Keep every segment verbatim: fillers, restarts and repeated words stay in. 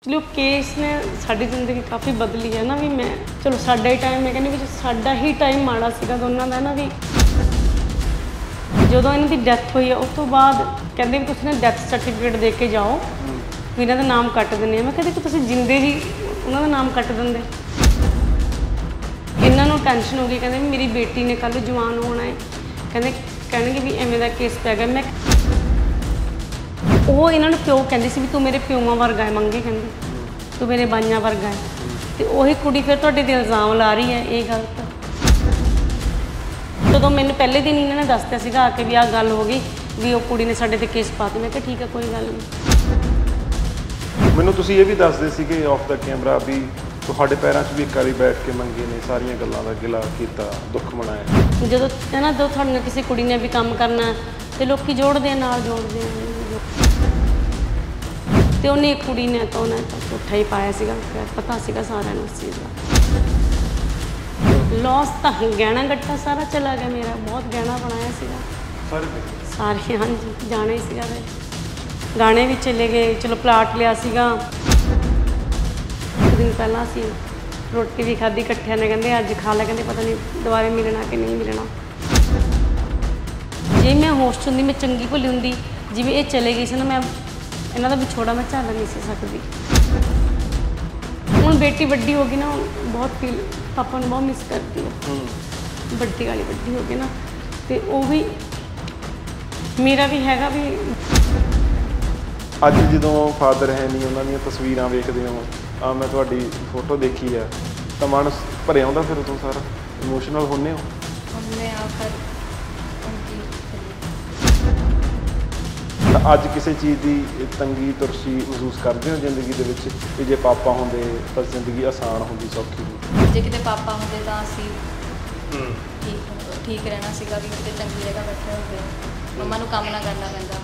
चलो केस ने साडी जिंदगी काफ़ी बदली है ना भी मैं चलो साडा ही टाइम मैं कहनी भी साडा ही टाइम माड़ा सीगा दोनों का ना भी ਜਦੋਂ ਇਹਨਾਂ ਦੀ ਡੈਥ ਹੋਈ ਹੈ ਉਸ ਤੋਂ ਬਾਅਦ ਕਹਿੰਦੇ ਵੀ ਤੁਸੀਂ ਨਾ ਡੈਥ ਸਰਟੀਫਿਕੇਟ ਦੇ ਕੇ ਜਾਓ ਵੀ ਇਹਨਾਂ ਦਾ ਨਾਮ ਕੱਟ ਦਿੰਦੇ ਆ ਮੈਂ ਕਹਿੰਦੀ ਕਿ ਤੁਸੀਂ ਜਿੰਦੇ ਵੀ ਉਹਨਾਂ ਦਾ ਨਾਮ ਕੱਟ ਦਿੰਦੇ ਇਹਨਾਂ ਨੂੰ ਟੈਨਸ਼ਨ ਹੋ ਗਈ ਕਹਿੰਦੇ ਵੀ ਮੇਰੀ ਬੇਟੀ ਨੇ ਕੱਲ੍ਹ ਜਵਾਨ ਹੋਣਾ ਹੈ ਕਹਿੰਦੇ ਕਹਿਣਗੇ ਵੀ ਐਵੇਂ ਦਾ ਕੇਸ ਪੈ ਗਿਆ ਮੈਂ ਉਹ ਇਹਨਾਂ ਨੂੰ ਪਿਓ ਕਹਿੰਦੀ ਸੀ ਵੀ ਤੂੰ ਮੇਰੇ ਪਿਓਾਂ ਵਰਗਾ ਹੈ ਮੰਗੇ ਕਹਿੰਦੀ ਤੂੰ ਮੇਰੇ ਬਾਈਆਂ ਵਰਗਾ ਹੈ ਤੇ ਉਹੀ ਕੁੜੀ ਫਿਰ ਤੁਹਾਡੇ ਤੇ ਇਲਜ਼ਾਮ ਲਾ ਰਹੀ ਹੈ ਇਹ ਗਲਤ ਜਦੋਂ ਮੈਨੂੰ ਪਹਿਲੇ ਦਿਨ ਇਹਨਾਂ ਨੇ ਦੱਸਤਾ ਸੀਗਾ ਆ ਕੇ ਵੀ ਆਹ ਗੱਲ ਹੋ ਗਈ ਵੀ ਉਹ ਕੁੜੀ ਨੇ ਸਾਡੇ ਤੇ ਕੇਸ ਪਾਤੀ ਮੈਂ ਕਿਹਾ ਠੀਕ ਹੈ ਕੋਈ ਗੱਲ ਨਹੀਂ ਮੈਨੂੰ ਤੁਸੀਂ ਇਹ ਵੀ ਦੱਸਦੇ ਸੀਗੇ ਆਫ ਦਾ ਕੈਮਰਾ ਵੀ ਤੁਹਾਡੇ ਪੈਰਾਂ 'ਚ ਵੀ ਇੱਕ ਵਾਰੀ ਬੈਠ ਕੇ ਮੰਗੇ ਨੇ ਸਾਰੀਆਂ ਗੱਲਾਂ ਦਾ ਗਿਲਾ ਕੀਤਾ ਦੁੱਖ ਮਨਾਇਆ ਜਦੋਂ ਹੈ ਨਾ ਜਦੋਂ ਤੁਹਾਡੇ ਨਾਲ ਕਿਸੇ ਕੁੜੀ ਨੇ ਵੀ ਕੰਮ ਕਰਨਾ ਤੇ ਲੋਕੀ ਜੋੜਦੇ ਆ ਨਾਲ ਜੋੜਦੇ ਆ ਤੇ ਉਹਨੇ ਇੱਕ ਕੁੜੀ ਨੇ ਤਾਂ ਉਹਨੇ ਤਾਂ ਪੁੱਠਾ ਹੀ ਪਾਇਆ ਸੀਗਾ ਪਤਾ ਸੀਗਾ ਸਾਰਿਆਂ ਨੂੰ ਉਸ ਚੀਜ਼ ਦਾ लॉस तो गहना गट्टा सारा चला गया मेरा बहुत गहना बनाया सीगा सारे सारे हाँ जी जाना ही सीगा गाने भी चले गए चलो प्लाट लिया सीगा एक दिन पहला असी रोटी भी खाधी इकट्ठे ने कहते अज खा ला कहते पता नहीं दोबारा मिलना कि नहीं मिलना जे मैं होस्ट होंगी मैं चंगी भली होंगी जिवें ये चले गई सी ना मैं इन्हां दा विछोड़ा मैं झेल नहीं सी सकदी ਹੁਣ बेटी ਵੱਡੀ हो गई ना बहुत फील पापा ने बहुत मिस करती है ਵੱਡੀ वाली ਵੱਡੀ हो गई ना तो वो भी मेरा भी हैगा भी ਅੱਜ ਜਦੋਂ ਫਾਦਰ ਹੈ ਨਹੀਂ ਉਹਨਾਂ ਦੀਆਂ ਤਸਵੀਰਾਂ ਵੇਖਦੇ ਹੋ ਆ ਮੈਂ ਤੁਹਾਡੀ ਫੋਟੋ ਦੇਖੀ ਆ ਤਾਂ ਮਨ ਭਰੇ ਆਉਂਦਾ ਫਿਰ ਉਦੋਂ ਸਾਰਾ ਇਮੋਸ਼ਨਲ ਹੁੰਨੇ ਹੋ हमने आकर ਅੱਜ ਕਿਸੇ ਚੀਜ਼ ਦੀ ਤੰਗੀ ਤੁਰਸ਼ੀ ਮਹਿਸੂਸ ਕਰਦੇ ਹੋ ਜ਼ਿੰਦਗੀ ਦੇ ਵਿੱਚ ਕਿ ਜੇ ਪਾਪਾ ਹੁੰਦੇ ਤਾਂ ਜ਼ਿੰਦਗੀ ਆਸਾਨ ਹੁੰਦੀ ਸੌਖੀ ਹੁੰਦੀ ਜੇ ਕਿਤੇ ਪਾਪਾ ਹੁੰਦੇ ਤਾਂ ਅਸੀਂ ਠੀਕ ਠੀਕ ਰਹਿਣਾ ਸੀਗਾ ਵੀ ਕਿਤੇ ਚੰਗੀ ਜਗ੍ਹਾ ਬੈਠੇ ਹੁੰਦੇ ਮੰਮਾ ਨੂੰ ਕੰਮ ਨਾ ਕਰਨਾ ਪੈਂਦਾ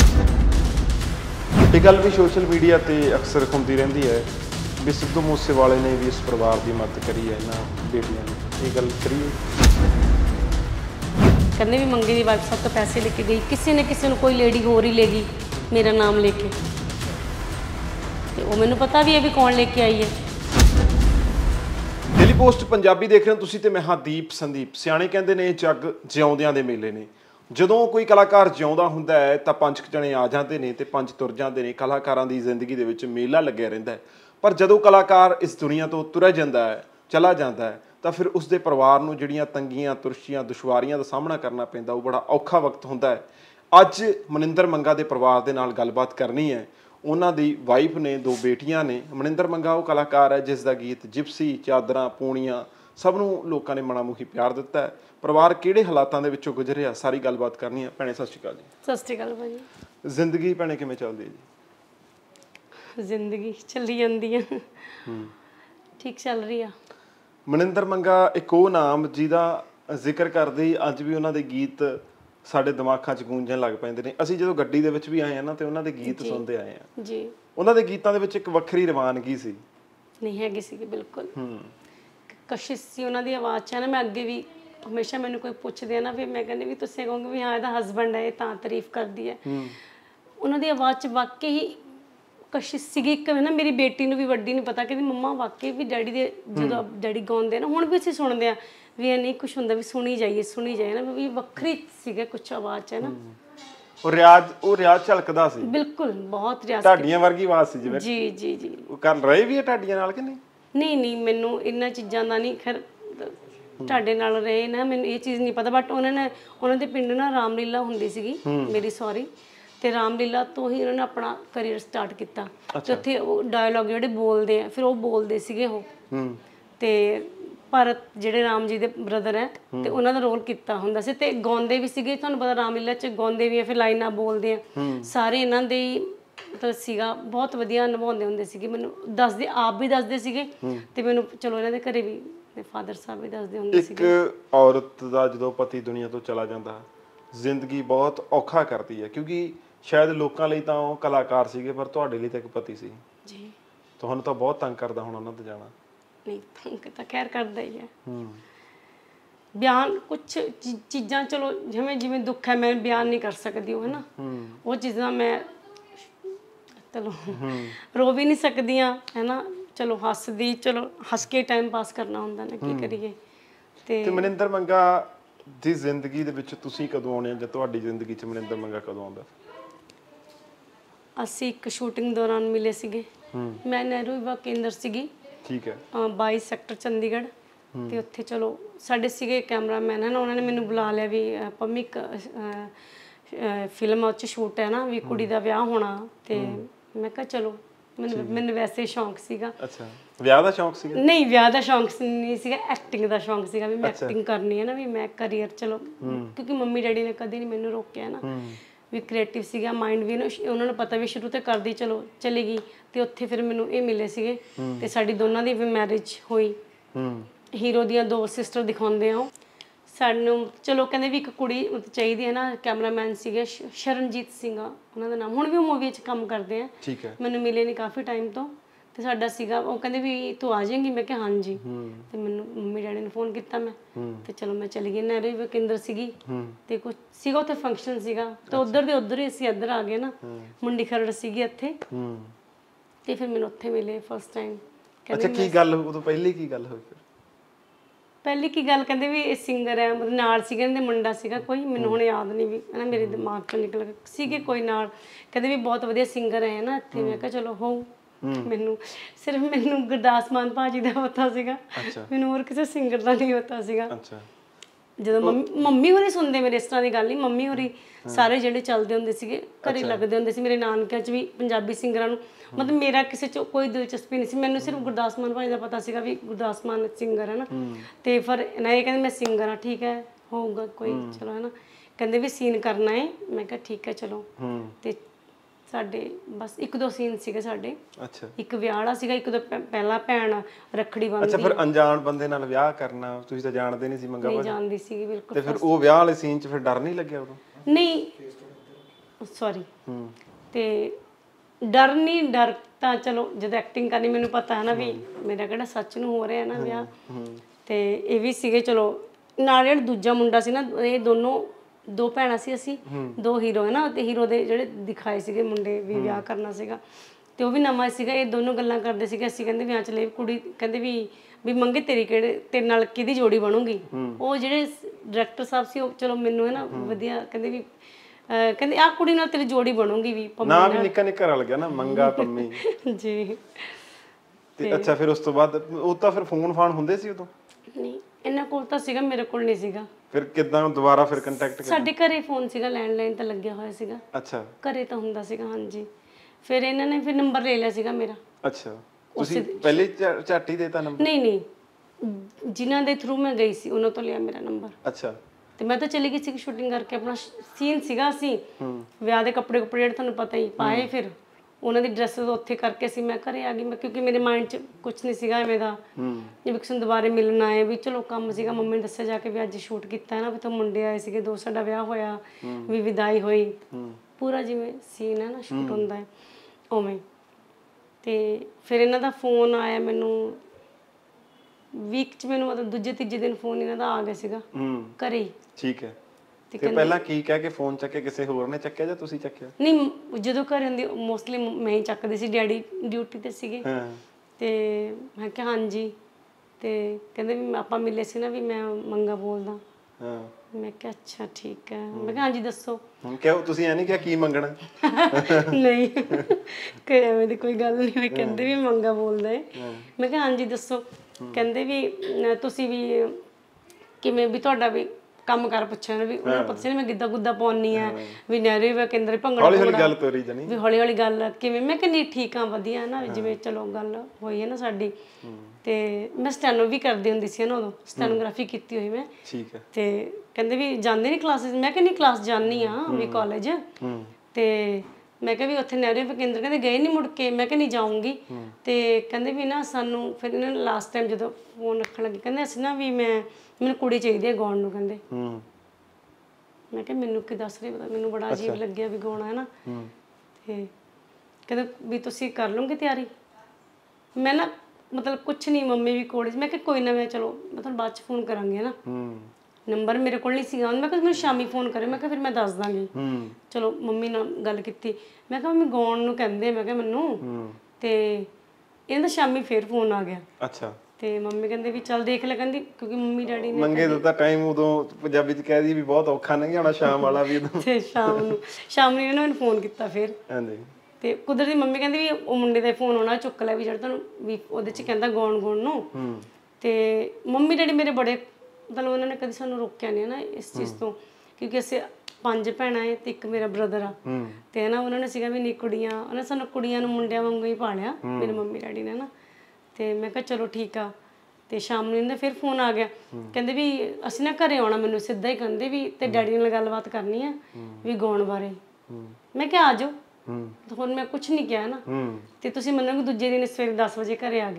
ਇਹ ਗੱਲ ਵੀ ਸੋਸ਼ਲ ਮੀਡੀਆ ਤੇ ਅਕਸਰ ਹੁੰਦੀ ਰਹਿੰਦੀ ਹੈ ਵੀ ਸਿੱਧੂ ਮੂਸੇਵਾਲੇ ਨੇ ਵੀ ਇਸ ਪਰਿਵਾਰ ਦੀ ਮਦਦ ਕਰੀ ਹੈ ਇਹਨਾਂ ਬੇਟੀਆਂ ਨੇ ਇਹ ਗੱਲ ਕਰੀਏ कहने भी मंगे की वाइफ सब तो पैसे लेके गई किसी ने किसी ने कोई लेडी होर ही लेगी मेरा नाम लेके तो वो मैंने पता भी है भी कौन लेके आई है ਡੇਲੀ ਪੋਸਟ ਪੰਜਾਬੀ ਦੇਖ ਰਹੇ ਹੋ ਤੁਸੀਂ ਤੇ ਮੈਂ ਹਾਂ ਦੀਪ ਸੰਦੀਪ ਸਿਆਣੇ ਕਹਿੰਦੇ ਨੇ ਜੱਗ ਜਿਉਂਦਿਆਂ ਦੇ ਮੇਲੇ ਨੇ ਜਦੋਂ ਕੋਈ ਕਲਾਕਾਰ ਜਿਉਂਦਾ ਹੁੰਦਾ ਹੈ ਤਾਂ ਪੰਜ ਜਣੇ ਆ ਜਾਂਦੇ ਨੇ ਤੇ ਪੰਜ ਤੁਰ ਜਾਂਦੇ ਨੇ ਕਲਾਕਾਰਾਂ ਦੀ ਜ਼ਿੰਦਗੀ ਦੇ ਵਿੱਚ ਮੇਲਾ ਲੱਗਿਆ ਰਹਿੰਦਾ ਹੈ ਪਰ ਜਦੋਂ ਕਲਾਕਾਰ ਇਸ ਦੁਨੀਆ ਤੋਂ ਤੁਰ ਜਾਂਦਾ ਹੈ ਚਲਾ ਜਾਂਦਾ ਹੈ ਤਾਂ ਫਿਰ ਉਸਦੇ ਪਰਿਵਾਰ ਨੂੰ ਜਿਹੜੀਆਂ ਤੰਗੀਆਂ ਤੁਰਸ਼ੀਆਂ ਦੁਸ਼ਵਾਰੀਆਂ ਦਾ ਸਾਹਮਣਾ ਕਰਨਾ ਪੈਂਦਾ ਉਹ ਬੜਾ ਔਖਾ ਵਕਤ ਹੁੰਦਾ ਹੈ ਅੱਜ ਮਨਿੰਦਰ ਮੰਗਾ ਦੇ ਪਰਿਵਾਰ ਦੇ ਨਾਲ ਗੱਲਬਾਤ ਕਰਨੀ ਹੈ ਉਹਨਾਂ ਦੀ ਵਾਈਫ ਨੇ ਦੋ ਬੇਟੀਆਂ ਨੇ ਮਨਿੰਦਰ ਮੰਗਾ ਉਹ ਕਲਾਕਾਰ ਹੈ ਜਿਸ ਦਾ ਗੀਤ ਜਿਪਸੀ ਚਾਦਰਾਂ ਪੂਣੀਆਂ ਸਭ ਨੂੰ ਲੋਕਾਂ ਨੇ ਮਨਾਮੁਖੀ ਪਿਆਰ ਦਿੱਤਾ ਹੈ ਪਰਿਵਾਰ ਕਿਹੜੇ ਹਾਲਾਤਾਂ ਦੇ ਵਿੱਚੋਂ ਗੁਜ਼ਰਿਆ ਸਾਰੀ ਗੱਲਬਾਤ ਕਰਨੀ ਹੈ ਭੈਣੇ ਸਤਿ ਸ਼੍ਰੀ ਅਕਾਲ ਜੀ ਸਤਿ ਸ਼੍ਰੀ ਅਕਾਲ ਭਾਜੀ ਜ਼ਿੰਦਗੀ ਭੈਣੇ ਕਿਵੇਂ ਚੱਲਦੀ ਹੈ ਜੀ ਜ਼ਿੰਦਗੀ ਚੱਲੀ ਜਾਂਦੀ ਹੈ ਠੀਕ ਚੱਲ ਰਹੀ ਆ ਮਨਿੰਦਰ ਮੰਗਾ ਇੱਕ ਉਹ ਨਾਮ ਜਿਹਦਾ ਜ਼ਿਕਰ ਕਰਦੇ ਹੀ ਅੱਜ ਵੀ ਉਹਨਾਂ ਦੇ ਗੀਤ ਸਾਡੇ ਦਿਮਾਗਾਂ 'ਚ ਗੂੰਜਣ ਲੱਗ ਪੈਂਦੇ ਨੇ ਅਸੀਂ ਜਦੋਂ ਗੱਡੀ ਦੇ ਵਿੱਚ ਵੀ ਆਏ ਆ ਨਾ ਤੇ ਉਹਨਾਂ ਦੇ ਗੀਤ ਸੁਣਦੇ ਆਏ ਆ ਜੀ ਉਹਨਾਂ ਦੇ ਗੀਤਾਂ ਦੇ ਵਿੱਚ ਇੱਕ ਵੱਖਰੀ ਰਵਾਨਗੀ ਸੀ ਨਹੀਂ ਹੈਗੀ ਸੀ ਬਿਲਕੁਲ ਹੂੰ ਕਸ਼ਿਸ਼ ਸੀ ਉਹਨਾਂ ਦੀ ਆਵਾਜ਼ 'ਚ ਨਾ ਮੈਂ ਅੱਗੇ ਵੀ ਹਮੇਸ਼ਾ ਮੈਨੂੰ ਕੋਈ ਪੁੱਛਦੇ ਆ ਨਾ ਫਿਰ ਮੈਂ ਕਹਿੰਦੀ ਵੀ ਤੁਸੀਂ ਕਹੋਗੇ ਵੀ ਹਾਂ ਇਹਦਾ ਹਸਬੈਂਡ ਹੈ ਇਹ ਤਾਂ ਤਾਰੀਫ ਕਰਦੀ ਹੈ ਉਹਨਾਂ ਦੀ ਆਵਾਜ਼ 'ਚ ਵਾਕਈ ਹੀ ਕਸ਼ਿਸ਼ ਸੀਗੀ ਇੱਕ ਨਾ ਮੇਰੀ ਬੇਟੀ ਨੂੰ ਵੀ ਵੱਡੀ ਨੂੰ ਪਤਾ ਕਿ ਮੰਮਾ ਵਾਕਈ ਵੀ ਡੈਡੀ ਦੇ ਜਦੋਂ ਡੈਡੀ ਗਾਉਂਦੇ ਨਾ ਹੁਣ ਵੀ ਅਸੀਂ ਸੁਣਦੇ ਆ ਵੀ ਇਹ ਨਹੀਂ ਕੁਛ ਹੁੰਦਾ ਵੀ ਸੁਣੀ ਜਾਈਏ ਸੁਣੀ ਜਾਈਏ ਨਾ ਵੀ ਵੱਖਰੀ ਸੀਗੇ ਕੁਛ ਆਵਾਜ਼ 'ਚ ਨਾ ਉਹ ਰਿਆਜ਼ ਉਹ ਰਿਆਜ਼ ਝਲਕਦਾ ਸੀ ਬਿਲਕੁਲ ਬਹੁਤ ਰਿਆਜ਼ ਢਾਡੀਆਂ ਵਰਗੀ ਆਵਾਜ਼ ਸੀ ਜਿਵੇਂ ਜੀ ਜੀ ਜੀ ਉਹ ਕਰ ਰਹੇ ਵੀ ਹੈ ਢਾਡੀਆਂ ਨਾਲ ਕਿ ਨਹੀਂ ਨਹੀਂ ਨਹੀਂ ਮੈਨੂੰ ਇਹਨਾਂ ਚੀਜ਼ਾਂ ਦਾ ਨਹੀਂ ਖੈਰ ਤੁਹਾਡੇ ਨਾਲ ਰਹੇ ਨਾ ਮੈਨੂੰ ਇਹ ਚੀਜ਼ ਨਹੀਂ ਪਤਾ ਬਟ ਉਹਨਾਂ ਨੇ ਉਹਨਾਂ ਦੇ ਪਿੰਡ ਨਾ ਰਾਮਲੀਲਾ ਹੁੰਦੀ ਸੀਗੀ ਮੇਰੀ ਸੌਰੀ ਤੇ ਰਾਮਲੀਲਾ ਤੋਂ ਹੀ ਉਹਨਾਂ ਨੇ ਆਪਣਾ ਕਰੀਅਰ ਸਟਾਰਟ ਕੀਤਾ ਤੇ ਉੱਥੇ ਉਹ ਡਾਇਲੌਗ ਜਿਹੜੇ ਬੋਲਦੇ ਆ ਫਿਰ ਉਹ ਬੋਲਦੇ ਸੀਗੇ ਉਹ ਤੇ ਭਾਰਤ ਜਿਹੜੇ ਰਾਮ ਜੀ ਦੇ ਬ੍ਰਦਰ ਹੈ ਤੇ ਉਹਨਾਂ ਦਾ ਰੋਲ ਕੀਤਾ ਹੁੰਦਾ ਸੀ ਤੇ ਗਾਉਂਦੇ ਵੀ ਸੀਗੇ ਤੁਹਾਨੂੰ ਪਤਾ ਰਾਮਲੀਲਾ 'ਚ ਗਾਉਂਦੇ ਵੀ ਆ ਫਿਰ ਲਾਈਨਾਂ ਬੋਲਦੇ ਆ ਸਾਰੇ ਇਹਨਾਂ ਦੇ ਹੀ ਮਤਲਬ ਸੀਗਾ ਬਹੁਤ ਵਧੀਆ ਨਿਭਾਉਂਦੇ ਹੁੰਦੇ ਸੀਗੇ ਮੈਨੂੰ ਦੱਸਦੇ ਆਪ ਵੀ ਦੱਸਦੇ ਸੀਗੇ ਤੇ ਮੈਨੂੰ ਚਲੋ ਇਹਨਾਂ ਦੇ ਘਰੇ ਵੀ ਫਾਦਰ ਸਾਹਿਬ ਵੀ ਦੱਸਦੇ ਹੁੰਦੇ ਸੀਗੇ ਇੱਕ ਔਰਤ ਦਾ ਜਦੋਂ ਪਤੀ ਦੁਨੀਆ ਤੋਂ ਚਲਾ ਜਾਂਦਾ ਜ਼ਿੰਦਗੀ ਬਹੁਤ ਔਖਾ ਕਰਦੀ ਹੈ ਕਿਉਂਕਿ ਸ਼ਾਇਦ ਲੋਕਾਂ ਲਈ ਤਾਂ ਉਹ ਕਲਾਕਾਰ ਸੀਗੇ ਪਰ ਤੁਹਾਡੇ ਲਈ ਤਾਂ ਇੱਕ ਪਤੀ ਸੀ ਜੀ ਤੁਹਾਨੂੰ ਤਾਂ ਬਹੁਤ ਤੰਗ ਕਰਦਾ ਹੁਣ ਉਹਨਾਂ ਤੇ ਜਾਣਾ ਨਹੀਂ ਤੰਗ ਤਾਂ ਖੈਰ ਕਰਦਾ ਹੀ ਹੈ ਹੂੰ ਬਿਆਨ ਕੁਛ ਚੀਜ਼ਾਂ ਚਲੋ ਜਿਵੇਂ ਜਿਵੇਂ ਦੁੱਖ ਹੈ ਮੈਂ ਬਿਆਨ ਨਹੀਂ ਕਰ ਸਕਦੀ ਉਹ ਹੈ ਨਾ ਉਹ ਚੀਜ਼ਾਂ ਮੈਂ ਚਲੋ ਰੋ ਵੀ ਨਹੀਂ ਸਕਦੀਆਂ ਹੈ ਨਾ, ਚਲੋ ਹੱਸਦੀ, ਚਲੋ ਹੱਸ ਕੇ ਟਾਈਮ ਪਾਸ ਕਰਨਾ ਹੁੰਦਾ ਨਾ, ਕੀ ਕਰੀਏ। ਤੇ ਤੇ ਮਨਿੰਦਰ ਮੰਗਾ ਦੀ ਜ਼ਿੰਦਗੀ ਦੇ ਵਿੱਚ ਤੁਸੀਂ ਕਦੋਂ ਆਉਣੇ ਜਾਂ ਤੁਹਾਡੀ ਜ਼ਿੰਦਗੀ 'ਚ ਮਨਿੰਦਰ ਮੰਗਾ ਕਦੋਂ ਆਉਂਦਾ? ਅਸੀਂ ਇੱਕ ਸ਼ੂਟਿੰਗ ਦੌਰਾਨ ਮਿਲੇ ਸੀਗੇ। ਮੈਂ ਨਹਿਰੂ ਯੁਵਾ ਕੇਂਦਰ ਸੀਗੀ, ਠੀਕ ਹੈ, ਬਾਈ ਸੈਕਟਰ ਚੰਡੀਗੜ੍ਹ। ਤੇ ਉੱਥੇ ਚਲੋ ਸਾਡੇ ਸੀਗੇ ਕੈਮਰਾਮੈਨ ਹੈ ਨਾ, ਉਹਨਾਂ ਨੇ ਮੈਨੂੰ ਬੁਲਾ ਲਿਆ ਵੀ ਪੰਮੀ ਇੱਕ ਫਿਲਮ ਉਹ 'ਚ ਸ਼ੂਟ ਹੈ ਨਾ, ਵੀ ਕੁੜੀ ਦਾ ਵਿਆਹ ਹੋਣਾ। ਤੇ ਮੈਂ ਕਿਹਾ ਚਲੋ, ਮੈਨੂੰ ਮੈਨੂੰ ਵੈਸੇ ਸ਼ੌਂਕ ਸੀਗਾ। ਅੱਛਾ, ਵਿਆਹ ਦਾ ਸ਼ੌਂਕ ਸੀਗਾ? ਨਹੀਂ, ਵਿਆਹ ਦਾ ਸ਼ੌਂਕ ਨਹੀਂ ਸੀਗਾ, ਐਕਟਿੰਗ ਦਾ ਸ਼ੌਂਕ ਸੀਗਾ ਵੀ ਮੈਂ ਐਕਟਿੰਗ ਕਰਨੀ ਹੈ ਨਾ, ਵੀ ਮੈਂ ਕਰੀਅਰ ਚਲੋ, ਕਿਉਂਕਿ ਮੰਮੀ ਡੈਡੀ ਨੇ ਕਦੇ ਨਹੀਂ ਮੈਨੂੰ ਰੋਕਿਆ ਨਾ, ਵੀ ਕ੍ਰੀਏਟਿਵ ਸੀਗਾ ਮਾਈਂਡ ਵੀ, ਉਹਨਾਂ ਨੂੰ ਪਤਾ ਵੀ ਸ਼ੁਰੂ ਤੋਂ ਕਰਦੀ ਚਲੋ ਚਲੀ ਗਈ। ਤੇ ਉੱਥੇ ਫਿਰ ਮੈਨੂੰ ਇਹ ਮਿਲੇ ਸੀਗੇ ਤੇ ਸਾਡੀ ਦੋਨਾਂ ਦੀ ਵੀ ਮੈਰਿਜ ਹੋਈ। ਹੀਰੋ ਦੀਆਂ ਦੋ ਸਿਸਟਰ ਦਿਖਾਉਂਦੇ ਆ ਉਹ ਸਾਨੂੰ। ਚਲੋ ਕਹਿੰਦੇ ਵੀ ਇੱਕ ਕੁੜੀ ਚਾਹੀਦੀ ਹੈ ਨਾ, ਕੈਮਰਾਮੈਨ ਸੀਗੇ ਸ਼ਰਨਜੀਤ ਸਿੰਘ ਆ ਉਹਨਾਂ ਦਾ ਨਾਮ, ਹੁਣ ਵੀ ਉਹ ਮੂਵੀ 'ਚ ਕੰਮ ਕਰਦੇ ਆ। ਠੀਕ ਹੈ, ਮੈਨੂੰ ਮਿਲੇ ਨਹੀਂ ਕਾਫੀ ਟਾਈਮ ਤੋਂ। ਤੇ ਸਾਡਾ ਸੀਗਾ, ਉਹ ਕਹਿੰਦੇ ਵੀ ਤੂੰ ਆ ਜਾਏਂਗੀ, ਮੈਂ ਕਿਹਾ ਹਾਂਜੀ। ਤੇ ਮੈਨੂੰ ਮੰਮੀ ਡੈਡੀ ਨੇ ਫੋਨ ਕੀਤਾ, ਮੈਂ ਤੇ ਚਲੋ ਮੈਂ ਚਲੀ ਗਈ। ਨਹਿਰੂ ਯੁਵਾ ਕੇਂਦਰ ਸੀਗੀ ਤੇ ਕੁਛ ਸੀਗਾ ਉੱਥੇ ਫੰਕਸ਼ਨ ਸੀਗਾ, ਤੇ ਉੱਧਰ ਦੇ ਉੱਧਰ ਹੀ ਅਸੀਂ ਇੱਧਰ ਆ ਗਏ ਨਾ, ਮੁੰਡੀ ਖਰੜ ਸੀਗੀ ਇੱਥੇ। ਤੇ ਫਿਰ ਮੈਨੂੰ ਉੱਥੇ ਮਿਲੇ ਫਸਟ ਟਾਈਮ। ਅੱਛਾ, ਕੀ ਗੱਲ ਉਦੋਂ ਪਹਿਲੀ ਕੀ ਗੱਲ ਹੋਈ ਫਿਰ? ਪਹਿਲੀ ਕੀ ਗੱਲ, ਕਹਿੰਦੇ ਵੀ ਇਹ ਸਿੰਗਰ ਹੈ, ਮਤਲਬ ਨਾਲ ਸੀਗਾ ਇਹਦੇ ਮੁੰਡਾ ਸੀਗਾ ਕੋਈ, ਮੈਨੂੰ ਹੁਣ ਯਾਦ ਨਹੀਂ ਵੀ ਹੈ ਨਾ, ਮੇਰੇ ਦਿਮਾਗ ਚੋਂ ਨਿਕਲ ਗਏ ਸੀਗੇ ਕੋਈ ਨਾਲ। ਕਹਿੰਦੇ ਵੀ ਬਹੁਤ ਵਧੀਆ ਸਿੰਗਰ ਹੈ ਨਾ ਇੱਥੇ। ਮੈਂ ਕਿਹਾ ਚਲੋ ਹੋਊ। ਮੈਨੂੰ ਸਿਰਫ ਮੈਨੂੰ ਗੁਰਦਾਸ ਮਾਨ ਭਾਜੀ ਦਾ ਪਤਾ ਸੀਗਾ, ਮੈਨੂੰ ਹੋਰ ਕਿਸੇ ਸਿੰਗਰ ਦਾ ਨਹੀਂ ਪਤਾ ਸੀਗਾ। ਜਦੋਂ ਮੰਮੀ ਮੰਮੀ ਹੋਰੀ ਸੁਣਦੇ ਮੇਰੇ, ਇਸ ਤਰ੍ਹਾਂ ਦੀ ਗੱਲ ਨਹੀਂ, ਮੰਮੀ ਹੋਰੀ ਸਾਰੇ ਜਿਹੜੇ ਚੱਲਦੇ ਹੁੰਦੇ ਸੀਗੇ ਘਰੇ ਲੱਗਦੇ ਹੁੰਦੇ ਸੀ ਮੇਰੇ ਨਾਨਕਿਆਂ 'ਚ ਵੀ ਪੰਜਾਬੀ ਸਿੰਗਰਾਂ ਨੂੰ। ਮਤਲਬ ਮੇਰਾ ਕਿਸੇ 'ਚ ਕੋਈ ਦਿਲਚਸਪੀ ਨਹੀਂ ਸੀ, ਮੈਨੂੰ ਸਿਰਫ ਗੁਰਦਾਸ ਮਾਨ ਭਾਜੀ ਦਾ ਪਤਾ ਸੀਗਾ ਵੀ ਗੁਰਦਾਸ ਮਾਨ ਸਿੰਗਰ ਹੈ ਨਾ। ਤੇ ਫਿਰ ਨਾ ਇਹ ਕਹਿੰਦੇ ਮੈਂ ਸਿੰਗਰ ਹਾਂ, ਠੀਕ ਹੈ ਹੋਊਗਾ ਕੋਈ, ਚਲੋ ਹੈ ਨਾ। ਕਹਿੰਦੇ ਵੀ ਸੀਨ ਕਰਨਾ ਹੈ, ਮੈਂ ਕਿਹਾ ਠੀਕ ਹੈ ਚਲੋ। ਤੇ ਸਾਡੇ ਬਸ ਇੱਕ ਦੋ ਸੀਨ ਸੀਗੇ ਸਾਡੇ। ਅੱਛਾ, ਇੱਕ ਵਿਆਹ ਵਾਲਾ ਸੀਗਾ, ਇੱਕ ਦੋ ਪਹਿਲਾਂ ਭੈਣ ਰੱਖੜੀ ਬੰਨ੍ਹਦੀ। ਅੱਛਾ, ਫਿਰ ਅਣਜਾਣ ਬੰਦੇ ਨਾਲ ਵਿਆਹ ਕਰਨਾ, ਤੁਸੀਂ ਤਾਂ ਜਾਣਦੇ ਨਹੀਂ ਸੀ ਮੰਗਾ ਭਾਜੀ? ਨਹੀਂ ਜਾਣਦੀ ਸੀਗੀ ਬਿਲਕੁਲ। ਤੇ ਫਿਰ ਉਹ ਵਿਆਹ ਵਾਲੇ ਸੀਨ 'ਚ ਫਿਰ ਡਰ ਨਹੀਂ ਲੱਗਿਆ ਉਦੋਂ? ਨਹੀਂ, ਸੌਰੀ। ਤੇ ਡਰ ਨਹੀਂ, ਡਰ ਤਾਂ ਚਲੋ ਜਦੋਂ ਐਕਟਿੰਗ ਕਰਨੀ, ਮੈਨੂੰ ਪਤਾ ਹੈ ਨਾ ਵੀ ਮੇਰਾ ਕਿਹੜਾ ਸੱਚ ਨੂੰ ਹੋ ਰਿਹਾ ਨਾ ਵਿਆਹ। ਤੇ ਇਹ ਵੀ ਸੀਗੇ ਚਲੋ ਨਾਲ, ਜਿਹੜਾ ਦੂਜਾ ਮੁੰਡਾ ਸੀ ਨਾ, ਇਹ ਦੋਨੋਂ ਦੋ ਭੈਣਾਂ ਸੀ ਅਸੀਂ, ਦੋ ਹੀਰੋ ਹੈ ਨਾ। ਤੇ ਹੀਰੋ ਦੇ ਜਿਹੜੇ ਦਿਖਾਏ ਸੀਗੇ ਮੁੰਡੇ ਵੀ ਵਿਆਹ ਕਰਨਾ ਸੀਗਾ, ਤੇ ਉਹ ਵੀ ਨਵਾਂ ਸੀਗਾ। ਇਹ ਦੋਨੋਂ ਗੱਲਾਂ ਕਰਦੇ ਸੀਗੇ, ਅਸੀਂ ਕਹਿੰਦੇ ਵੀ ਹਾਂ ਚਲੇ ਕੁੜੀ, ਕਹਿੰਦੇ ਵੀ ਵੀ ਮੰਗੇ ਤੇਰੀ ਕਿਹੜੇ ਤੇਰੇ ਨਾਲ ਕਿਹਦੀ ਜੋੜੀ ਬਣੂਗੀ। ਉਹ ਜਿਹੜੇ ਡਾਇਰੈਕਟਰ ਸਾਹਿਬ ਸੀ ਉਹ ਚਲੋ ਮੈਨੂੰ ਹੈ ਨਾ ਵਧੀਆ ਕਹਿੰਦੇ ਵੀ ਕਹਿੰਦੇ ਆਹ ਕੁੜੀ ਨਾਲ ਤੇਰੀ ਜੋੜੀ ਬਣੂਗੀ ਵੀ। ਨਾ ਵੀ ਨਿੱਕਾ ਨਿੱਕਾ ਰਲ ਗਿਆ ਨਾ, ਮੰਗਾ ਪੰਮੀ ਜੀ। ਤੇ ਅੱਛਾ, ਫਿਰ ਉਸ ਤੋਂ ਬਾਅਦ ਉਹ ਤਾਂ ਫਿਰ ਫੋਨ ਫਾਨ ਹੁੰਦੇ ਸੀ ਉਦੋਂ? ਨਹੀਂ, ਇਹਨਾਂ ਕੋਲ ਤਾਂ ਸੀਗਾ, ਮੇਰੇ ਕੋਲ ਨਹੀਂ ਸੀਗਾ। ਫਿਰ ਕਿੱਦਾਂ ਦੁਬਾਰਾ ਫਿਰ ਕੰਟੈਕਟ ਕੀਤਾ? ਸਾਡੇ ਘਰੇ ਫੋਨ ਸੀਗਾ, ਲੈਂਡਲਾਈਨ ਤਾਂ ਲੱਗਿਆ ਹੋਇਆ ਸੀਗਾ। ਅੱਛਾ, ਘਰੇ ਤਾਂ ਹੁੰਦਾ ਸੀਗਾ, ਹਾਂਜੀ। ਫਿਰ ਇਹਨਾਂ ਨੇ ਫਿਰ ਨੰਬਰ ਲੈ ਲਿਆ ਸੀਗਾ ਮੇਰਾ। ਅੱਛਾ, ਤੁਸੀਂ ਪਹਿਲੇ ਝੱਟ ਹੀ ਦੇਤਾ ਨੰਬਰ? ਨਹੀਂ ਨਹੀਂ, ਜਿਨ੍ਹਾਂ ਦੇ ਥਰੂ ਮੈਂ ਗਈ ਸੀ ਉਹਨਾਂ ਤੋਂ ਲਿਆ ਮੇਰਾ ਨੰਬਰ। ਅੱਛਾ, ਤੇ ਮੈਂ ਤਾਂ ਚਲੀ ਗਈ ਸੀ ਸ਼ੂਟਿੰਗ ਕਰਕੇ, ਆਪਣਾ ਸੀਨ ਸੀਗਾ, ਅਸੀਂ ਵਿਆਹ ਦੇ ਕੱਪੜੇ ਕੁਪੜੇ ਜਿਹੜੇ ਤੁਹਾਨੂੰ ਪਤਾ ਹੀ ਪਾਏ, ਫਿਰ ਉਹਨਾਂ ਦੀ ਡਰੈਸ ਉੱਥੇ ਕਰਕੇ ਸੀ ਮੈਂ ਘਰੇ ਆ ਗਈ। ਮੈਂ ਕਿਉਂਕਿ ਮੇਰੇ ਮਾਈਂਡ 'ਚ ਕੁਛ ਨਹੀਂ ਸੀਗਾ ਐਵੇਂ ਦਾ, ਜਿਵੇਂ ਕਿਸੇ ਨੂੰ ਦੁਬਾਰੇ ਮਿਲਣ ਆਏ ਵੀ ਚਲੋ ਕੰਮ ਸੀਗਾ। ਮੰਮੀ ਨੇ ਦੱਸਿਆ ਜਾ ਕੇ ਵੀ ਅੱਜ ਸ਼ੂਟ ਕੀਤਾ ਨਾ, ਵੀ ਤਾਂ ਮੁੰਡੇ ਆਏ ਸੀਗੇ ਦੋ, ਸਾਡਾ ਵਿਆਹ ਹੋਇਆ ਵੀ ਵਿਦਾਈ ਹੋਈ, ਪੂਰਾ ਜਿਵੇਂ ਸੀਨ ਹੈ ਨਾ ਸ਼ੂਟ ਹੁੰਦਾ ਹੈ ਉਵੇਂ। ਤੇ ਫਿਰ ਇਹਨਾਂ ਦਾ ਫੋਨ ਆਇਆ ਮੈਨੂੰ ਵੀਕ 'ਚ, ਮੈਨੂੰ ਮਤਲਬ ਦੂਜੇ ਤੀਜੇ ਦਿਨ ਫੋਨ ਇਹਨਾਂ ਦਾ ਆ ਗਿਆ ਸੀਗਾ ਘਰੇ ਹੀ। ਠੀਕ ਹੈ। ਤੇ ਪਹਿਲਾਂ ਕੀ ਕਹਿ ਕੇ ਫੋਨ ਚੱਕਿਆ, ਕਿਸੇ ਹੋਰ ਨੇ ਚੱਕਿਆ ਜਾਂ ਤੁਸੀਂ ਚੱਕਿਆ? ਨਹੀਂ, ਜਦੋਂ ਘਰੇ ਹੁੰਦੀ ਮੋਸਟਲੀ ਮੈਂ ਹੀ ਚੱਕਦੀ ਸੀ, ਡੈਡੀ ਡਿਊਟੀ ਤੇ ਸੀਗੇ। ਤੇ ਮੈਂ ਕਿਹਾ ਹਾਂਜੀ, ਤੇ ਕਹਿੰਦੇ ਵੀ ਆਪਾਂ ਮਿਲੇ ਸੀ ਨਾ, ਵੀ ਮੈਂ ਮੰਗਾ ਬੋਲਦਾ। ਮੈਂ ਕਿਹਾ ਅੱਛਾ ਠੀਕ ਹੈ। ਮੈਂ ਕਿਹਾ ਹਾਂਜੀ ਦੱਸੋ। ਕਿਉਂ ਤੁਸੀਂ ਐ ਨਹੀਂ ਕਿਹਾ ਕੀ ਮੰਗਣਾ? ਨਹੀਂ, ਕਿ ਐਵੇਂ ਦੀ ਕੋਈ ਗੱਲ ਨਹੀਂ ਹੋਈ। ਕਹਿੰਦੇ ਵੀ ਮੰਗਾ ਬੋਲਦਾ ਹੈ। ਮੈਂ ਕਿਹਾ ਹਾਂਜੀ ਦੱਸੋ। ਕਹਿੰਦੇ ਵੀ ਤੁਸੀਂ ਵੀ ਕਿਵੇਂ, ਵੀ ਤੁਹਾਡਾ ਵੀ ਕੰਮ ਕਰ ਪੁੱਛਿਆ ਵੀ, ਉਹਨਾਂ ਨੂੰ ਪਤਾ ਸੀ ਮੈਂ ਗਿੱਧਾ ਗੁੱਦਾ ਪਾਉਣੀ ਆ, ਵੀ ਨਹਿਰੂ ਯੁਵਾ ਕੇਂਦਰ ਭੰਗੜਾ ਹੌਲੀ ਹੌਲੀ ਗੱਲ ਤੋਰੀ ਜਾਨੀ ਵੀ ਹੌਲੀ ਹੌਲੀ ਗੱਲ ਕਿਵੇਂ। ਮੈਂ ਕਿਹਾ ਨਹੀਂ ਠੀਕ ਆ, ਵਧੀਆ ਨਾ, ਜਿਵੇਂ ਚਲੋ ਗੱਲ ਹੋਈ ਹੈ ਨਾ ਸਾਡੀ। ਤੇ ਮੈਂ ਸਟੈਨੋ ਵੀ ਕਰਦੀ ਹੁੰਦੀ ਸੀ ਨਾ ਉਦੋਂ, ਸਟੈਨੋਗ੍ਰਾਫੀ ਕੀਤੀ ਹੋਈ ਮੈਂ। ਠੀਕ ਹੈ। ਤੇ ਕਹਿੰਦੇ ਵੀ ਜਾਂਦੇ ਨਹੀਂ ਕਲਾਸਿਸ? ਮੈਂ ਕਿਹਾ ਨਹੀਂ ਕਲਾਸ ਜਾਂਦੀ ਆ ਵੀ ਕਾਲਜ। ਤੇ ਮੈਂ ਕਿਹਾ ਵੀ ਉੱਥੇ ਨਹਿਰੂ ਯੁਵਾ ਕੇਂਦਰ, ਕਹਿੰਦੇ ਗਏ ਨਹੀਂ ਮੁੜ ਕੇ? ਮੈਂ ਕਿਹਾ ਨਹੀਂ ਜਾਊਂਗੀ। ਤੇ ਕਹਿੰਦੇ ਵੀ ਨਾ ਸਾਨੂੰ ਫਿਰ ਇਹਨਾਂ ਨੇ ਲਾਸਟ ਟਾਈਮ ਜਦੋਂ ਫੋਨ ਰੱਖਣ ਲੱਗੇ, ਕਹਿੰਦੇ ਅਸੀਂ ਨਾ ਵੀ ਮੈਂ ਮੈਨੂੰ ਕੁੜੀ ਚਾਹੀਦੀ ਹੈ ਗਾਉਣ ਨੂੰ, ਕਹਿੰਦੇ। ਮੈਂ ਕਿਹਾ ਮੈਨੂੰ ਕੀ ਦੱਸ ਰਹੀ ਪਤਾ, ਮੈਨੂੰ ਬੜਾ ਅਜੀਬ ਲੱਗਿਆ ਵੀ ਗਾਉਣਾ ਹੈ ਨਾ। ਤੇ ਕਹਿੰਦੇ ਵੀ ਤੁਸੀਂ ਕਰ ਲਓਗੇ ਤਿਆਰੀ? ਮੈਂ ਨਾ ਮਤਲਬ ਕੁਛ ਨਹੀਂ, ਮੰਮੀ ਵੀ ਕੋਲ। ਮੈਂ ਕਿਹਾ ਕੋਈ ਨਾ, ਮੈਂ ਚਲੋ ਮੈਂ ਤੁਹਾਨੂੰ ਬਾਅਦ 'ਚ ਫੋਨ ਕਰਾਂਗੀ ਹੈ ਨਾ। ਨੰਬਰ ਮੇਰੇ ਕੋਲ ਨਹੀਂ ਸੀਗਾ। ਮੈਂ ਕਿਹਾ ਮੈਨੂੰ ਸ਼ਾਮੀ ਫੋਨ ਕਰੇ। ਮੈਂ ਕਿਹਾ ਫਿਰ ਮੈਂ ਦੱਸ ਦਾਂਗੀ। ਹੂੰ ਚਲੋ ਮੰਮੀ ਨਾਲ ਗੱਲ ਕੀਤੀ। ਮੈਂ ਕਿਹਾ ਮੰਮੀ ਗਾਉਣ ਨੂੰ ਕਹਿੰਦੇ। ਮੈਂ ਕਿਹਾ ਮੈਨੂੰ ਤੇ ਇਹਨਾਂ ਦਾ ਸ਼ਾਮੀ ਫਿਰ ਫੋਨ ਆ ਗਿਆ। ਅੱਛਾ। ਤੇ ਮੰਮੀ ਕਹਿੰਦੇ ਵੀ ਚੱਲ ਦੇਖ ਲੈ, ਕਹਿੰਦੀ ਕਿਉਂਕਿ ਮੰਮੀ ਡੈਡੀ ਨੇ ਮੰਗੇ ਦਾ ਤਾਂ ਟਾਈਮ ਉਦੋਂ ਪੰਜਾਬੀ ਚ ਕਹਿ ਦਈਏ ਵੀ ਬਹੁਤ ਔਖਾ ਨਹੀਂ ਹੋਣਾ, ਸ਼ਾਮ ਵਾਲਾ ਵੀ ਉਦੋਂ। ਤੇ ਸ਼ਾਮ ਨੂੰ ਸ਼ਾਮ ਨੂੰ ਇਹਨਾਂ ਨੇ ਮੈਨੂੰ ਫੋਨ ਕੀਤਾ ਫਿਰ। ਹਾਂਜੀ। ਤੇ ਕੁਦਰਤੀ ਮੰਮੀ ਕਹਿੰਦੀ ਵੀ ਉਹ ਮੁੰਡੇ ਦਾ ਫੋਨ ਆਉਣਾ, ਚੁੱਕ ਲੈ ਵੀ ਜਿਹੜਾ ਤੁਹਾਨੂੰ ਵੀ ਉਹਦੇ ਚ ਕਹਿੰਦਾ ਗਾਉਣ ਗਾਉਣ ਨੂੰ। ਹੂੰ ਤੇ ਮੰਮੀ ਡੈਡੀ ਮੇਰੇ ਬੜੇ ਮਤਲਬ ਉਹਨਾਂ ਨੇ ਕਦੀ ਸਾਨੂੰ ਰੋਕਿਆ ਨਹੀਂ ਨਾ ਇਸ ਚੀਜ਼ ਤੋਂ, ਕਿਉਂਕਿ ਅਸੀਂ ਪੰਜ ਭੈਣਾਂ ਹੈ ਤੇ ਇੱਕ ਮੇਰਾ ਬ੍ਰਦਰ ਆ। ਤੇ ਨਾ ਉਹਨਾਂ ਨੇ ਸੀਗਾ ਵੀ ਨਹੀਂ ਕੁੜੀਆਂ, ਉਹਨਾਂ ਸਾਨੂੰ ਕੁੜੀਆਂ ਨੂੰ ਮੁੰਡਿਆਂ ਵਾਂਗੂ ਹੀ ਪਾਲਿਆ ਮੇਰੇ ਮੰਮੀ ਡੈਡੀ ਨੇ ਨਾ। ਤੇ ਮੈਂ ਕਿਹਾ ਚਲੋ ਠੀਕ ਆ। ਤੇ ਸ਼ਾਮ ਨੂੰ ਇਹਨਾਂ ਫਿਰ ਫੋਨ ਆ ਗਿਆ, ਕਹਿੰਦੇ ਵੀ ਅਸੀਂ ਨਾ ਘਰੇ ਆਉਣਾ। ਮੈਨੂੰ ਸਿੱਧਾ ਹੀ ਕਹਿੰਦੇ ਵੀ ਤੇ ਡੈਡੀ ਨਾਲ ਗੱਲਬਾਤ ਕਰਨੀ ਆ ਵੀ ਗਾਉਣ ਬਾਰੇ। ਮੈਂ ਕਿਹਾ ਆ ਜਾਓ। ਹੁਣ ਮੈਂ ਕੁਝ ਨਹੀਂ ਕਿਹਾ ਨਾ। ਤੇ ਤੁਸੀਂ ਮੰਨੋਗੇ ਦੂਜੇ ਦਿਨ ਸਵੇਰੇ ਦਸ ਵਜੇ ਘਰੇ ਆ ਗਏ।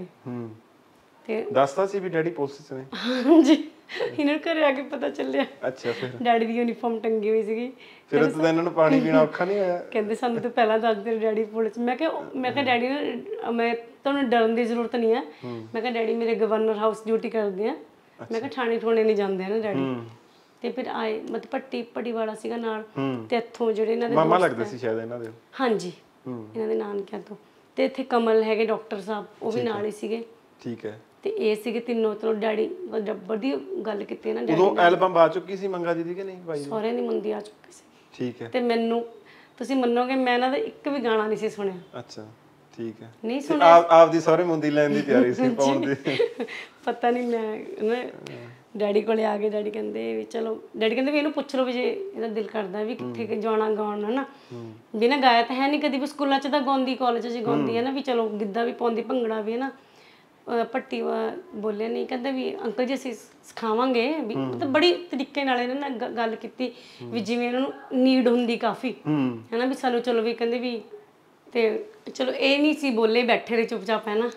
ਤੇ ਦੱਸਦਾ ਸੀ ਵੀ ਡੈਡੀ ਪੁਲਿਸ ਚ ਨੇ? ਹਾਂਜੀ, ਇਹਨਾਂ ਨੂੰ ਘਰੇ ਆ ਕੇ ਪਤਾ ਚੱਲਿਆ। ਅੱਛਾ। ਫਿਰ ਡੈਡੀ ਦੀ ਯੂਨੀਫਾਰਮ ਟੰਗੀ ਹੋਈ ਸੀਗੀ। ਫਿਰ ਤਾਂ ਇਹਨਾਂ ਨੂੰ ਪਾਣੀ ਪੀਣਾ ਔਖਾ ਨਹੀਂ ਹੋਇਆ? ਕਹਿੰਦੇ ਸਾਨੂੰ ਤਾਂ ਪਹਿਲਾਂ ਦੱਸ ਦੇ ਡੈਡੀ ਪੁਲਿਸ। ਮੈਂ ਕਿਹਾ ਮੈਂ ਕਿਹਾ ਡੈਡੀ ਮੈਂ ਤੁਹਾਨੂੰ ਡਰਨ ਦੀ ਜ਼ਰੂਰਤ ਨਹੀਂ ਹੈ। ਮੈਂ ਕਿਹਾ ਡੈਡੀ ਮੇਰੇ ਗਵਰਨਰ ਹਾਊਸ ਡਿਊਟੀ ਕਰਦੇ ਆ। ਮੈਂ ਕਿਹਾ ਥਾਣੇ ਠੋਣੇ ਨਹੀਂ ਜਾਂਦੇ ਆ ਨਾ ਡੈਡੀ। ਤੇ ਫਿਰ ਆਏ ਮਤਲਬ ਪੱਟੀ ਪੱਟੀ ਵਾਲਾ ਸੀਗਾ ਨਾਲ। ਤੇ ਇੱਥੋਂ ਜਿਹੜੇ ਇਹਨਾਂ ਦੇ ਮਾਮਾ ਲੱਗਦੇ ਸੀ ਸ਼ਾਇਦ ਇਹਨਾਂ ਦੇ। ਹਾਂਜੀ, ਇਹਨਾਂ ਦੇ ਨਾਨਕਿਆਂ ਤੋਂ। ਤੇ ਇੱਥੇ ਕਮਲ ਹੈਗੇ ਡਾਕਟਰ ਸਾਹਿਬ, ਉਹ ਵੀ ਨਾਲ ਹੀ ਸੀਗੇ। ਠੀਕ ਹੈ। ਤੇ ਇਹ ਸੀਗੇ ਤਿੰਨੋਂ। ਚਲੋ ਡੈਡੀ ਬੜੀ ਗੱਲ ਕੀਤੀ ਨਾ ਡੈਡੀ। ਉਦੋਂ ਐਲਬਮ ਆ ਚੁੱਕੀ ਸੀ ਮੰਗਾ ਜੀ ਦੀ ਕਿ ਨਹੀਂ ਭਾਈ? ਸਹੁਰੇ ਦੀ ਮੁੰਦੀ ਆ ਚੁੱਕੀ ਸੀ। ਠੀਕ ਹੈ। ਤੇ ਮੈਨੂੰ ਤੁਸੀਂ ਮੰਨੋਗੇ ਮੈਂ ਇਹਨਾਂ ਦਾ ਇੱਕ ਵੀ ਗਾਣਾ ਨਹੀਂ ਸੀ ਸੁਣਿਆ। ਅੱਛਾ ਠੀਕ ਹੈ। ਨਹੀਂ ਸੁਣਿਆ। ਆਪ ਆਪ ਦੀ ਸਹੁਰੇ ਮੁੰਦੀ ਲੈਣ ਦੀ ਤਿਆਰੀ ਸੀ ਪਾਉਣ ਦੀ। ਪਤਾ ਨਹੀਂ ਮੈਂ ਡੈਡੀ ਕੋਲੇ ਆ ਕੇ ਡੈਡੀ ਕਹਿੰਦੇ ਵੀ ਚਲੋ ਡੈਡੀ ਕਹਿੰਦੇ ਵੀ ਇਹਨੂੰ ਪੁੱਛ ਲਓ ਵੀ ਜੇ ਇਹਦਾ ਦਿਲ ਕਰਦਾ ਵੀ ਕਿੱਥੇ ਜਾਣਾ ਗਾਉਣ ਨਾ। ਵੀ ਨਾ ਗਾਇਆ ਤਾਂ ਹੈ ਨਹੀਂ ਕਦੀ, ਵੀ ਸਕੂਲਾਂ 'ਚ ਤਾਂ ਗਾਉਂਦੀ, ਕਾਲਜ 'ਚ ਗਾਉਂਦੀ ਹੈ ਨਾ, ਵੀ ਚਲੋ ਗਿੱਧਾ ਵੀ ਪਾਉਂਦੀ, ਭੰਗੜਾ ਵੀ ਹੈ ਨਾ। ਪੱਟੀ ਬੋਲਿਆ ਨਹੀਂ, ਕਹਿੰਦਾ ਵੀ ਅੰਕਲ ਜੀ ਅਸੀਂ ਸਿਖਾਵਾਂਗੇ ਵੀ। ਮਤਲਬ ਬੜੀ ਤਰੀਕੇ ਨਾਲ ਇਹਨਾਂ ਨੇ ਗੱਲ ਕੀਤੀ ਵੀ ਜਿਵੇਂ ਇਹਨਾਂ ਨੂੰ ਨੀਡ ਹੁੰਦੀ ਕਾਫੀ ਹੈ ਨਾ ਵੀ ਸਾਨੂੰ। ਚਲੋ ਵੀ ਕਹਿੰਦੇ ਵੀ ਤੇ ਚਲੋ ਇਹ ਨਹੀਂ ਸੀ ਬੋਲੇ, ਬੈਠੇ ਰਹੇ ਚੁੱਪਚਾਪ ਹੈ ਨਾ।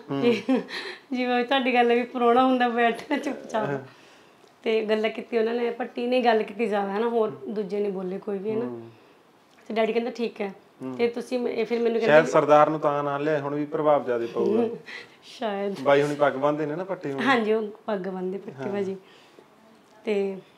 ਜਿਵੇਂ ਤੁਹਾਡੀ ਗੱਲ ਵੀ ਪ੍ਰਾਹੁਣਾ ਹੁੰਦਾ ਬੈਠੇ ਚੁੱਪਚਾਪ। ਤੇ ਗੱਲਾਂ ਕੀਤੀ ਉਹਨਾਂ ਨੇ, ਪੱਟੀ ਨੇ ਗੱਲ ਕੀਤੀ ਜ਼ਿਆਦਾ ਹੈ ਨਾ, ਹੋਰ ਦੂਜੇ ਨੇ ਬੋਲੇ ਕੋਈ ਵੀ ਹੈ ਨਾ। ਤੇ ਡੈਡੀ ਕਹਿੰਦਾ ਠੀਕ ਹੈ। ਤੇ ਤੁਸੀਂ ਫਿਰ ਮੈਨੂੰ ਕਹਿੰਦੇ ਸ਼ਾਇਦ ਸਰਦਾਰ ਨੂੰ ਤਾਂ ਨਾਲ ਲਿਆ ਹੁਣ ਵੀ ਪ੍ਰਭਾਵ ਜ਼ਿਆਦਾ ਪਊਗਾ ਸ਼ਾਇਦ। ਬਾਈ ਹੁਣੀ ਪੱਗ ਬੰਨਦੇ ਨੇ ਨਾ ਪੱਟੀ ਨੂੰ। ਹਾਂਜੀ, ਉਹ ਪੱਗ ਬੰਨਦੇ ਪੱਟੀ ਭਾਜੀ। ਤੇ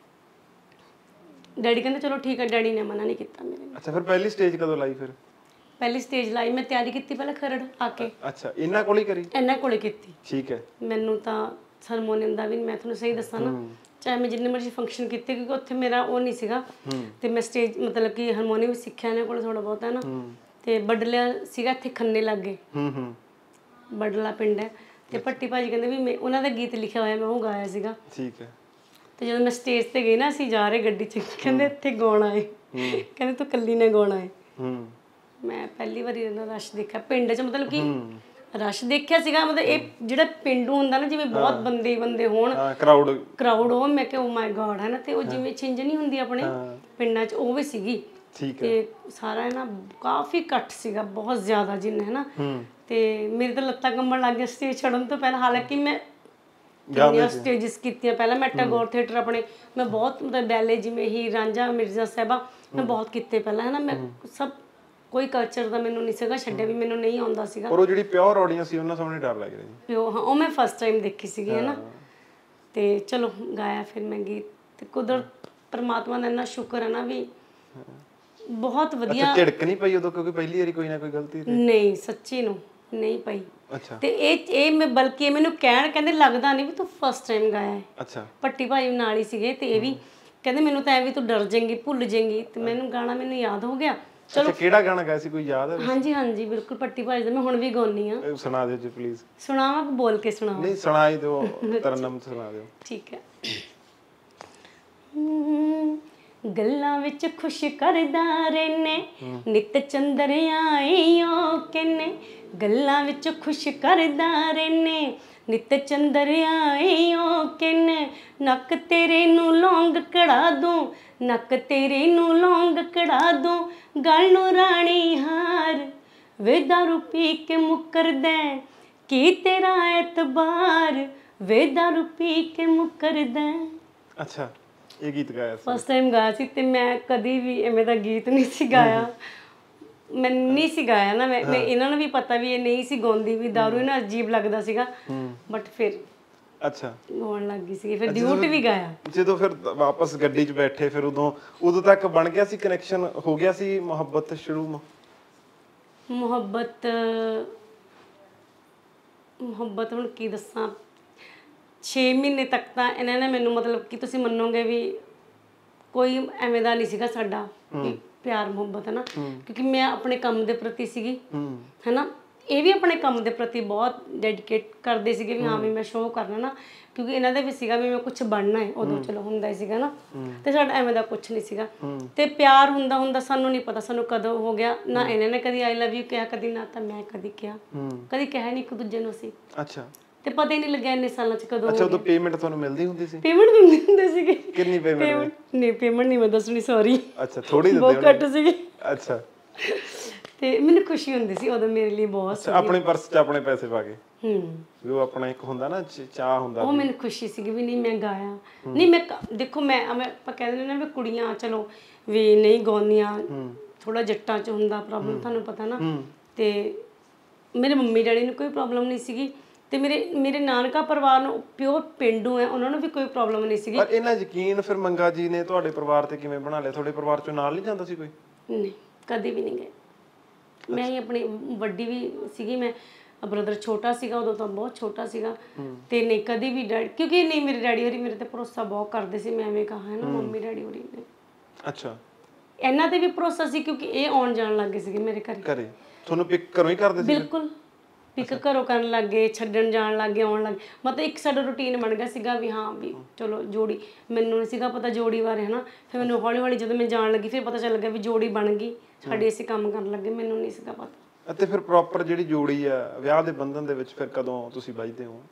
ਡੈਡੀ ਕਹਿੰਦੇ ਚਲੋ ਠੀਕ ਹੈ। ਡੈਡੀ ਨੇ ਮਨਾ ਨਹੀਂ ਕੀਤਾ ਮੇਰੇ। ਅੱਛਾ। ਫਿਰ ਪਹਿਲੀ ਸਟੇਜ ਕਦੋਂ ਲਾਈ? ਫਿਰ ਪਹਿਲੀ ਸਟੇਜ ਲਾਈ ਮੈਂ ਤਿਆਰੀ ਕੀਤੀ ਪਹਿਲਾਂ ਖਰੜ ਆ ਕੇ। ਅੱਛਾ। ਇਹਨਾਂ ਕੋਲ ਹੀ ਕਰੀ? ਇਹਨਾਂ ਕੋਲੇ ਕੀਤੀ। ਠੀਕ ਹੈ। ਮੈਨੂੰ ਤਾਂ ਹਾਰਮੋਨੀਅਮ ਦਾ ਵੀ ਮੈਂ ਤੁਹਾਨੂੰ ਸਹੀ ਦੱਸਾਂ ਨਾ, ਚਾਹੇ ਮੈਂ ਜਿੰਨੇ ਮਰਜ਼ੀ ਫੰਕਸ਼ਨ ਕੀਤੇ, ਕਿਉਂਕਿ ਉੱਥੇ ਮੇਰਾ ਉਹ ਨਹੀਂ ਸੀਗਾ। ਤੇ ਮੈਂ ਸਟੇਜ ਮਤਲਬ ਕਿ ਹਾਰਮੋਨੀਅਮ ਵੀ ਸਿੱਖਿਆ ਇਹਨਾਂ ਕੋਲ ਥੋੜਾ ਬਹੁਤ ਹੈ ਨਾ। ਤੇ ਬਡਲਿਆ ਸੀਗਾ ਇੱਥੇ ਖੰਨੇ ਲੱਗੇ। ਹੂੰ ਹੂੰ ਬਡਲਾ ਪਿੰਡ ਹੈ। ਤੇ ਪੱਟੀ ਭਾਜੀ ਕਹਿੰਦੇ ਵੀ ਮੈਂ ਉਹਨਾਂ ਦਾ ਗੀਤ ਲਿਖਿਆ ਹੋਇਆ, ਮੈਂ ਉਹ ਗਾਇਆ ਸੀਗਾ। ਠੀਕ ਹੈ। ਤੇ ਜਦੋਂ ਮੈਂ ਸਟੇਜ ਤੇ ਗਈ ਨਾ, ਅਸੀਂ ਜਾ ਰਹੇ ਗੱਡੀ 'ਚ, ਕਹਿੰਦੇ ਇੱਥੇ ਗਾਉਣਾ ਹੈ, ਕਹਿੰਦੇ ਤੂੰ ਇਕੱਲੀ ਨੇ ਗਾਉਣਾ ਹੈ। ਮੈਂ ਪਹਿਲੀ ਵਾਰੀ ਇਹਨਾਂ ਦਾ ਰਸ਼ ਦੇਖਿਆ ਪਿੰਡ 'ਚ, ਮਤਲਬ ਕਿ ਰਸ਼ ਦੇਖਿਆ ਸੀਗਾ। ਮਤਲਬ ਇਹ ਜਿਹੜਾ ਪਿੰਡੂ ਹੁੰਦਾ ਨਾ, ਜਿਵੇਂ ਬਹੁਤ ਬੰਦੇ ਬੰਦੇ ਹੋਣ, ਕਰਾਊਡ ਕਰਾਊਡ, ਉਹ ਮੈਂ ਕਿਹਾ ਓ ਮਾਈ ਗॉड ਹੈ ਨਾ। ਤੇ ਉਹ ਜਿਵੇਂ ਛਿੰਝ ਨਹੀਂ ਹੁੰਦੀ ਆਪਣੇ ਪਿੰਡਾਂ 'ਚ, ਉਹ ਵੀ ਸੀਗੀ। ਠੀਕ ਹੈ। ਤੇ ਸਾਰਾ ਹੈ ਨਾ ਕਾਫੀ ਇਕੱਠ ਸੀਗਾ, ਬਹੁਤ ਜ਼ਿਆਦਾ ਜਿੰਨਾ ਹੈ ਨਾ। ਤੇ ਮੇਰੇ ਤਾਂ ਲੱਤਾਂ ਕੰਬਣ ਲੱਗ ਗਈਆਂ ਸਟੇਜ ਚੜਨ ਤੋਂ ਪਹਿਲਾਂ। ਹਾਲਾਂਕਿ ਮੈਂ ਕਿੰਨੀਆਂ ਸਟੇਜਸ ਕੀਤੀਆਂ ਪਹਿਲਾਂ। ਮੈਂ ਟੈਗੋਰ ਥੀਏਟਰ ਆਪਣੇ ਮੈਂ ਬਹੁਤ ਮਤਲਬ ਬੈਲੇ ਜਿਵੇਂ ਹੀ ਰਾਂਝਾ ਮਿਰਜ਼ਾ ਸਾਹਿਬਾ ਮੈਂ ਬਹੁਤ ਕੀਤੇ ਪਹਿਲਾਂ ਹੈ ਨਾ। ਮੈਂ ਸਭ ਕੋਈ ਕਲਚਰ ਦਾ ਮੈਨੂੰ ਨਹੀਂ ਸੀਗਾ ਛੱਡਿਆ, ਵੀ ਮੈਨੂੰ ਨਹੀਂ ਆਉਂਦਾ ਸੀਗਾ। ਪਰ ਉਹ ਜਿਹੜੀ ਪਿਓਰ ਆਡੀਅנס ਸੀ ਉਹਨਾਂ ਸਾਹਮਣੇ ਡਰ ਲੱਗ ਰਿਹਾ ਜੀ। ਪਿਓ ਹਾਂ, ਉਹ ਮੈਂ ਫਸਟ ਟਾਈਮ ਦੇਖੀ ਸੀਗੀ ਹੈ ਨਾ। ਤੇ ਚਲੋ ਗਾਇਆ ਫਿਰ ਮੈਂ ਗੀਤ। ਤੇ ਕੁਦਰਤ ਪਰਮਾਤਮਾ ਦਾ ਇੰਨਾ ਸ਼ੁਕਰ ਹੈ ਨਾ ਵੀ ਬਹੁਤ ਵਧੀਆ। ਅੱਛਾ। ਝਿੜਕ ਨਹੀਂ ਪਈ ਉਦੋਂ ਕਿਉਂਕਿ ਪਹਿਲੀ ਵਾਰੀ ਕੋਈ ਨਾ ਕੋਈ ਗਲਤੀ? ਨਹੀਂ, ਸੱਚੀ ਨੂੰ ਨਹੀਂ ਪਈ। ਅੱਛਾ। ਤੇ ਇਹ ਇਹ ਮੈਂ ਬਲਕਿ ਮੈਨੂੰ ਕਹਿਣ ਕਹਿੰਦੇ ਲੱਗਦਾ ਨਹੀਂ ਵੀ ਤੂੰ ਫਸਟ ਟਾਈਮ ਗਾਇਆ ਹੈ। ਅੱਛਾ। ਪੱਟੀ ਭਾਈ ਨਾਲ ਹੀ ਸੀਗੇ। ਤੇ ਇਹ ਵੀ ਕਹਿੰਦੇ ਮੈਨੂੰ ਤਾਂ ਐ ਵੀ ਤੂੰ ਡਰ ਜਾਏਂਗੀ, ਭੁੱਲ ਜਾਏਂਗੀ। ਤੇ ਮੈਨੂੰ ਗਾਣਾ ਮੈਨੂੰ ਯਾਦ ਹੋ ਗਿਆ। ਚਲੋ ਕਿਹੜਾ ਗਾਣਾ ਗਾਇਆ ਸੀ, ਕੋਈ ਯਾਦ ਹੈ? ਹਾਂਜੀ ਹਾਂਜੀ ਬਿਲਕੁਲ, ਪੱਟੀ ਭਾਈ ਦਾ ਮੈਂ ਹੁਣ ਵੀ ਗਾਉਣੀ ਆ। ਸੁਣਾ ਦਿਓ ਜੀ ਪਲੀਜ਼। ਸੁਣਾਵਾਂ ਕਿ ਬੋਲ ਕੇ ਸੁਣਾਵਾਂ? ਨਹੀਂ, ਸੁਣਾ ਹੀ ਦਿਓ, ਤਰਨਮ ਸੁਣਾ ਦਿਓ। ਠੀਕ ਹੈ। ਗੱਲਾਂ ਵਿੱਚ ਖੁਸ਼ ਕਰਦਾ ਰਹਿਨੇ, ਨਿਤ ਚੰਦਰ ਆਈਓ ਕਿਨੇ। ਗੱਲਾਂ ਵਿੱਚ ਖੁਸ਼ ਕਰਦਾ ਰਹਿਨੇ, ਨਿਤ ਚੰਦਰ ਆਈਓ ਕਿਨੇ। ਨੱਕ ਤੇਰੇ ਨੂੰ ਲੌਂਗ ਕੜਾ ਦੂੰ, ਨੱਕ ਤੇਰੇ ਨੂੰ ਲੌਂਗ ਕੜਾ ਦੂੰ। ਗਲ ਨੂੰ ਰਾਣੀ ਹਾਰ ਵੇ ਦਾਰੂ ਪੀ ਕੇ ਮੁੱਕਰਦਾ, ਕੀ ਤੇਰਾ ਐਤਬਾਰ ਵੇ ਦਾਰੂ ਪੀ ਕੇ ਮੁੱਕਰਦਾ। ਅੱਛਾ। ਇਹ ਗੀਤ ਗਾਇਆ ਸੀ ਫਸਟ ਟਾਈਮ ਗਾਇਆ ਸੀ। ਤੇ ਮੈਂ ਕਦੀ ਵੀ ਐਵੇਂ ਦਾ ਗੀਤ ਨਹੀਂ ਸੀ ਗਾਇਆ। ਮੈਂ ਨਹੀਂ ਸੀ ਗਾਇਆ ਨਾ। ਮੈਂ ਇਹਨਾਂ ਨੂੰ ਵੀ ਪਤਾ ਵੀ ਇਹ ਨਹੀਂ ਸੀ ਗਾਉਂਦੀ, ਵੀ ਦਾਰੂ ਇਹਨਾਂ ਅਜੀਬ ਲੱਗਦਾ ਸੀਗਾ। ਬਟ ਫਿਰ ਅੱਛਾ ਗਾਉਣ ਲੱਗ ਗਈ ਸੀ, ਫਿਰ ਡਿਊਟ ਵੀ ਗਾਇਆ। ਜਦੋਂ ਫਿਰ ਵਾਪਸ ਗੱਡੀ 'ਚ ਬੈਠੇ ਫਿਰ ਉਦੋਂ ਉਦੋਂ ਤੱਕ ਬਣ ਗਿਆ ਸੀ ਕਨੈਕਸ਼ਨ, ਹੋ ਗਿਆ ਸੀ ਮੁਹੱਬਤ ਸ਼ੁਰੂ? ਮੁਹੱਬਤ ਮੁਹੱਬਤ ਹੁਣ ਕੀ ਦੱਸਾਂ, ਛੇ ਮਹੀਨੇ ਤੱਕ ਤਾਂ ਇਹਨਾਂ ਨੇ ਮੈਨੂੰ, ਮਤਲਬ ਕਿ ਤੁਸੀਂ ਮੰਨੋਗੇ ਵੀ ਕੋਈ ਐਵੇਂ ਦਾ ਨਹੀਂ ਸੀਗਾ ਸਾਡਾ ਵੀ ਪਿਆਰ ਮੁਹੱਬਤ, ਹੈ ਨਾ, ਕਿਉਂਕਿ ਮੈਂ ਆਪਣੇ ਕੰਮ ਦੇ ਪ੍ਰਤੀ ਸੀਗੀ, ਹੈ ਨਾ, ਇਹ ਵੀ ਆਪਣੇ ਕੰਮ ਦੇ ਪ੍ਰਤੀ ਬਹੁਤ ਡੈਡੀਕੇਟ ਕਰਦੇ ਸੀਗੇ ਵੀ ਹਾਂ ਵੀ ਮੈਂ ਸ਼ੋਅ ਕਰਨਾ ਨਾ, ਕਿਉਂਕਿ ਇਹਨਾਂ ਦਾ ਵੀ ਸੀਗਾ ਵੀ ਮੈਂ ਕੁਝ ਬਣਨਾ ਹੈ, ਉਦੋਂ ਚਲੋ ਹੁੰਦਾ ਹੀ ਸੀਗਾ ਨਾ, ਤੇ ਸਾਡਾ ਐਵੇਂ ਦਾ ਕੁਝ ਨਹੀਂ ਸੀਗਾ। ਤੇ ਪਿਆਰ ਹੁੰਦਾ ਹੁੰਦਾ ਸਾਨੂੰ ਨਹੀਂ ਪਤਾ ਸਾਨੂੰ ਕਦੋਂ ਹੋ ਗਿਆ, ਨਾ ਇਹਨਾਂ ਨੇ ਕਦੀ ਆਈ ਲਵ ਯੂ ਕਿਹਾ ਕਦੀ, ਨਾ ਤਾਂ ਮੈਂ ਕਦੀ ਕਿਹਾ, ਕਦੀ ਕਿਹਾ ਨਹੀਂ ਇੱਕ ਦੂਜੇ ਨੂੰ ਅਸੀਂ। ਅੱਛਾ। ਤੇ ਪਤਾ ਹੀ ਨਹੀਂ ਲੱਗਿਆ ਇੰਨੇ ਸਾਲਾਂ ਚ ਕਦੋਂ। ਅੱਛਾ, ਉਦੋਂ ਪੇਮੈਂਟ ਤੁਹਾਨੂੰ ਮਿਲਦੀ ਹੁੰਦੀ ਸੀ? ਪੇਮੈਂਟ ਦਿੰਦੇ ਹੁੰਦੇ ਸੀਗੇ। ਕਿੰਨੀ ਪੇਮੈਂਟ? ਨਹੀਂ ਪੇਮੈਂਟ ਨਹੀਂ ਮੈਂ ਦੱਸਣੀ, ਸੌਰੀ। ਅੱਛਾ, ਥੋੜੀ ਦਿੰਦੇ ਬਹੁਤ ਘੱਟ ਸੀਗੀ। ਅੱਛਾ। ਤੇ ਮੈਨੂੰ ਖੁਸ਼ੀ ਹੁੰਦੀ ਸੀ ਉਦੋਂ ਮੇਰੇ ਲਈ ਬਹੁਤ। ਆਪਣੇ ਪਰਸ 'ਚ ਆਪਣੇ ਪੈਸੇ ਪਾ ਕੇ? ਹੂੰ। ਵੀ ਉਹ ਆਪਣਾ ਇੱਕ ਹੁੰਦਾ ਨਾ ਚਾਹ ਹੁੰਦਾ, ਉਹ ਮੈਨੂੰ ਖੁਸ਼ੀ ਸੀਗੀ ਵੀ ਨਹੀਂ ਮੈਂ ਗਾਇਆ। ਨਹੀਂ ਮੈਂ ਦੇਖੋ ਮੈਂ ਮੈਂ ਆਪਾਂ ਕਹਿ ਦਿੰਦੇ ਨਾ ਵੀ ਕੁੜੀਆਂ ਚਲੋ ਵੀ ਨਹੀਂ ਗਾਉਂਦੀਆਂ, ਥੋੜਾ ਜੱਟਾਂ 'ਚ ਹੁੰਦਾ ਪ੍ਰੋਬਲਮ, ਤੁਹਾਨੂੰ ਪਤਾ ਨਾ। ਤੇ ਮੇਰੇ ਮੰਮੀ ਡੈਡੀ ਨੂੰ ਕੋਈ ਪ੍ਰੋਬਲਮ ਨਹੀਂ ਸੀਗੀ, ਤੇ ਮੇਰੇ ਮੇਰੇ ਨਾਨਕਾ ਪਰਿਵਾਰ ਨੂੰ ਪਿਓਰ ਪਿੰਡੂ ਹੈ, ਉਹਨਾਂ ਨੂੰ ਵੀ ਕੋਈ ਪ੍ਰੋਬਲਮ ਨਹੀਂ ਸੀਗੀ। ਪਰ ਇਹਨਾਂ ਯਕੀਨ ਫਿਰ ਮੰਗਾ ਜੀ ਨੇ ਤੁਹਾਡੇ ਪਰਿਵਾਰ ਤੇ ਕਿਵੇਂ ਬਣਾ ਲਿਆ? ਤੁਹਾਡੇ ਪਰਿਵਾਰ 'ਚੋਂ ਨਾਲ ਨਹੀਂ ਜਾਂਦਾ ਸੀ ਕੋਈ? ਨਹੀਂ, ਕਦੇ ਵੀ ਨਹੀਂ ਗਏ। ਮੈਂ ਹੀ ਆਪਣੀ ਵੱਡੀ ਵੀ ਸੀਗੀ, ਮੈਂ ਬ੍ਰਦਰ ਛੋਟਾ ਸੀਗਾ ਉਦੋਂ ਤਾਂ ਬਹੁਤ ਛੋਟਾ ਸੀਗਾ, ਤੇ ਨਹੀਂ ਕਦੀ ਵੀ ਡੈਡੀ, ਕਿਉਂਕਿ ਨਹੀਂ ਮੇਰੇ ਡੈਡੀ ਹੋਰੀ ਮੇਰੇ ਤੇ ਭਰੋਸਾ ਬਹੁਤ ਕਰਦੇ ਸੀ, ਮੈਂ ਐਵੇਂ ਕਹਾ ਹੈ ਨਾ, ਮੰਮੀ ਡੈਡੀ ਹੋਰੀ ਨੇ। ਅੱਛਾ। ਇਹਨਾਂ ਤੇ ਵੀ ਭਰੋਸਾ ਸੀ ਕਿਉਂਕਿ ਇਹ ਆਉਣ ਜਾਣ ਲੱਗ ਗਏ ਸੀਗੇ ਮੇਰੇ ਘਰੇ। ਘਰੇ ਤੁਹਾਨੂੰ ਪਿਕ ਘਰੋਂ ਹੀ ਕਰਦੇ ਸੀ? ਬਿਲਕੁਲ, ਪਿਕ ਘਰੋਂ ਕਰਨ ਲੱਗ ਗਏ, ਛੱਡਣ ਜਾਣ ਲੱਗ ਗਏ, ਆਉਣ ਲੱਗ, ਮਤਲਬ ਇੱਕ ਸਾਡਾ ਰੂਟੀਨ ਬਣ ਗਿਆ ਸੀਗਾ ਵੀ ਹਾਂ ਵੀ ਚਲੋ ਜੋੜੀ। ਮੈਨੂੰ ਨਹੀਂ ਸੀਗਾ ਪਤਾ ਜੋੜੀ ਬਾਰੇ, ਹਨਾ, ਫਿਰ ਮੈਨੂੰ ਹੌਲੀ ਹੌਲੀ ਜਦੋਂ ਮੈਂ ਜਾਣ ਲੱਗੀ ਫਿਰ ਪਤਾ ਚੱਲ ਗਿਆ ਵੀ ਜੋੜੀ ਬਣ ਗਈ ਸਾਡੀ, ਅਸੀਂ ਕੰਮ ਕਰਨ ਲੱਗੇ, ਮੈਨੂੰ ਨਹੀਂ ਸੀਗਾ ਪਤਾ। ਅਤੇ ਫਿਰ ਪ੍ਰੋਪਰ ਜਿਹੜੀ ਜੋੜੀ ਆ ਵਿਆਹ ਦੇ ਬੰਧਨ ਦੇ ਵਿੱਚ ਫਿਰ ਕਦੋਂ ਤੁਸੀਂ ਵੱਜਦੇ ਹੋ?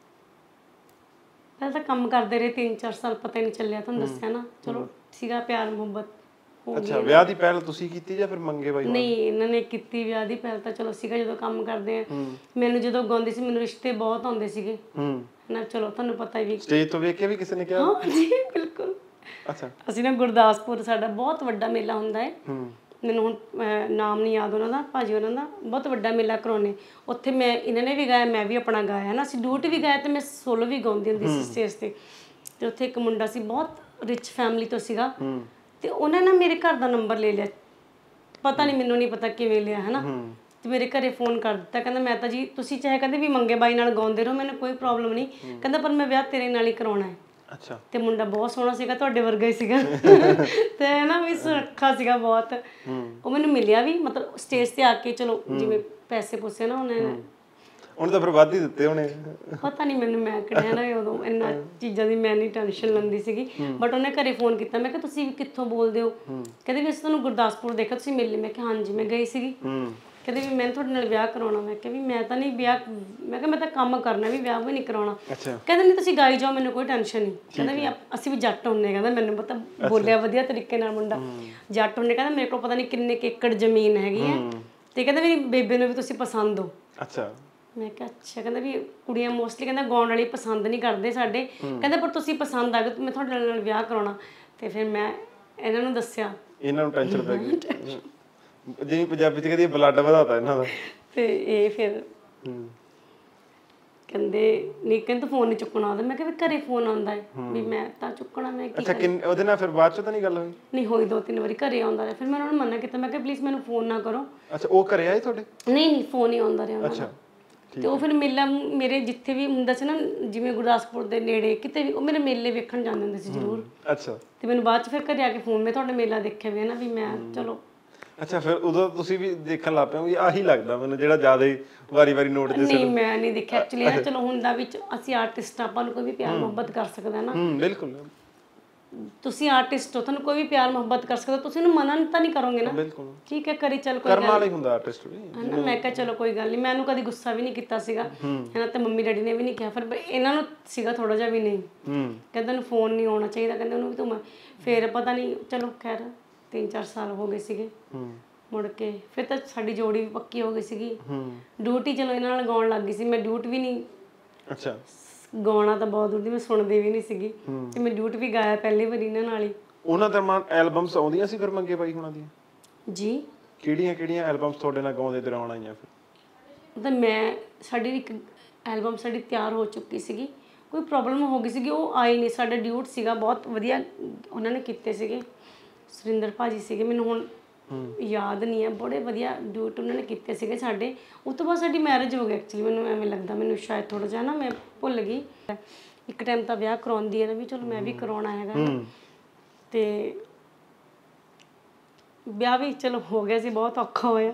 ਪਹਿਲਾਂ ਤਾਂ ਕੰਮ ਕਰਦੇ ਰਹੇ ਤਿੰਨ ਚਾਰ ਸਾਲ, ਪਤਾ ਹੀ ਨਹੀਂ ਚੱਲਿਆ, ਤੁਹਾਨੂੰ ਦੱਸਿਆ ਨਾ, ਚਲੋ ਸੀਗਾ ਪਿਆਰ ਮੁਹੱਬਤ। ਅੱਛਾ, ਵਿਆਹ ਦੀ ਪਹਿਲ ਤੁਸੀਂ ਕੀਤੀ ਜਾਂ ਫਿਰ ਮੰਗੇ ਬਾਈ? ਨਹੀਂ, ਇਹਨਾਂ ਨੇ ਕੀਤੀ ਵਿਆਹ ਦੀ ਪਹਿਲ ਤਾਂ ਚਲੋ ਸੀਗਾ ਜਦੋਂ ਕੰਮ ਕਰਦੇ ਆ। ਮੈਨੂੰ ਜਦੋਂ ਗਾਉਂਦੀ ਸੀ ਮੈਨੂੰ ਰਿਸ਼ਤੇ ਬਹੁਤ ਆਉਂਦੇ ਸੀਗੇ, ਹੂੰ ਨਾ, ਚਲੋ ਤੁਹਾਨੂੰ ਪਤਾ ਹੀ ਵੀ ਸਟੇਜ ਤੋਂ ਵੇਖ ਕੇ ਵੀ ਕਿਸੇ ਨੇ ਕਿਹਾ? ਹਾਂ ਜੀ ਬਿਲਕੁਲ। ਅੱਛਾ। ਅਸੀਂ ਨਾ ਗੁਰਦਾਸਪੁਰ ਸਾਡਾ ਬਹੁਤ ਵੱਡਾ ਮੇਲਾ ਹੁੰਦਾ ਹੈ, ਮੈਨੂੰ ਹੁਣ ਨਾਮ ਨਹੀਂ ਯਾਦ ਉਹਨਾਂ ਦਾ, ਭਾਜੀ ਉਹਨਾਂ ਦਾ, ਬਹੁਤ ਵੱਡਾ ਮੇਲਾ ਕਰਾਉਣੇ, ਉੱਥੇ ਮੈਂ ਇਹਨਾਂ ਨੇ ਵੀ ਗਾਇਆ, ਮੈਂ ਵੀ ਆਪਣਾ ਗਾਇਆ ਨਾ, ਅਸੀਂ ਡਿਊਟ ਵੀ ਗਾਇਆ ਤੇ ਮੈਂ ਸੋਲੋ ਵੀ ਗਾਉਂਦੀ ਹੁੰਦੀ ਸੀ ਸਟੇਜ ਤੇ। ਤੇ ਉੱਥੇ ਇੱਕ ਮੁੰਡਾ ਸੀ ਬਹੁਤ ਰਿਚ ਫੈਮਿਲੀ ਤੋਂ ਸੀਗਾ, ਤੇ ਉਹਨਾਂ ਨੇ ਮੇਰੇ ਘਰ ਦਾ ਨੰਬਰ ਲੈ ਲਿਆ, ਪਤਾ ਨਹੀਂ ਮੈਨੂੰ ਨਹੀਂ ਪਤਾ ਕਿਵੇਂ ਲਿਆ, ਹੈ ਨਾ, ਤੇ ਮੇਰੇ ਘਰੇ ਫੋਨ ਕਰ ਦਿੱਤਾ, ਕਹਿੰਦਾ ਮੈਂ ਤਾਂ ਜੀ ਤੁਸੀਂ ਚਾਹੇ ਕਹਿੰਦੇ ਵੀ ਮੰਗੇ ਬਾਈ ਨਾਲ ਗਾਉਂਦੇ ਰਹੋ, ਮੈਨੂੰ ਕੋਈ ਪ੍ਰੋਬਲਮ ਨਹੀਂ, ਕਹਿੰਦਾ ਪਰ ਮੈਂ ਵਿਆਹ ਤੇਰੇ ਨਾਲ ਹੀ ਕਰਾਉਣਾ ਹੈ। ਅੱਛਾ। ਤੇ ਮੁੰਡਾ ਬਹੁਤ ਸੋਹਣਾ ਸੀਗਾ, ਤੁਹਾਡੇ ਵਰਗਾ ਹੀ ਸੀਗਾ, ਤੇ ਨਾ ਵੀ ਸੁਰੱਖਾ ਸੀਗਾ ਬਹੁਤ। ਉਹ ਮੈਨੂੰ ਮਿਲਿਆ ਵੀ, ਮਤਲਬ ਸਟੇਜ ਤੇ ਆ ਕੇ, ਚਲੋ ਜਿਵੇਂ ਪੈਸੇ ਪੂਸੇ ਨਾ ਉਹਨੇ ਉਹਨੇ ਤਾਂ ਫਿਰ ਵੱਧ ਹੀ ਦਿੱਤੇ ਹੋਣੇ, ਪਤਾ ਨਹੀਂ ਮੈਨੂੰ, ਮੈਂ ਕਿਹੜਾ ਨਾ ਉਦੋਂ ਇੰਨਾ ਚੀਜ਼ਾਂ ਦੀ ਮੈਂ ਨਹੀਂ ਟੈਨਸ਼ਨ ਲੈਂਦੀ ਸੀਗੀ, ਬਟ ਉਹਨੇ ਘਰੇ ਫੋਨ ਕੀਤਾ, ਮੈਂ ਕਿਹਾ ਤੁਸੀਂ ਕਿੱਥੋਂ ਬੋਲਦੇ ਹੋ? ਕਹਿੰਦੇ ਵੀ ਅਸੀਂ ਤੁਹਾਨੂੰ ਗੁਰਦਾਸਪੁਰ ਦੇਖਿਆ, ਤੁਸੀਂ ਮਿਲੇ? ਮੈਂ ਕਿਹਾ ਹਾਂਜੀ ਮੈਂ ਗਈ ਸੀਗੀ। ਕਹਿੰਦੇ ਵੀ ਮੈਂ ਤੁਹਾਡੇ ਨਾਲ ਵਿਆਹ ਕਰਾਉਣਾ। ਮੈਂ ਕਿਹਾ ਵੀ ਮੈਂ ਤਾਂ ਨਹੀਂ ਵਿਆਹ, ਮੈਂ ਕਿਹਾ ਮੈਂ ਤਾਂ ਕੰਮ ਕਰਨਾ, ਵੀ ਵਿਆਹ ਵੀ ਨਹੀਂ ਕਰਾਉਣਾ। ਕਹਿੰਦੇ ਨਹੀਂ ਤੁਸੀਂ ਗਾਈ ਜਾਓ, ਮੈਨੂੰ ਕੋਈ ਟੈਨਸ਼ਨ ਨਹੀਂ। ਕਹਿੰਦਾ ਵੀ ਅਸੀਂ ਵੀ ਜੱਟ ਹੁੰਨੇ, ਕਹਿੰਦਾ ਮੈਨੂੰ ਪਤਾ, ਬੋਲਿਆ ਵਧੀਆ ਤਰੀਕੇ ਨਾਲ ਮੁੰਡਾ, ਜੱਟ ਹੁੰਨੇ, ਕਹਿੰਦਾ ਮੇਰੇ ਕੋਲ ਪਤਾ ਨਹੀਂ ਕਿੰਨੇ ਏਕੜ ਜ਼ਮੀਨ ਹੈਗੀ ਹੈ, ਤੇ ਕਹਿੰਦਾ ਮੇਰੀ ਬੇਬੇ ਨੂੰ ਵੀ ਤੁਸੀਂ ਪਸੰਦ ਹੋ। ਅੱਛਾ। ਮੈਂ ਕਿਹਾ ਅੱਛਾ। ਕਹਿੰਦਾ ਵੀ ਕੁੜੀਆਂ ਮੋਸਟਲੀ ਕਹਿੰਦਾ ਗਾਉਣ ਵਾਲੀ ਪਸੰਦ ਨਹੀਂ ਕਰਦੇ ਸਾਡੇ, ਕਹਿੰਦਾ ਪਰ ਤੁਸੀਂ ਪਸੰਦ ਆ ਗਏ, ਮੈਂ ਤੁਹਾਡੇ ਨਾਲ ਵਿਆਹ ਕਰਾਉਣਾ। ਤੇ ਫਿਰ ਮੈਂ ਇਹਨਾਂ ਨੂੰ ਦੱਸਿਆ, ਇਹਨਾਂ ਨੂੰ ਟੈਨਸ਼ਨ ਪੈ ਗਈ, ਜਿਵੇਂ ਪੰਜਾਬੀ ਚ ਕਹਿੰਦੀ ਬਲੱਡ ਵਧਾਤਾ ਇਹਨਾਂ ਦਾ। ਤੇ ਇਹ ਫਿਰ ਕਹਿੰਦੇ ਨਹੀਂ, ਕਹਿੰਦੇ ਫੋਨ ਨਹੀਂ ਚੁੱਕਣਾ ਉਹਦਾ। ਮੈਂ ਕਿਹਾ ਵੀ ਘਰੇ ਫੋਨ ਆਉਂਦਾ ਹੈ, ਵੀ ਮੈਂ ਤਾਂ ਚੁੱਕਣਾ। ਮੈਂ ਕੀ ਅੱਛਾ, ਕਿੰਨੇ ਉਹਦੇ ਨਾਲ ਫਿਰ ਬਾਅਦ ਚ ਤਾਂ ਨਹੀਂ ਗੱਲ ਹੋਈ? ਨਹੀਂ ਹੋਈ, ਦੋ ਤਿੰਨ ਵਾਰੀ ਘਰੇ ਆਉਂਦਾ ਰਿਹਾ, ਫਿਰ ਮੈਂ ਉਹਨਾਂ ਨੂੰ ਮਨਾ ਕੀਤਾ, ਮੈਂ ਕਿਹਾ ਪਲੀਜ਼ ਮੈਨੂੰ ਫੋਨ ਨਾ ਕਰੋ। ਅੱਛਾ, ਉਹ ਘਰੇ ਆਏ ਤੁਹਾਡੇ? ਨਹੀਂ ਨਹੀਂ, ਫੋਨ ਹੀ ਆਉਂਦਾ ਰਿਹਾ ਉਹਨਾਂ ਦਾ। ਤੇ ਉਹ ਫਿਰ ਮੇਲਾ ਮੇਰੇ ਜਿੱਥੇ ਵੀ ਹੁੰਦਾ ਸੀ ਨਾ, ਜਿਵੇਂ ਗੁਰਦਾਸਪੁਰ ਦੇ ਨੇੜੇ ਕਿਤੇ ਵੀ, ਉਹ ਮੇਰੇ ਮੇਲੇ ਵੇਖਣ ਜਾਂਦੇ ਹੁੰਦੇ ਸੀ ਜ਼ਰੂਰ। ਅੱਛਾ। ਤੇ ਮੈਨੂੰ ਬਾਅਦ ਚ ਫਿਰ ਘਰੇ ਆ ਕੇ ਫੋਨ, ਮੈਂ ਤੁਹਾਡੇ ਮੇਲਾ ਦੇਖਿਆ ਵੀ ਨਾ, ਵੀ ਮੈਂ ਚਲੋ। ਅੱਛਾ, ਫਿਰ ਉਦੋਂ ਤੁਸੀਂ ਵੀ ਦੇਖਣ ਲੱਗ ਪਏ ਵੀ ਆਹੀ ਲੱਗਦਾ ਮੈਨੂੰ, ਜਿਹੜਾ ਜ਼ਿਆਦਾ ਹੀ ਵਾਰੀ ਵਾਰੀ ਨੋਟ ਦੇ? ਨਹੀਂ, ਮੈਂ ਨਹੀਂ ਦੇਖਿਆ ਐਕਚੁਅਲੀ ਨਾ, ਚਲੋ ਹੁੰਦਾ ਵਿੱਚ ਅਸੀਂ ਆਰਟਿਸਟ, ਆਪਾਂ ਨੂੰ ਕੋਈ ਵੀ ਪਿਆਰ ਮੁਹੱਬਤ ਕਰ ਸਕਦਾ ਨਾ। ਹੂੰ, ਬਿਲਕੁਲ। ਤੁਸੀਂ ਆਰਟਿਸਟ ਹੋ, ਤੁਹਾਨੂੰ ਕੋਈ ਵੀ ਪਿਆਰ ਮੁਹੱਬਤ ਕਰ ਸਕਦਾ, ਤੁਸੀਂ ਉਹਨੂੰ ਮਨਾ ਤਾਂ ਨਹੀਂ ਕਰੋਗੇ ਨਾ? ਬਿਲਕੁਲ। ਠੀਕ ਹੈ, ਕਰੀ ਚੱਲ, ਕੋਈ ਕਰਮ ਵਾਲਾ ਹੀ ਹੁੰਦਾ ਆਰਟਿਸਟ ਵੀ, ਹੈ ਨਾ। ਮੈਂ ਕਿਹਾ ਚਲੋ ਕੋਈ ਗੱਲ ਨਹੀਂ, ਮੈਂ ਇਹਨੂੰ ਕਦੀ ਗੁੱਸਾ ਵੀ ਨਹੀਂ ਕੀਤਾ ਸੀਗਾ, ਹੈ ਨਾ, ਤੇ ਮੰਮੀ ਡੈਡੀ ਨੇ ਵੀ ਨਹੀਂ ਕਿਹਾ, ਫਿਰ ਇਹਨਾਂ ਨੂੰ ਸੀਗਾ ਥੋੜਾ ਜਿਹਾ ਵੀ ਨਹੀਂ, ਕਹਿੰਦੇ ਉਹਨੂੰ ਫੋਨ ਨਹੀਂ ਆਉਣਾ ਚਾਹੀਦਾ, ਕਹਿੰਦੇ ਉਹਨੂੰ ਵੀ ਤੂੰ। ਫਿਰ ਪਤਾ ਨਹੀਂ, ਚਲੋ ਖੈਰ ਤਿੰਨ ਚਾਰ ਸਾਲ ਹੋ ਗਏ ਸੀਗੇ, ਮੁੜ ਕੇ ਫਿਰ ਤਾਂ ਸਾਡੀ ਜੋੜੀ ਵੀ ਪੱਕੀ ਹੋ ਗਈ ਸੀਗੀ। ਡਿਊਟੀ ਚਲੋ ਇਹਨਾਂ ਨਾਲ ਗਾਉਣ ਲੱਗ ਗਈ ਸੀ, ਮੈਂ ਡਿਊਟ ਵੀ ਨਹੀਂ, ਅੱਛਾ, ਗਾਉਣਾ ਤਾਂ ਬਹੁਤ ਦੂਰ ਦੀ, ਮੈਂ ਸੁਣਦੀ ਵੀ ਨਹੀਂ ਸੀਗੀ, ਤੇ ਮੈਂ ਡਿਊਟ ਵੀ ਗਾਇਆ ਪਹਿਲੀ ਵਾਰੀ ਇਹਨਾਂ ਨਾਲ ਹੀ। ਉਹਨਾਂ ਦਾ ਮਾਂ ਐਲਬਮਸ ਆਉਂਦੀਆਂ ਸੀ ਫਿਰ ਮੰਗੇ ਬਾਈ ਹੁਣਾਂ ਦੀਆਂ? ਜੀ। ਕਿਹੜੀਆਂ ਕਿਹੜੀਆਂ ਐਲਬਮਸ ਤੁਹਾਡੇ ਨਾਲ ਗਾਉਂਦੇ ਦੌਰਾਨ ਆਈਆਂ ਫਿਰ? ਤਾਂ ਮੈਂ, ਸਾਡੀ ਇੱਕ ਐਲਬਮ ਸਾਡੀ ਤਿਆਰ ਹੋ ਚੁੱਕੀ ਸੀਗੀ, ਕੋਈ ਪ੍ਰੋਬਲਮ ਹੋ ਗਈ ਸੀਗੀ, ਉਹ ਆਏ ਨਹੀਂ। ਸਾਡਾ ਡਿਊਟ ਸੀਗਾ, ਬਹੁਤ ਵਧੀਆ ਉਹਨਾਂ ਨੇ ਕੀਤੇ ਸੀਗੇ, ਸੁਰਿੰਦਰ ਭਾਜੀ ਸੀਗੇ, ਮੈਨੂੰ ਹੁਣ ਯਾਦ ਨਹੀਂ ਹੈ, ਬੜੇ ਵਧੀਆ ਡਿਊਟ ਉਹਨਾਂ ਨੇ ਕੀਤੇ ਸੀਗੇ ਸਾਡੇ। ਉਸ ਤੋਂ ਬਾਅਦ ਸਾਡੀ ਮੈਰਿਜ ਹੋ ਗਈ ਐਕਚੁਅਲੀ, ਮੈਨੂੰ ਐਵੇਂ ਲੱਗਦਾ, ਮੈਨੂੰ ਸ਼ਾਇਦ ਥੋੜ੍ਹਾ ਜਿਹਾ ਨਾ ਮੈਂ ਭੁੱਲ ਗਈ। ਇੱਕ ਟਾਈਮ ਤਾਂ ਵਿਆਹ ਕਰਾਉਂਦੀ ਹੈ ਨਾ ਵੀ ਚਲੋ ਮੈਂ ਵੀ ਕਰਾਉਣਾ ਹੈਗਾ, ਤੇ ਵਿਆਹ ਵੀ ਚਲੋ ਹੋ ਗਿਆ ਸੀ, ਬਹੁਤ ਔਖਾ ਹੋਇਆ,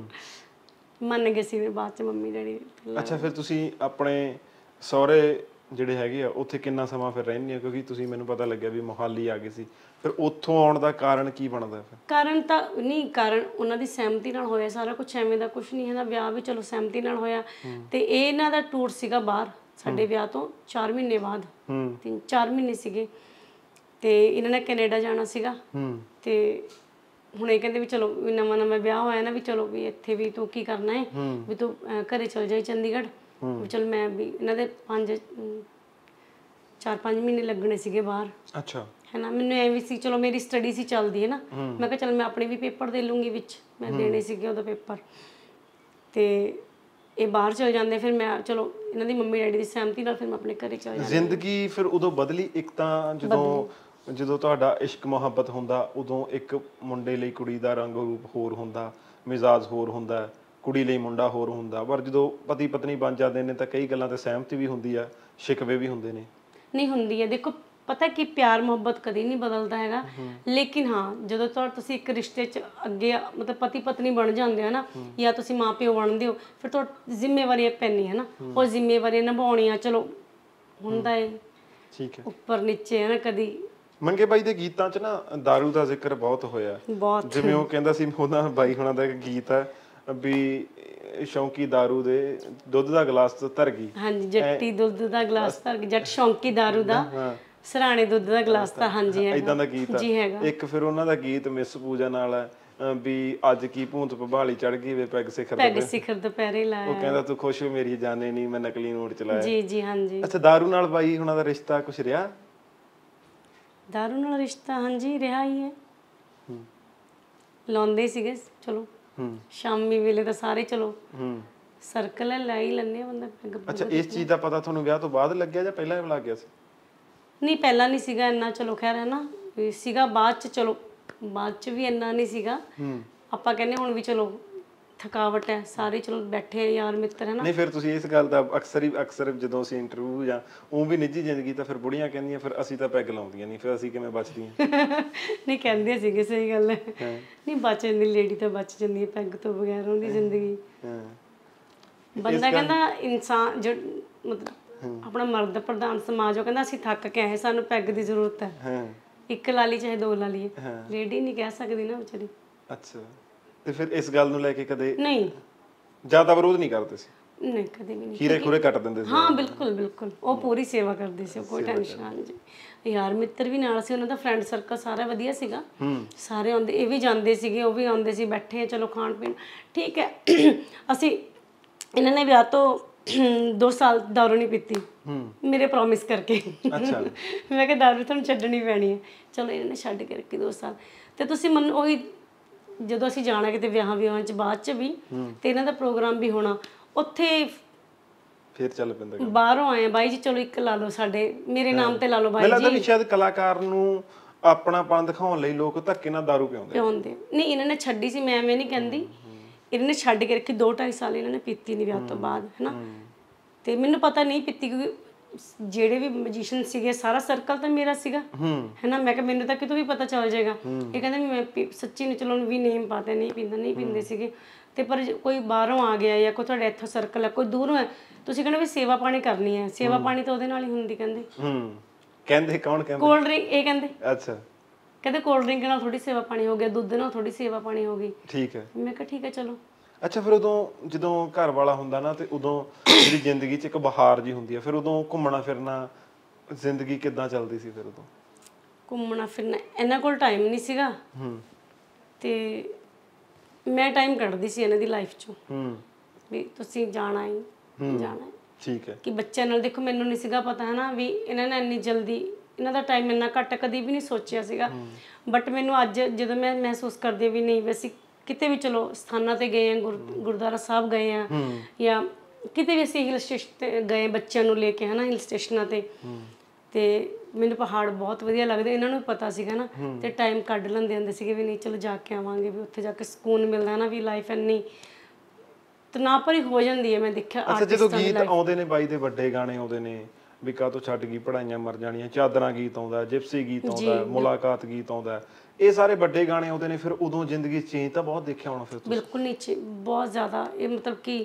ਮੰਨ ਗਏ ਸੀ ਫਿਰ ਬਾਅਦ ਚ ਮੰਮੀ ਡੈਡੀ। ਅੱਛਾ, ਫਿਰ ਤੁਸੀਂ ਆਪਣੇ ਸਹੁਰੇ ਜਿਹੜੇ ਹੈਗੇ ਆ ਉੱਥੇ ਕਿੰਨਾ ਸਮਾਂ ਫਿਰ ਰਹਿੰਦੇ ਹੋ? ਕਿਉਂਕਿ ਤੁਸੀਂ ਮੈਨੂੰ ਪਤਾ ਲੱਗਿਆ ਵੀ ਮੋਹਾਲੀ ਆ ਗਏ ਸੀ, ਫਿਰ ਉੱਥੋਂ ਆਉਣ ਦਾ ਕਾਰਨ ਕੀ ਬਣਦਾ ਫਿਰ? ਕਾਰਨ ਤਾਂ ਨਹੀਂ, ਕਾਰਨ ਉਹਨਾਂ ਦੀ ਸਹਿਮਤੀ ਨਾਲ ਹੋਇਆ ਸਾਰਾ ਕੁਝ, ਐਵੇਂ ਦਾ ਕੁਝ ਨਹੀਂ ਹੈ ਨਾ। ਵਿਆਹ ਵੀ ਚਲੋ ਸਹਿਮਤੀ ਨਾਲ ਹੋਇਆ, ਤੇ ਇਹ ਇਹਨਾਂ ਦਾ ਟੂਰ ਸੀਗਾ ਬਾਹਰ ਸਾਡੇ ਵਿਆਹ ਤੋਂ ਚਾਰ ਮਹੀਨੇ ਬਾਅਦ, ਤਿੰਨ ਚਾਰ ਮਹੀਨੇ ਸੀਗੇ, ਤੇ ਇਹਨਾਂ ਨੇ ਕੈਨੇਡਾ ਜਾਣਾ ਸੀਗਾ। ਤੇ ਹੁਣ ਇਹ ਕਹਿੰਦੇ ਵੀ ਚਲੋ ਵੀ ਨਵਾਂ ਨਵਾਂ ਵਿਆਹ ਹੋਇਆ ਨਾ, ਵੀ ਚਲੋ ਵੀ ਇੱਥੇ ਵੀ ਤੂੰ ਕੀ ਕਰਨਾ ਹੈ, ਵੀ ਤੂੰ ਘਰੇ ਚਲ ਜਾਈ ਚੰਡੀਗੜ੍ਹ। ਵੀ ਚਲ ਮੈਂ ਵੀ ਇਹਨਾਂ ਦੇ ਪੰਜ ਚਾਰ ਪੰਜ ਮਹੀਨੇ ਲੱਗਣੇ ਸੀਗੇ ਬਾਹਰ। ਅੱਛਾ, ਹੈ ਨਾ, ਮੈਨੂੰ ਐਵੇਂ ਸੀ ਚਲੋ ਮੇਰੀ ਸਟੱਡੀ ਸੀ ਚੱਲਦੀ ਹੈ ਨਾ, ਮੈਂ ਕਿਹਾ ਚਲ ਮੈਂ ਆਪਣੇ ਵੀ ਪੇਪਰ ਦੇ ਲੂੰਗੀ, ਵਿੱਚ ਮੈਂ ਦੇਣੇ ਸੀਗੇ ਉਹਦਾ ਪੇਪਰ, ਤੇ ਇਹ ਬਾਹਰ ਚਲ ਜਾਂਦੇ। ਫਿਰ ਮੈਂ ਚਲੋ ਇਹਨਾਂ ਦੀ ਮੰਮੀ ਡੈਡੀ ਦੀ ਸਹਿਮਤੀ ਨਾਲ ਫਿਰ ਮੈਂ ਆਪਣੇ ਘਰੇ ਚਲ ਜਾਂਦੀ। ਜ਼ਿੰਦਗੀ ਫਿਰ ਉਦੋਂ ਬਦਲੀ? ਇੱਕ ਤਾਂ ਜਦੋਂ ਜਦੋਂ ਤੁਹਾਡਾ ਇਸ਼ਕ ਮੁਹੱਬਤ ਹੁੰਦਾ, ਉਦੋਂ ਇੱਕ ਮੁੰਡੇ ਲਈ ਕੁੜੀ ਦਾ ਰੰਗ ਰੂਪ ਹੋਰ ਹੁੰਦਾ, ਮਿਜ਼ਾਜ ਹੋਰ ਹੁੰਦਾ, ਕੁੜੀ ਲਈ ਮੁੰਡਾ ਹੋਰ ਹੁੰਦਾ। ਪਰ ਜਦੋਂ ਪਤੀ ਪਤਨੀ ਬਣ ਜਾਂਦੇ ਨੇ ਤਾਂ ਕਈ ਗੱਲਾਂ ਤੇ ਸਹਿਮਤੀ ਵੀ ਹੁੰਦੀ ਆ, ਸ਼ਿਕਵੇ ਵੀ ਹੁੰਦੇ ਨੇ। ਨਹੀਂ ਹੁੰਦੀ ਹੈ, ਦੇਖੋ ਪਤਾ ਕਿ ਪਿਆਰ ਮੁਹੱਬਤ ਕਦੀ ਨਹੀਂ ਬਦਲਦਾ ਹੈਗਾ, ਲੇਕਿਨ ਹਾਂ ਜਦੋਂ ਤੁਹਾਡਾ ਤੁਸੀਂ ਇੱਕ ਰਿਸ਼ਤੇ 'ਚ ਅੱਗੇ ਮਤਲਬ ਪਤੀ ਪਤਨੀ ਬਣ ਜਾਂਦੇ ਹੋ ਨਾ, ਜਾਂ ਤੁਸੀਂ ਮਾਂ ਪਿਓ ਬਣਦੇ ਹੋ, ਫਿਰ ਤੁਹਾਡੀ ਜ਼ਿੰਮੇਵਾਰੀਆਂ ਪੈਂਦੀਆਂ ਨਾ, ਉਹ ਜ਼ਿੰਮੇਵਾਰੀਆਂ ਨਿਭਾਉਣੀਆਂ ਚਲੋ ਹੁੰਦਾ ਹੈ। ਠੀਕ ਹੈ, ਉੱਪਰ ਨੀਚੇ ਹੈ ਨਾ। ਕਦੀ ਮੰਗੇ ਬਾਈ ਦੇ ਗੀਤਾਂ 'ਚ ਨਾ ਦਾਰੂ ਦਾ ਜ਼ਿਕਰ ਬਹੁਤ ਹੋਇਆ, ਬਹੁਤ, ਜਿਵੇਂ ਉਹ ਕਹਿੰਦਾ ਸੀ, ਉਹਦਾ ਬਾਈ ਹੁਣਾਂ ਦਾ ਇੱਕ ਗੀਤ ਹੈ ਵੀ ਸ਼ੌਂਕੀ ਦਾਰੂ ਦੇ ਦੁੱਧ ਦਾ ਗਲਾਸ ਧਰ ਗਈ। ਹਾਂਜੀ, ਜੱਟੀ ਦੁੱਧ ਦਾ ਗਲਾਸ ਧਰ ਗਈ, ਜੱਟ ਸ਼ੌਂਕੀ ਦਾਰੂ ਦਾ ਸਰਾਣੇ ਦੁੱਧ ਦਾ ਗਲਾਸ ਤਾਂ, ਹਾਂਜੀ ਇਦਾਂ ਦਾ ਗੀਤ ਜੀ ਹੈਗਾ। ਇੱਕ ਫਿਰ ਉਹਨਾਂ ਦਾ ਗੀਤ ਮਿਸ ਪੂਜਾ ਨਾਲ ਹੈ ਵੀ ਅੱਜ ਕੀ ਭੂਤ ਭਵਾਲੀ ਚੜ ਗਈ ਵੇ ਪੈਗ ਸਿਖਰ ਪੈਗ ਸਿਖਰ ਦੁਪਹਿਰੇ ਲਾਇਆ, ਉਹ ਕਹਿੰਦਾ ਤੂੰ ਖੁਸ਼ ਹੋ ਮੇਰੀ ਜਾਨੇ ਨਹੀਂ ਮੈਂ ਨਕਲੀ ਨੋਟ ਚਲਾਇਆ। ਜੀ ਜੀ ਹਾਂਜੀ। ਅੱਛਾ, ਦਾਰੂ ਨਾਲ ਬਾਈ ਹੁਣਾਂ ਦਾ ਰਿਸ਼ਤਾ ਕੁਛ ਰਿਹਾ? ਦਾਰੂ ਨਾਲ ਰਿਸ਼ਤਾ ਹਾਂਜੀ ਰਿਹਾ ਹੀ ਹੈ, ਲਾਉਂਦੇ ਸੀਗੇ ਚਲੋ ਸ਼ਾਮੀ ਵੇਲੇ ਤਾਂ ਸਾਰੇ ਚਲੋ ਸਰਕਲ ਹੈ ਲੈ ਹੀ ਲੈਂਦੇ ਆ ਬੰਦਾ ਪੈਗ। ਅੱਛਾ, ਇਸ ਚੀਜ਼ ਦਾ ਪਤਾ ਤੁਹਾਨੂੰ ਵਿਆਹ ਤੋਂ ਬਾਅਦ ਲੱਗਿਆ ਜਾਂ ਪਹਿਲਾਂ ਹੀ ਲੱਗ ਗਿਆ ਸੀ? ਨਹੀਂ, ਪਹਿਲਾਂ ਨਹੀਂ ਸੀਗਾ ਇੰਨਾ, ਚਲੋ ਖੈਰ ਹੈ ਨਾ, ਵੀ ਸੀਗਾ ਬਾਅਦ ਚ, ਚਲੋ ਬਾਅਦ ਚ ਵੀ ਇੰਨਾ ਨਹੀਂ ਸੀਗਾ। ਆਪਾਂ ਕਹਿੰਦੇ ਹੁਣ ਵੀ ਚਲੋ ਥਕਾਵਟ ਹੈ, ਸਾਰੇ ਚਲੋ ਬੈਠੇ ਆ ਯਾਰ ਮਿੱਤਰ ਹੈ ਨਾ। ਨਹੀਂ, ਫਿਰ ਤੁਸੀਂ ਇਸ ਗੱਲ ਦਾ ਅਕਸਰ ਹੀ ਅਕਸਰ ਜਦੋਂ ਅਸੀਂ ਇੰਟਰਵਿਊ ਜਾਂ ਉਹ ਵੀ ਨਿੱਜੀ ਜ਼ਿੰਦਗੀ ਤਾਂ ਫਿਰ ਬੁੜੀਆਂ ਕਹਿੰਦੀਆਂ ਫਿਰ ਅਸੀਂ ਤਾਂ ਪੈਗ ਲਾਉਂਦੀਆਂ ਨਹੀਂ, ਫਿਰ ਅਸੀਂ ਕਿਵੇਂ ਬਚਦੀਆਂ? ਨਹੀਂ ਕਹਿੰਦੇ ਸੀਗੇ, ਸਹੀ ਗੱਲ ਹੈ। ਨਹੀਂ ਬਚ ਜਾਂਦੀ ਲੇਡੀ ਤਾਂ ਬਚ ਜਾਂਦੀ ਹੈ ਪੈਗ ਤੋਂ ਬਗੈਰ, ਉਹਦੀ ਜ਼ਿੰਦਗੀ। ਬੰਦਾ ਕਹਿੰਦਾ ਇਨਸਾਨ ਜੋ ਮਤਲਬ ਆਪਣਾ ਮਰਦ ਪ੍ਰਧਾਨ ਸਮਾਜ, ਉਹ ਕਹਿੰਦਾ ਅਸੀਂ ਥੱਕ ਕੇ ਆਏ, ਸਾਨੂੰ ਪੈਗ ਦੀ ਜ਼ਰੂਰਤ ਹੈ, ਇੱਕ ਲਾ ਲਈ ਚਾਹੇ ਦੋ ਲਾ ਲਈਏ, ਲੇਡੀ ਨਹੀਂ ਕਹਿ ਸਕਦੀ ਨਾ ਵਿਚਾਰੀ। ਅੱਛਾ, ਤੇ ਫਿਰ ਇਸ ਗੱਲ ਨੂੰ ਲੈ ਕੇ ਕਦੇ ਨਹੀਂ ਜ਼ਿਆਦਾ ਵਿਰੋਧ ਨਹੀਂ ਕਰਦੇ ਸੀ? ਨਹੀਂ, ਕਦੇ ਵੀ ਨਹੀਂ। ਖੀਰੇ ਖੂਰੇ ਕੱਟ ਦਿੰਦੇ ਸੀ? ਹਾਂ ਬਿਲਕੁਲ ਬਿਲਕੁਲ, ਉਹ ਪੂਰੀ ਸੇਵਾ ਕਰਦੇ ਸੀ, ਕੋਈ ਟੈਨਸ਼ਨ ਨਹੀਂ। ਯਾਰ ਮਿੱਤਰ ਵੀ ਨਾਲ ਸੀ, ਉਹਨਾਂ ਦਾ ਫਰੈਂਡ ਸਰਕਲ ਸਾਰਾ ਵਧੀਆ ਸੀਗਾ, ਸਾਰੇ ਆਉਂਦੇ, ਇਹ ਵੀ ਜਾਂਦੇ ਸੀਗੇ, ਉਹ ਵੀ ਆਉਂਦੇ ਸੀ, ਬੈਠੇ ਚਲੋ ਖਾਣ ਪੀਣ ਠੀਕ ਹੈ। ਅਸੀਂ ਇਹਨਾਂ ਨੇ ਵਿਆਹ ਤੋਂ ਦੋ ਸਾਲ ਦਾਰੂ ਨਹੀਂ ਪੀਤੀ, ਮੇਰੇ ਪ੍ਰੋਮਿਸ ਕਰਕੇ। ਅੱਛਾ, ਮੈਂ ਕਿਹਾ ਦਾਰੂ ਤੁਹਾਨੂੰ ਛੱਡਣੀ ਪੈਣੀ ਹੈ, ਚਲੋ ਇਹਨਾਂ ਨੇ ਛੱਡ ਕੇ ਰੱਖੀ ਦੋ ਸਾਲ। ਤੇ ਤੁਸੀਂ ਮੰਨ ਉਹੀ ਜਦੋਂ ਅਸੀਂ ਜਾਣਾ ਕਿਤੇ ਵਿਆਹਾਂ ਵਿਆਹਾਂ 'ਚ ਬਾਅਦ 'ਚ ਵੀ, ਤੇ ਇਹਨਾਂ ਦਾ ਪ੍ਰੋਗਰਾਮ ਵੀ ਹੋਣਾ, ਉੱਥੇ ਫਿਰ ਚੱਲ ਪੈਂਦਾ। ਬਾਹਰੋਂ ਆਏ ਬਾਈ ਜੀ, ਚਲੋ ਇੱਕ ਲਾ ਲਓ ਸਾਡੇ ਮੇਰੇ ਨਾਮ ਤੇ ਲਾ ਲਓ ਬਾਈ ਜੀ। ਮੈਨੂੰ ਲੱਗਦਾ ਵੀ ਸ਼ਾਇਦ ਕਲਾਕਾਰ ਨੂੰ ਆਪਣਾਪਣ ਦਿਖਾਉਣ ਲਈ ਲੋਕ ਧੱਕੇ ਨਾਲ ਦਾਰੂ ਪਿਆਉਂਦੇ ਪਿਆਉਂਦੇ ਨਹੀਂ, ਇਹਨਾਂ ਨੇ ਛੱਡੀ ਸੀ, ਮੈਂ ਐਵੇਂ ਨਹੀਂ ਕਹਿੰਦੀ, ਇਹਨਾਂ ਨੇ ਛੱਡ ਕੇ ਰੱਖੀ, ਦੋ ਢਾਈ ਸਾਲ ਇਹਨਾਂ ਨੇ ਪੀਤੀ ਨਹੀਂ ਵਿਆਹ ਤੋਂ ਬਾਅਦ, ਹੈ ਨਾ। ਤੇ ਮੈਨੂੰ ਪਤਾ ਨਹੀਂ ਪੀਤੀ, ਕਿਉਂਕਿ ਜਿਹੜੇ ਵੀ ਮਜੀਸ਼ੀਅਨ ਸੀਗੇ ਸਾਰਾ ਸਰਕਲ ਤਾਂ ਮੇਰਾ ਸੀਗਾ, ਹੈ ਨਾ। ਮੈਂ ਕਿਹਾ ਮੈਨੂੰ ਤਾਂ ਕਿਤੋਂ ਵੀ ਪਤਾ ਚੱਲ ਜਾਏਗਾ। ਇਹ ਕਹਿੰਦੇ ਮੈਂ ਸੱਚੀ ਨੇ ਚਲੋ ਵੀ ਨੇਮ ਪਾਤੇ, ਨਹੀਂ ਪੀਂਦਾ ਨਹੀਂ ਪੀਂਦੇ ਸੀਗੇ। ਤੇ ਪਰ ਕੋਈ ਬਾਹਰੋਂ ਆ ਗਿਆ ਜਾਂ ਕੋਈ ਤੁਹਾਡੇ ਇੱਥੋਂ ਸਰਕਲ ਹੈ, ਕੋਈ ਦੂਰੋਂ ਹੈ, ਤੁਸੀਂ ਕਹਿੰਦੇ ਵੀ ਸੇਵਾ ਪਾਣੀ ਕਰਨੀ ਹੈ, ਸੇਵਾ ਪਾਣੀ ਤਾਂ ਉਹਦੇ ਨਾਲ ਹੀ ਹੁੰਦੀ ਕਹਿੰਦੇ। ਹੂੰ, ਕਹਿੰਦੇ ਕੌਣ ਕਹਿੰਦੇ? ਕੋਲਡ ਡਰਿੰਕ, ਇਹ ਕਹਿੰਦੇ। ਅੱਛਾ, ਕਹਿੰਦੇ ਕੋਲਡ ਡਰਿੰਕ ਨਾਲ ਥੋੜੀ ਸੇਵਾ ਪਾਣੀ ਹੋ ਗਿਆ, ਦੁੱਧ ਨਾਲ ਥੋੜੀ ਸੇਵਾ ਪਾਣੀ ਹੋ ਗਈ। ਠੀਕ ਹੈ। ਮੈਂ ਕਿਹਾ ਠੀਕ ਹੈ ਚਲੋ। ਅੱਛਾ, ਫਿਰ ਉਦੋਂ ਜਦੋਂ ਘਰ ਵਾਲਾ ਹੁੰਦਾ ਨਾ, ਤੇ ਉਦੋਂ ਜਿਹੜੀ ਜ਼ਿੰਦਗੀ 'ਚ ਇੱਕ ਬਹਾਰ ਜੀ ਹੁੰਦੀ ਹੈ, ਫਿਰ ਉਦੋਂ ਘੁੰਮਣਾ ਫਿਰਨਾ ਜ਼ਿੰਦਗੀ ਕਿੱਦਾਂ ਚੱਲਦੀ ਸੀ? ਫਿਰ ਉਦੋਂ ਘੁੰਮਣਾ ਫਿਰਨਾ ਇਹਨਾਂ ਕੋਲ ਟਾਈਮ ਨਹੀਂ ਸੀਗਾ, ਤੇ ਮੈਂ ਟਾਈਮ ਕੱਢਦੀ ਸੀ ਇਹਨਾਂ ਦੀ ਲਾਈਫ 'ਚੋਂ, ਵੀ ਤੁਸੀਂ ਜਾਣਾ ਹੀ ਜਾਣਾ ਹੈ। ਠੀਕ ਹੈ। ਕਿ ਬੱਚਿਆਂ ਨਾਲ ਦੇਖੋ ਮੈਨੂੰ ਨਹੀਂ ਸੀਗਾ ਪਤਾ ਹੈ ਨਾ ਵੀ ਇਹਨਾਂ ਨੇ ਇੰਨੀ ਜਲਦੀ, ਇਹਨਾਂ ਦਾ ਟਾਈਮ ਇੰਨਾ ਘੱਟ ਕਦੀ ਵੀ ਨਹੀਂ ਸੋਚਿਆ ਸੀਗਾ। ਬਟ ਮੈਨੂੰ ਅੱਜ ਜਦੋਂ ਮੈਂ ਮਹਿਸੂਸ ਕਰਦੀ ਹਾਂ ਵੀ ਨਹੀਂ, ਵੈਸੇ ਕਿਤੇ ਵੀ ਚਲੋ ਸਥਾਨਾਂ ਤੇ ਗਏ ਆ, ਗੁਰ ਗੁਰਦੁਆਰਾ ਸਾਹਿਬ ਗਏ ਆ, ਜਾਂ ਕਿਤੇ ਵੀ ਅਸੀਂ ਹਿਲ ਸਟੇਸ਼ਨ ਤੇ ਗਏ ਬੱਚਿਆਂ ਨੂੰ ਲੈ ਕੇ ਹਨਾ ਹਿਲ ਸਟੇਸ਼ਨਾਂ ਤੇ ਤੇ ਮੈਨੂੰ ਪਹਾੜ ਬਹੁਤ ਵਧੀਆ ਲੱਗਦੇ ਇਹਨਾਂ ਨੂੰ ਪਤਾ ਸੀਗਾ ਨਾ ਤੇ ਟਾਈਮ ਕੱਢ ਲੈਂਦੇ ਹੁੰਦੇ ਸੀਗੇ ਵੀ ਨਹੀਂ ਚਲੋ ਜਾ ਕੇ ਆਵਾਂਗੇ ਵੀ ਉੱਥੇ ਜਾ ਕੇ ਸਕੂਨ ਮਿਲਦਾ ਨਾ ਵੀ ਲਾਈਫ ਇੰਨੀ ਤਣਾਅ ਭਰੀ ਹੋ ਜਾਂਦੀ ਹੈ ਮੈਂ ਦੇਖਿਆ ਅੱਛਾ ਜਦੋਂ ਗੀਤ ਆਉਂਦੇ ਨੇ ਬਾਈ ਦੇ ਵੱਡੇ ਗਾਣੇ ਆਉਂਦੇ ਨੇ ਵੀ ਕਾਹ ਤੋਂ ਛੱਡ ਗਈ ਪੜਾਈਆਂ ਮਰ ਜਾਣੀਆਂ ਚਾਦਰਾਂ ਗੀਤ ਆਉਂਦਾ ਜਿਪਸੀ ਗੀਤ ਆਉਂਦਾ ਮੁਲਾਕਾਤ ਗੀਤ ਆਉਂਦਾ ਇਹ ਸਾਰੇ ਵੱਡੇ ਗਾਣੇ ਆਉਂਦੇ ਨੇ ਫਿਰ ਉਦੋਂ ਜ਼ਿੰਦਗੀ ਚੇਂਜ ਤਾਂ ਬਹੁਤ ਦੇਖਿਆ ਹੋਣਾ ਫਿਰ ਤੁਸੀਂ ਬਿਲਕੁਲ ਨੀਚੇ ਬਹੁਤ ਜ਼ਿਆਦਾ ਇਹ ਮਤਲਬ ਕਿ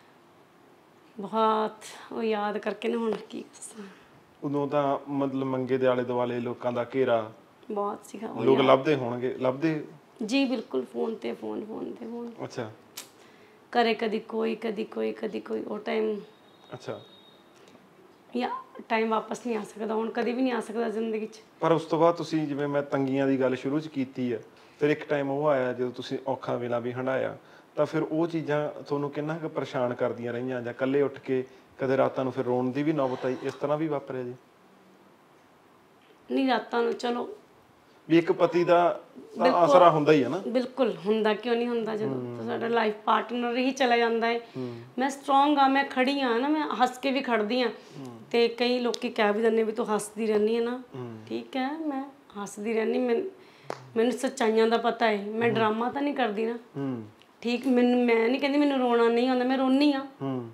ਬਹੁਤ ਉਹ ਯਾਦ ਕਰਕੇ ਨਾ ਹੁਣ ਕੀ ਉਦੋਂ ਤਾਂ ਮਤਲਬ ਮੰਗੇ ਦੇ ਆਲੇ ਦੁਆਲੇ ਲੋਕਾਂ ਦਾ ਘੇਰਾ ਬਹੁਤ ਸੀਗਾ ਲੋਕ ਲੱਭਦੇ ਹੋਣਗੇ ਲੱਭਦੇ ਜੀ ਬਿਲਕੁਲ ਫੋਨ ਤੇ ਫੋਨ ਫੋਨ ਤੇ ਫੋਨ ਅੱਛਾ ਕਰੇ ਕਦੀ ਕੋਈ ਕਦੀ ਕੋਈ ਕਦੀ ਕੋਈ ਉਹ ਟਾਈਮ ਅੱਛਾ ਯਾ ਟਾਈਮ ਵਾਪਸ ਨਹੀਂ ਆ ਸਕਦਾ ਹੁਣ ਕਦੀ ਵੀ ਨਹੀਂ ਆ ਸਕਦਾ ਜ਼ਿੰਦਗੀ 'ਚ ਪਰ ਉਸ ਤੋਂ ਬਾਅਦ ਤੁਸੀਂ ਜਿਵੇਂ ਮੈਂ ਤੰਗੀਆਂ ਦੀ ਗੱਲ ਸ਼ੁਰੂ 'ਚ ਕੀਤੀ ਹੈ ਫਿਰ ਇੱਕ ਟਾਈਮ ਉਹ ਆਇਆ ਜਦੋਂ ਤੁਸੀਂ ਔਖਾ ਵੇਲਾ ਵੀ ਹੰਢਾਇਆ ਤਾਂ ਫਿਰ ਉਹ ਚੀਜ਼ਾਂ ਤੁਹਾਨੂੰ ਕਿੰਨਾ ਕੁ ਪਰੇਸ਼ਾਨ ਕਰਦੀਆਂ ਰਹੀਆਂ ਜਾਂ ਇਕੱਲੇ ਉੱਠ ਕੇ ਕਦੇ ਰਾਤਾਂ ਨੂੰ ਫਿਰ ਰੋਣ ਦੀ ਵੀ ਨੌਬਤ ਆਈ ਇਸ ਤਰ੍ਹਾਂ ਵੀ ਵਾਪਰਿਆ ਜੀ ਨਹੀਂ ਰਾਤਾਂ ਨੂੰ ਚਲੋ ਵੀ ਇੱਕ ਪਤੀ ਦਾ ਤਾਂ ਆਸਰਾ ਹੁੰਦਾ ਹੀ ਹੈ ਨਾ ਬਿਲਕੁਲ ਹੁੰਦਾ ਕਿਉਂ ਨਹੀਂ ਹੁੰਦਾ ਜਦੋਂ ਸਾਡਾ ਲਾਈਫ ਪਾਰਟਨਰ ਹੀ ਚਲਾ ਜਾਂਦਾ ਹੈ ਮੈਂ ਸਟਰੋਂਗ ਆ ਮੈਂ ਖੜੀ ਆ ਨਾ ਮੈਂ ਹੱਸ ਕੇ ਵੀ ਖੜਦੀ ਆ ਤੇ ਕਈ ਲੋਕੀ ਕਹਿ ਵੀ ਦਿੰਦੇ ਵੀ ਤੂੰ ਹੱਸਦੀ ਰਹਿੰਦੀ ਹੈ ਨਾ ਠੀਕ ਹੈ ਮੈਂ ਹੱਸਦੀ ਰਹਿੰਦੀ ਮੈਂ ਮੈਨੂੰ ਸੱਚਾਈਆਂ ਦਾ ਪਤਾ ਹੈ ਮੈਂ ਡਰਾਮਾ ਤਾਂ ਨਹੀਂ ਕਰਦੀ ਨਾ ਠੀਕ ਮੈਨੂੰ ਮੈਂ ਨਹੀਂ ਕਹਿੰਦੀ ਮੈਨੂੰ ਰੋਣਾ ਨਹੀਂ ਆਉਂਦਾ ਮੈਂ ਰੋਣੀ ਆ